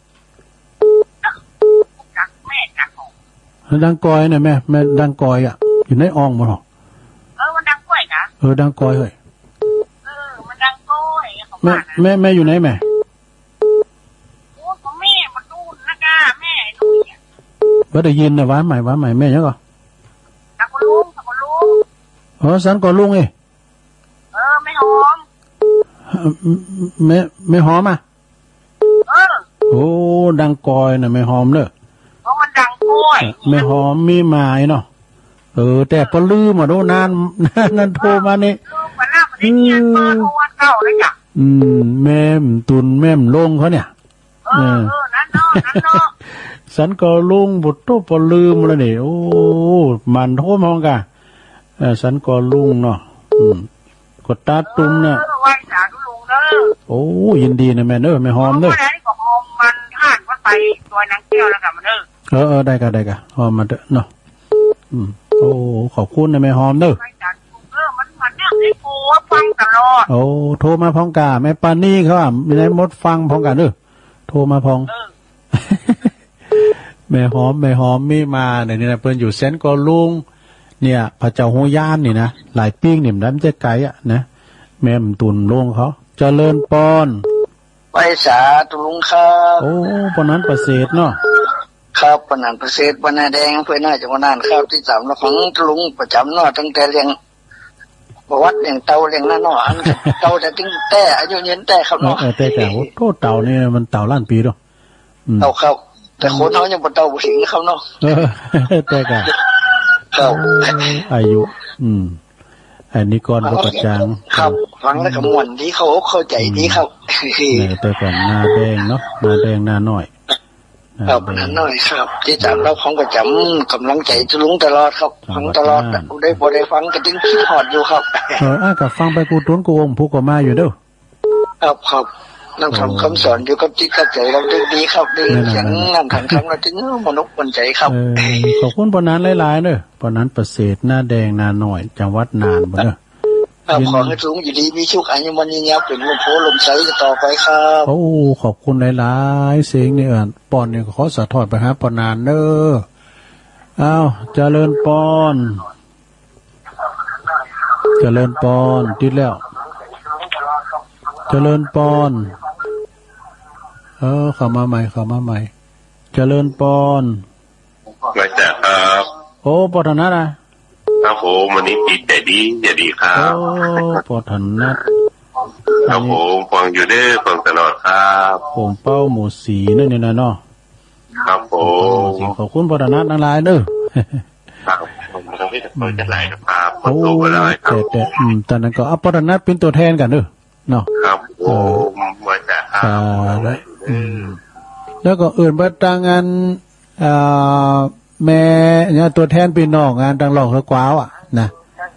ดังกอยเนี่ยแม่แม่ดังกอยอ่ะอยู่ในอ่องมั้งเออมันดังกล้วยนะเออดังกอยเฮ้ยเออมันดังกล้วยแม่แม่แม่อยู่ไหนแม่โอ้ของแม่มาดูนะก้าแม่ดูเนี่ยว่าได้ยินนะว้าใหม่ว้าใหม่แม่ยังก่อนตะกุลุงตะกุลุงเออสันก่อนลุงเอเออไม่หอมแม่ไม่หอมอ่ะเออโอ้ดังกอยน่ะไม่หอมเนอะเพราะมันดังกล้วยไม่หอมมีหมายเนาะเออแต่พอลืมมาโดนานนั่นโทรมานี่ลืมมาแล้วมันได้เงินเบอร์โทรเก่าเลยจ้ะอืมแม่มตุนแม่มลงเขาเนี่ยเออเออนั่นเนาะนั่นเนาะสันก็ลุงบุตรโตพอลืมแล้วนี่โอ้มันโทรมองกะเออสันก็ลุงเนาะอืมกดตาตุ้มเนี่ยไหว้สาธุลุงเด้อโอ้ยินดีนะแม่เด้อไม่หอมเด้อเพราะอะไรก็หอมมันห่านมันไปตัวนางแก้วแล้วกันมันเด้อเออเออได้กะได้กะหอมมาเด้อเนาะอืมโอ้ขอบคุณนะแม่หอมเด้อเออมันมันเนี่ยไอ้ปูฟังตลอดโอ้โทรมาพองกาแม่ปานี่เขาอ่ะมีในมดฟังพองกาเด้อโทรมาพองแม่หอมแม่หอมมีมาเนี่ยนี่นะเพิ่นอยู่เซนก็ลุงเนี่ยพระเจ้าโหย่านนี่นะหลายปิ้งนี่มันจะไกลอ่ะนะแม่มตุนลุงเขาเจริญปอนไปสาตุลุงครับโอ้ปนั้นประเสริฐเนาะครับปนันประเสริฐปนาแดงเพื่อนน่าจะมานานข้าวที่สามแล้วของลุงประจำเนาะตั้งแต่เลี้ยงประวัติเลี้ยงเต่าเลี้ยงหน้าเนาะอันเต่าแต่ติ้งแต่อายุเย็นแต่ครับเนาะแต่แต่โอ้โตเต่านี่มันเต่าล้านปีเนาะเต่าครับแต่คนเขายังเป็นเต่าบุสิงเขาเนาะแต่กันครับอายุอืมอันนี้ก่อนก็ประจางครับฟังแล้วก็ม่วนที่เขาเข้าใจดีครับแต่ก่อนหน้าแดงเนาะหน้าแดงหน้าน้อยครับนั่นหน่อยครับที่จำเราของประจำกำลังใจจะลุงตลอดครับฟังตลอดได้พอได้ฟังก็ติ้งคิดหอดอยู่ครับเอออ่ะกับฟังไปกูตุ้นกูองผู้ก็มาอยู่เด้อครับครับนั่งทำคำสอนอยู่กับจิตกับใจเราได้ดีครับได้เสียงนั่งขันคำเราถึงมนุษย์คนใจครับขอบคุณปนันหลายๆเด้อปนันประเสริฐหน้าแดงหน้าหน่อยจังหวัดน่านบ่เด้อขอให้สูงอยู่ดีมีชุกอายุมันยิ่งยับเป็นลมโพลมใสต่อไปครับโอ้ขอบคุณหลายๆเสียงนี่อ่ะปอนนี่ขอสะทอดไปหาปนานเด้ออ้าวเจริญปอนเจริญปอนติดแล้วเจริญปอนเออเข้ามาใหม่เข้ามาใหม่เจริญปอนไม่แต่ครับโอ้ปอธนัทอ่ะครับผมวันนี้ติดใจดีจะดีครับโอ้ปอธนัทครับผมฟังอยู่เด้อฟังตลอดครับผมเป้าหมูสีนั่นนี่นะเนาะครับผมขอบคุณปอธนัททั้งหลายเด้อครับผมทำให้ทุกคนจะไหลครับโอ้แต่แต่อืมตอนนั้นก็เอาปอธนัทเป็นตัวแทนกันเด้อเนาะครับผมไว้แต่ครับแล้วก็อื่นบัดต่างงานอ่าแม่เนี่ยตัวแทนพี่น้องงานต่างหลอกตะกวาวอ่ะนะ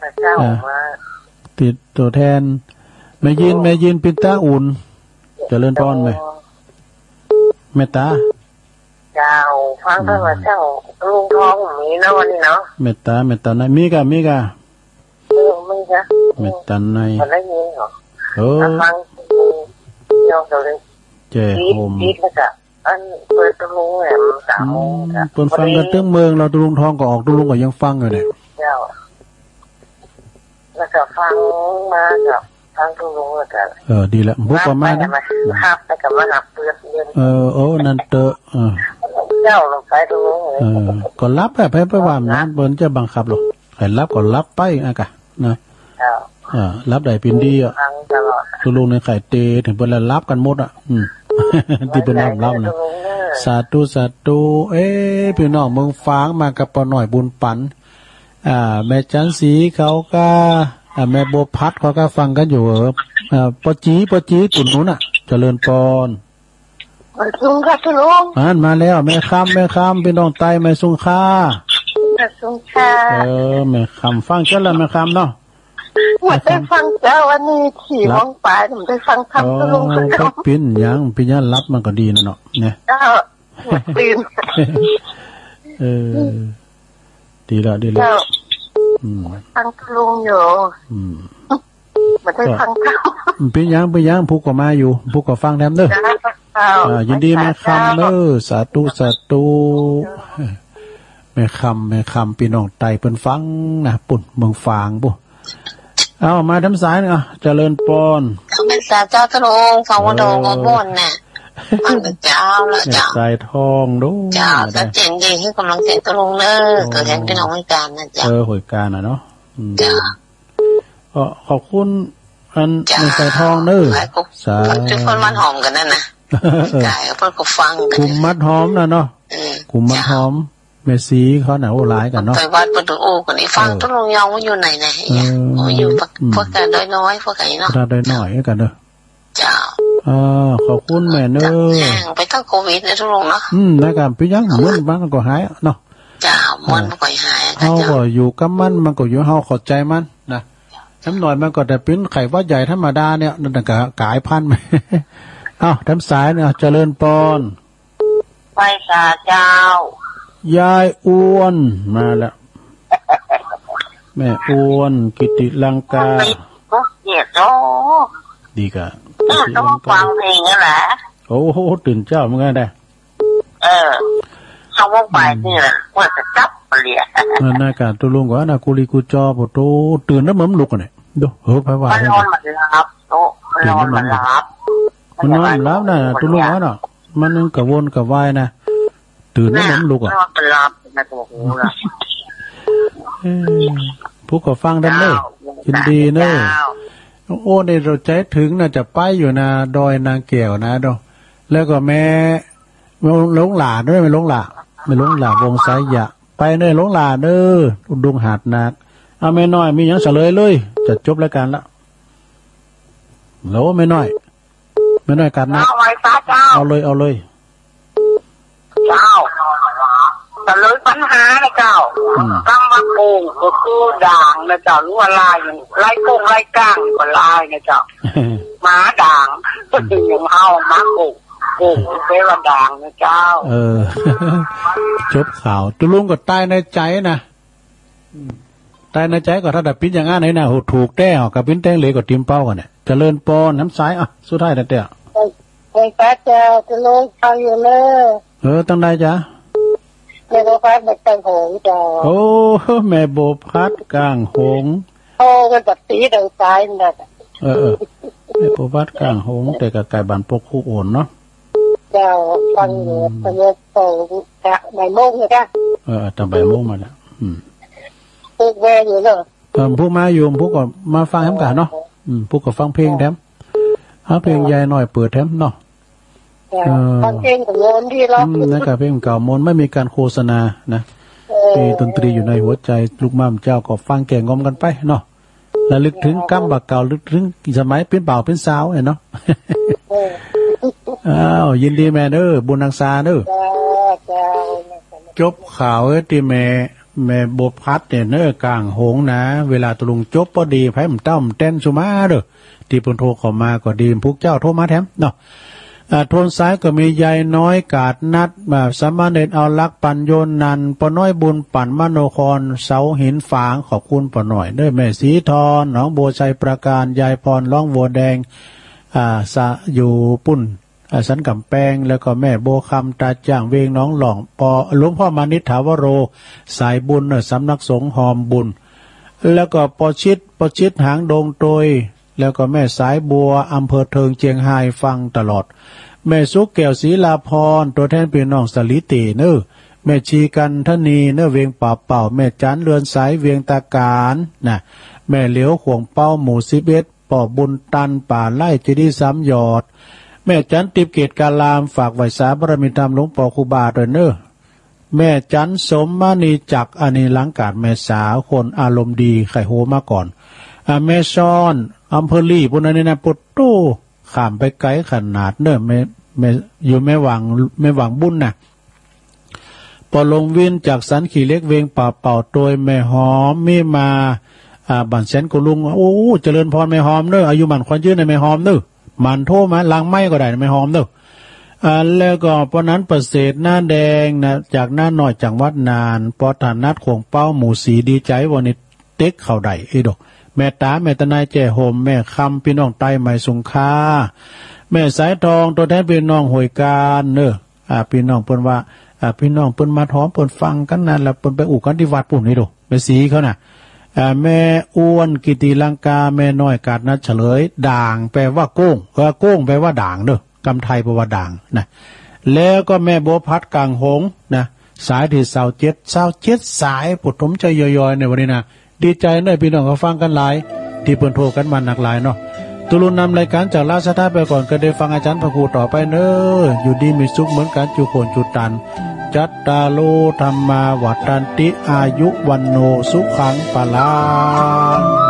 ติดตัวแทนแม่ยินแม่ยินปินตาอุ่นเจริญพรไหมแม่ตาเจ้าฟังเถอะเจ้าลุงท้องมีนะวันนี้เนาะแม่ตาแม่ตาในมีกะมีกะเออมีกะแม่ตาในมันได้ยินเหรอเออฟังยอมเลยเจ้โฮมอันเปิดตลุงแหมสามโมงเปิดฟังกันตึ้งเมืองเราตลุงทองก็ออกตลุงก็ยังฟังอยู่เนี่ยเจ้าแล้วก็ฟังมากับฟังตลุงแล้วก็เออดีละพวกประมาณนั้นครับแล้วก็มานับเตือนเดือนเออโอ้นั่นเตอะเออเจ้าลงไปตลุงเออก็รับแบบให้ไปว่านั้นเปิ้นจะบังคับหรอกคให้รับก็รับไปอ่ะกะนะอ่ารับได้เป็นดีอ่ะตุลุงในไข่เตถึงเพิ่นละรับกันหมดอ่ะอืมที่เพิ่นรับรับนะสาธุสาธุเอ๊ะพี่น้องเมืองฟ้างมากับปอหน่อยบุญปันอ่าแม่จันสีเขาก็อ่าแม่บัวพัดเขาก็ฟังกันอยู่เอออ่าปอจีปอจีตุ่นนู้นอ่ะเจริญปอนลุงค่ะลุงอ่านมาแล้วแม่คำแม่คำพี่น้องไตแม่สุงค่าแม่สุงค่าเออแม่คำฟังเจ้าละแม่คำเนาะไม่ได้ฟังเจ้าวันนี้ขี่ห้องปลายผมได้ฟังคำตุลุงก็ปิ้นยังปิ้นยังรับมันก็ดีนะเนาะเนี่ยเจ้าตื่นเออดีละดีละฟังตุลุงอยู่ไม่ได้ฟังคำปิ้นยังปิ้นยังผู้ก็มาอยู่ผู้ก็ฟังแทมเด้ออ่ายินดีแม่คำเด้อสาธุสาธุแม่คำแม่คำพี่น้องไตเปิ้นฟังนะปุ่นเมืองฟางปุ๊เอามาทำสายเนาะเจริญปอนเขาเป็นสาเจ้าตะลงฟังว่าโดงบนน่ะฟังแต่เจ้าละเจ้าสายทองดูเจ้าจะเจ๋งดีให้กำลังเจ๋งตะลงเนอะตัวแทนพี่น้องให้การนะเจ้าเออหวยการอ่ะเนาะจ้าก็ขอบคุณอันในสายทองเนอะสาทุกคนมันหอมกันนั่นนะกายเพื่อนก็ฟังกันคุมมัดหอมนะเนาะคุมมัดหอมเมสีเขาหนาโอ้ร้ายกันเนาะไปวัดประตูโอ้กันนี่ฟังต้นลงยองว่าอยู่ไหนไหนเนี่ยอยู่พวกกันด้อยน้อยพวกกันเนาะด้อยน้อยกันเนอะเจ้าอ่าขอบคุณแม่เนอะไปตั้งโควิดเลยทุกลงเนาะอืมนะครับพี่ยังมันมันก็หายเนาะเจ้ามันก็หายเขาก็อยู่กับมันมันก็อยู่เฮาขอใจมันนะน้ำหน่อยมันก็แต่เป็นไข่ว่าใหญ่ธรรมดาเนี่ยนั่นก็กายพันธุ์ไหมอ้าวทำสายเนี่ยเจริญปอนไปสาเจ้ายายอ้วนมาแล้วแม่อ้วนกิติลังกาเกียรติโอ้ดีกะต้องฟังเพลงนั่นแหละโอ้โหตื่นเจ้าเมื่อไงได้เออเขาว่าไปนี่แหละว่าจะจับเปลี่ยนหน้าการตัวลุงว่านากุลีกูจอปโตตื่นแล้วเหมือนลุกกันเนี่ยดูเฮ้ยไปว่ามันนอนมันรับโตมันนอนมันรับมันนอนรับนะตัวลุงว่าเนาะมันกระวนกระวายนะตื่นแล้วเหมือนลุกอ่ะผู้ก็ฟังได้เลยยินดีเนอะโอ้ในเราใจถึงน่าจะไปอยู่นะดอยนางแก้วนะดอแล้วก็แม่ลงหลาด้วยไม่ลงหลาไม่ลงหลาวงสายยะไปเนยลงหลาเด้ออุดงหาดนักเอาไม่น้อยมีอย่างเฉลยเลยจะจบรายการละแล้วไม่น้อยไม่น้อยการนักเอาเลยเอาเลยเจ้าแต่เลยปัญหานะเจ้าตั้งมาโกงก็คือด่างนะเจ้าหรือว่าลายไล่โกงไล่ก้างก็ลายนะเจ้าหมาด่างก็ถึงอย่างเอาหมาโกงโกงเป็นว่าด่างนะเจ้าเออจบข่าวตุลุงก็ตายในใจนะตายในใจก็ถ้าดับปิ้นอย่างงั้นไหนนะถูกแต้กับปิ้นแต้งเลยก็ทิมเป้ากันเนี่ยเจริญปอนน้ำสายอ่ะสุดท้ายแต่เตี้ยไปป้าเจ้าจะลงฟังอยู่เลยเออตั้งได้จ้ะแม่โบพัดกลางหงจ้าโอ้แม่โบพัดกลางหงโอ้กันแบบตีดังใจนั่นเออเออแม่โบพัดกลางหงแต่กับไก่บานปกคู่โอนเนาะเจ้าฟังอยู่ตอนนี้โตกะใบโมงเลยจ้ะเออตั้งใบโมงมาแล้วอืมพวกแม่อยู่เนอะเออพวกมาอยู่พวกก็มาฟังแถมกันเนาะอืมพวกก็ฟังเพลงแถมเอาเพลงยายหน่อยเปิดแถมเนาะฟังเพลงของโมนที่เรานะครับเพลงเก่าโมนไม่มีการโฆษณานะมีดนตรีอยู่ในหัวใจลูกม่ามเจ้าก็ฟังแก่งอมกันไปเนาะระลึกถึงกำบักเก่าลึกถึงสมัยเป็นเป่าเป็นสาวเนาะอ้าวยินดีแม่เด้อบุญนางซาเด้อจบข่าวที่แม่แม่บวพัดเนี่ยเน้อกลางหงนะเวลาตะลุงจบพอดีไพ่มันต้อมเต้นสุมาเด้อที่ปนโทรเข้ามาก็ดีพวกเจ้าโทรมาแถมเนาะโทนซ้ายก็มียายน้อยกาดนัดแบบสามเณรเอาลักปัญโยนนันปน้อยบุญปั่นมโนครเสาหินฝางขอบคุณปหน่อยด้วยแม่สีทอนน้องโบชัยประการยายพรร้องวัวแดงอ่าสะอยู่ปุ่นสันกำแพงแล้วก็แม่โบคำตาจ้างเวงน้องหล่องปอหลวงพ่อมานิษฐาวโรสายบุญสำนักสงฆ์หอมบุญแล้วก็ปอชิดปอชิดหางดงโตยแล้วก็แม่สายบัวอำเภอเทิงเจียงไฮ้ฟังตลอดแม่สุกแก้วศรีลาพรตัวแทนพี่น้องสลิติเนอแม่ชีกันทนีเนื้อเวียงป่าเป่าแม่จันเรือนสายเวียงตาการนะแม่เหลียวขวงเป้าหมู่สิบเอ็ดป่อบุญตันป่าไล่จีดีสามยอดแม่จันติบเกตกาลามฝากไว้สาบารมีธรรมหลวงปู่ครูบาด้วยเนอแม่จันสมมานีจักอันนี้หลังการแม่สาวคนอารมณ์ดีไข่โหมาก่อนอ่าแม่ซ้อนอำเภอลี่ปุ่นนี้นะปุตโตข้ามไปไกลขนาดเนอแม่แม่อยู่แม่หวังแม่หวังบุญน่ะพอลงวินจากสันขี่เล็กเวงป่าเป่าโดยแม่หอมมีมาอ่าบันเซนกุลุงโอ้เจริญพรแม่หอมเนออายุมันควันยืนในแม่หอมเนอมันโทมาล้างไม้ก็ได้แม่หอมเนออ่าแล้วก็เพราะนั้นประเสริฐหน้าแดงนะจากหน้าหน่อยจังหวัดนานพอฐานนัดขวงเป้าหมู่สีดีใจวันนี้เต็กเข่าใดไอ้ดอกแม่ตาแม่ตะนายแจ่โฮมแม่คำพี่น้องไต้ใหม่สุงค่าแม่สายทองตัวแทนพี่น้องหวยการเนออ่าพี่น้องเพิ่นว่าอ่าพี่น้องเพิ่นมาท้อมเพิ่นฟังกันนั่นแล้วเพิ่นไปอู่กันที่วัดปุ่นนี่ดูแม่สีเขาน่ะอ่าแม่อ้วนกิติลังกาแม่น้อยกาดนัดเฉลยด่างแปลว่าโก้งเออโก้งแปลว่าด่างเด้อกำไทยแปลว่าด่างนะแล้วก็แม่บัวพัดกลางหงนะสายที่เสาเจ็ดเสาเจ็ดสายปุถมใจย่อยๆในวันนี้นะดีใจเนอะพี่น้องเขาฟังกันหลายที่เพิ่นโทรกันมาหนักหลายเนาะตุลุนนำรายการจากราชธาไปก่อนก็ได้ฟังอาจารย์พระครูต่อไปเนอะอยู่ดีมีสุขเหมือนกันจุโคนจุตันจัตตาโลธรรมาวัฏันติอายุวันโนสุขังปะลา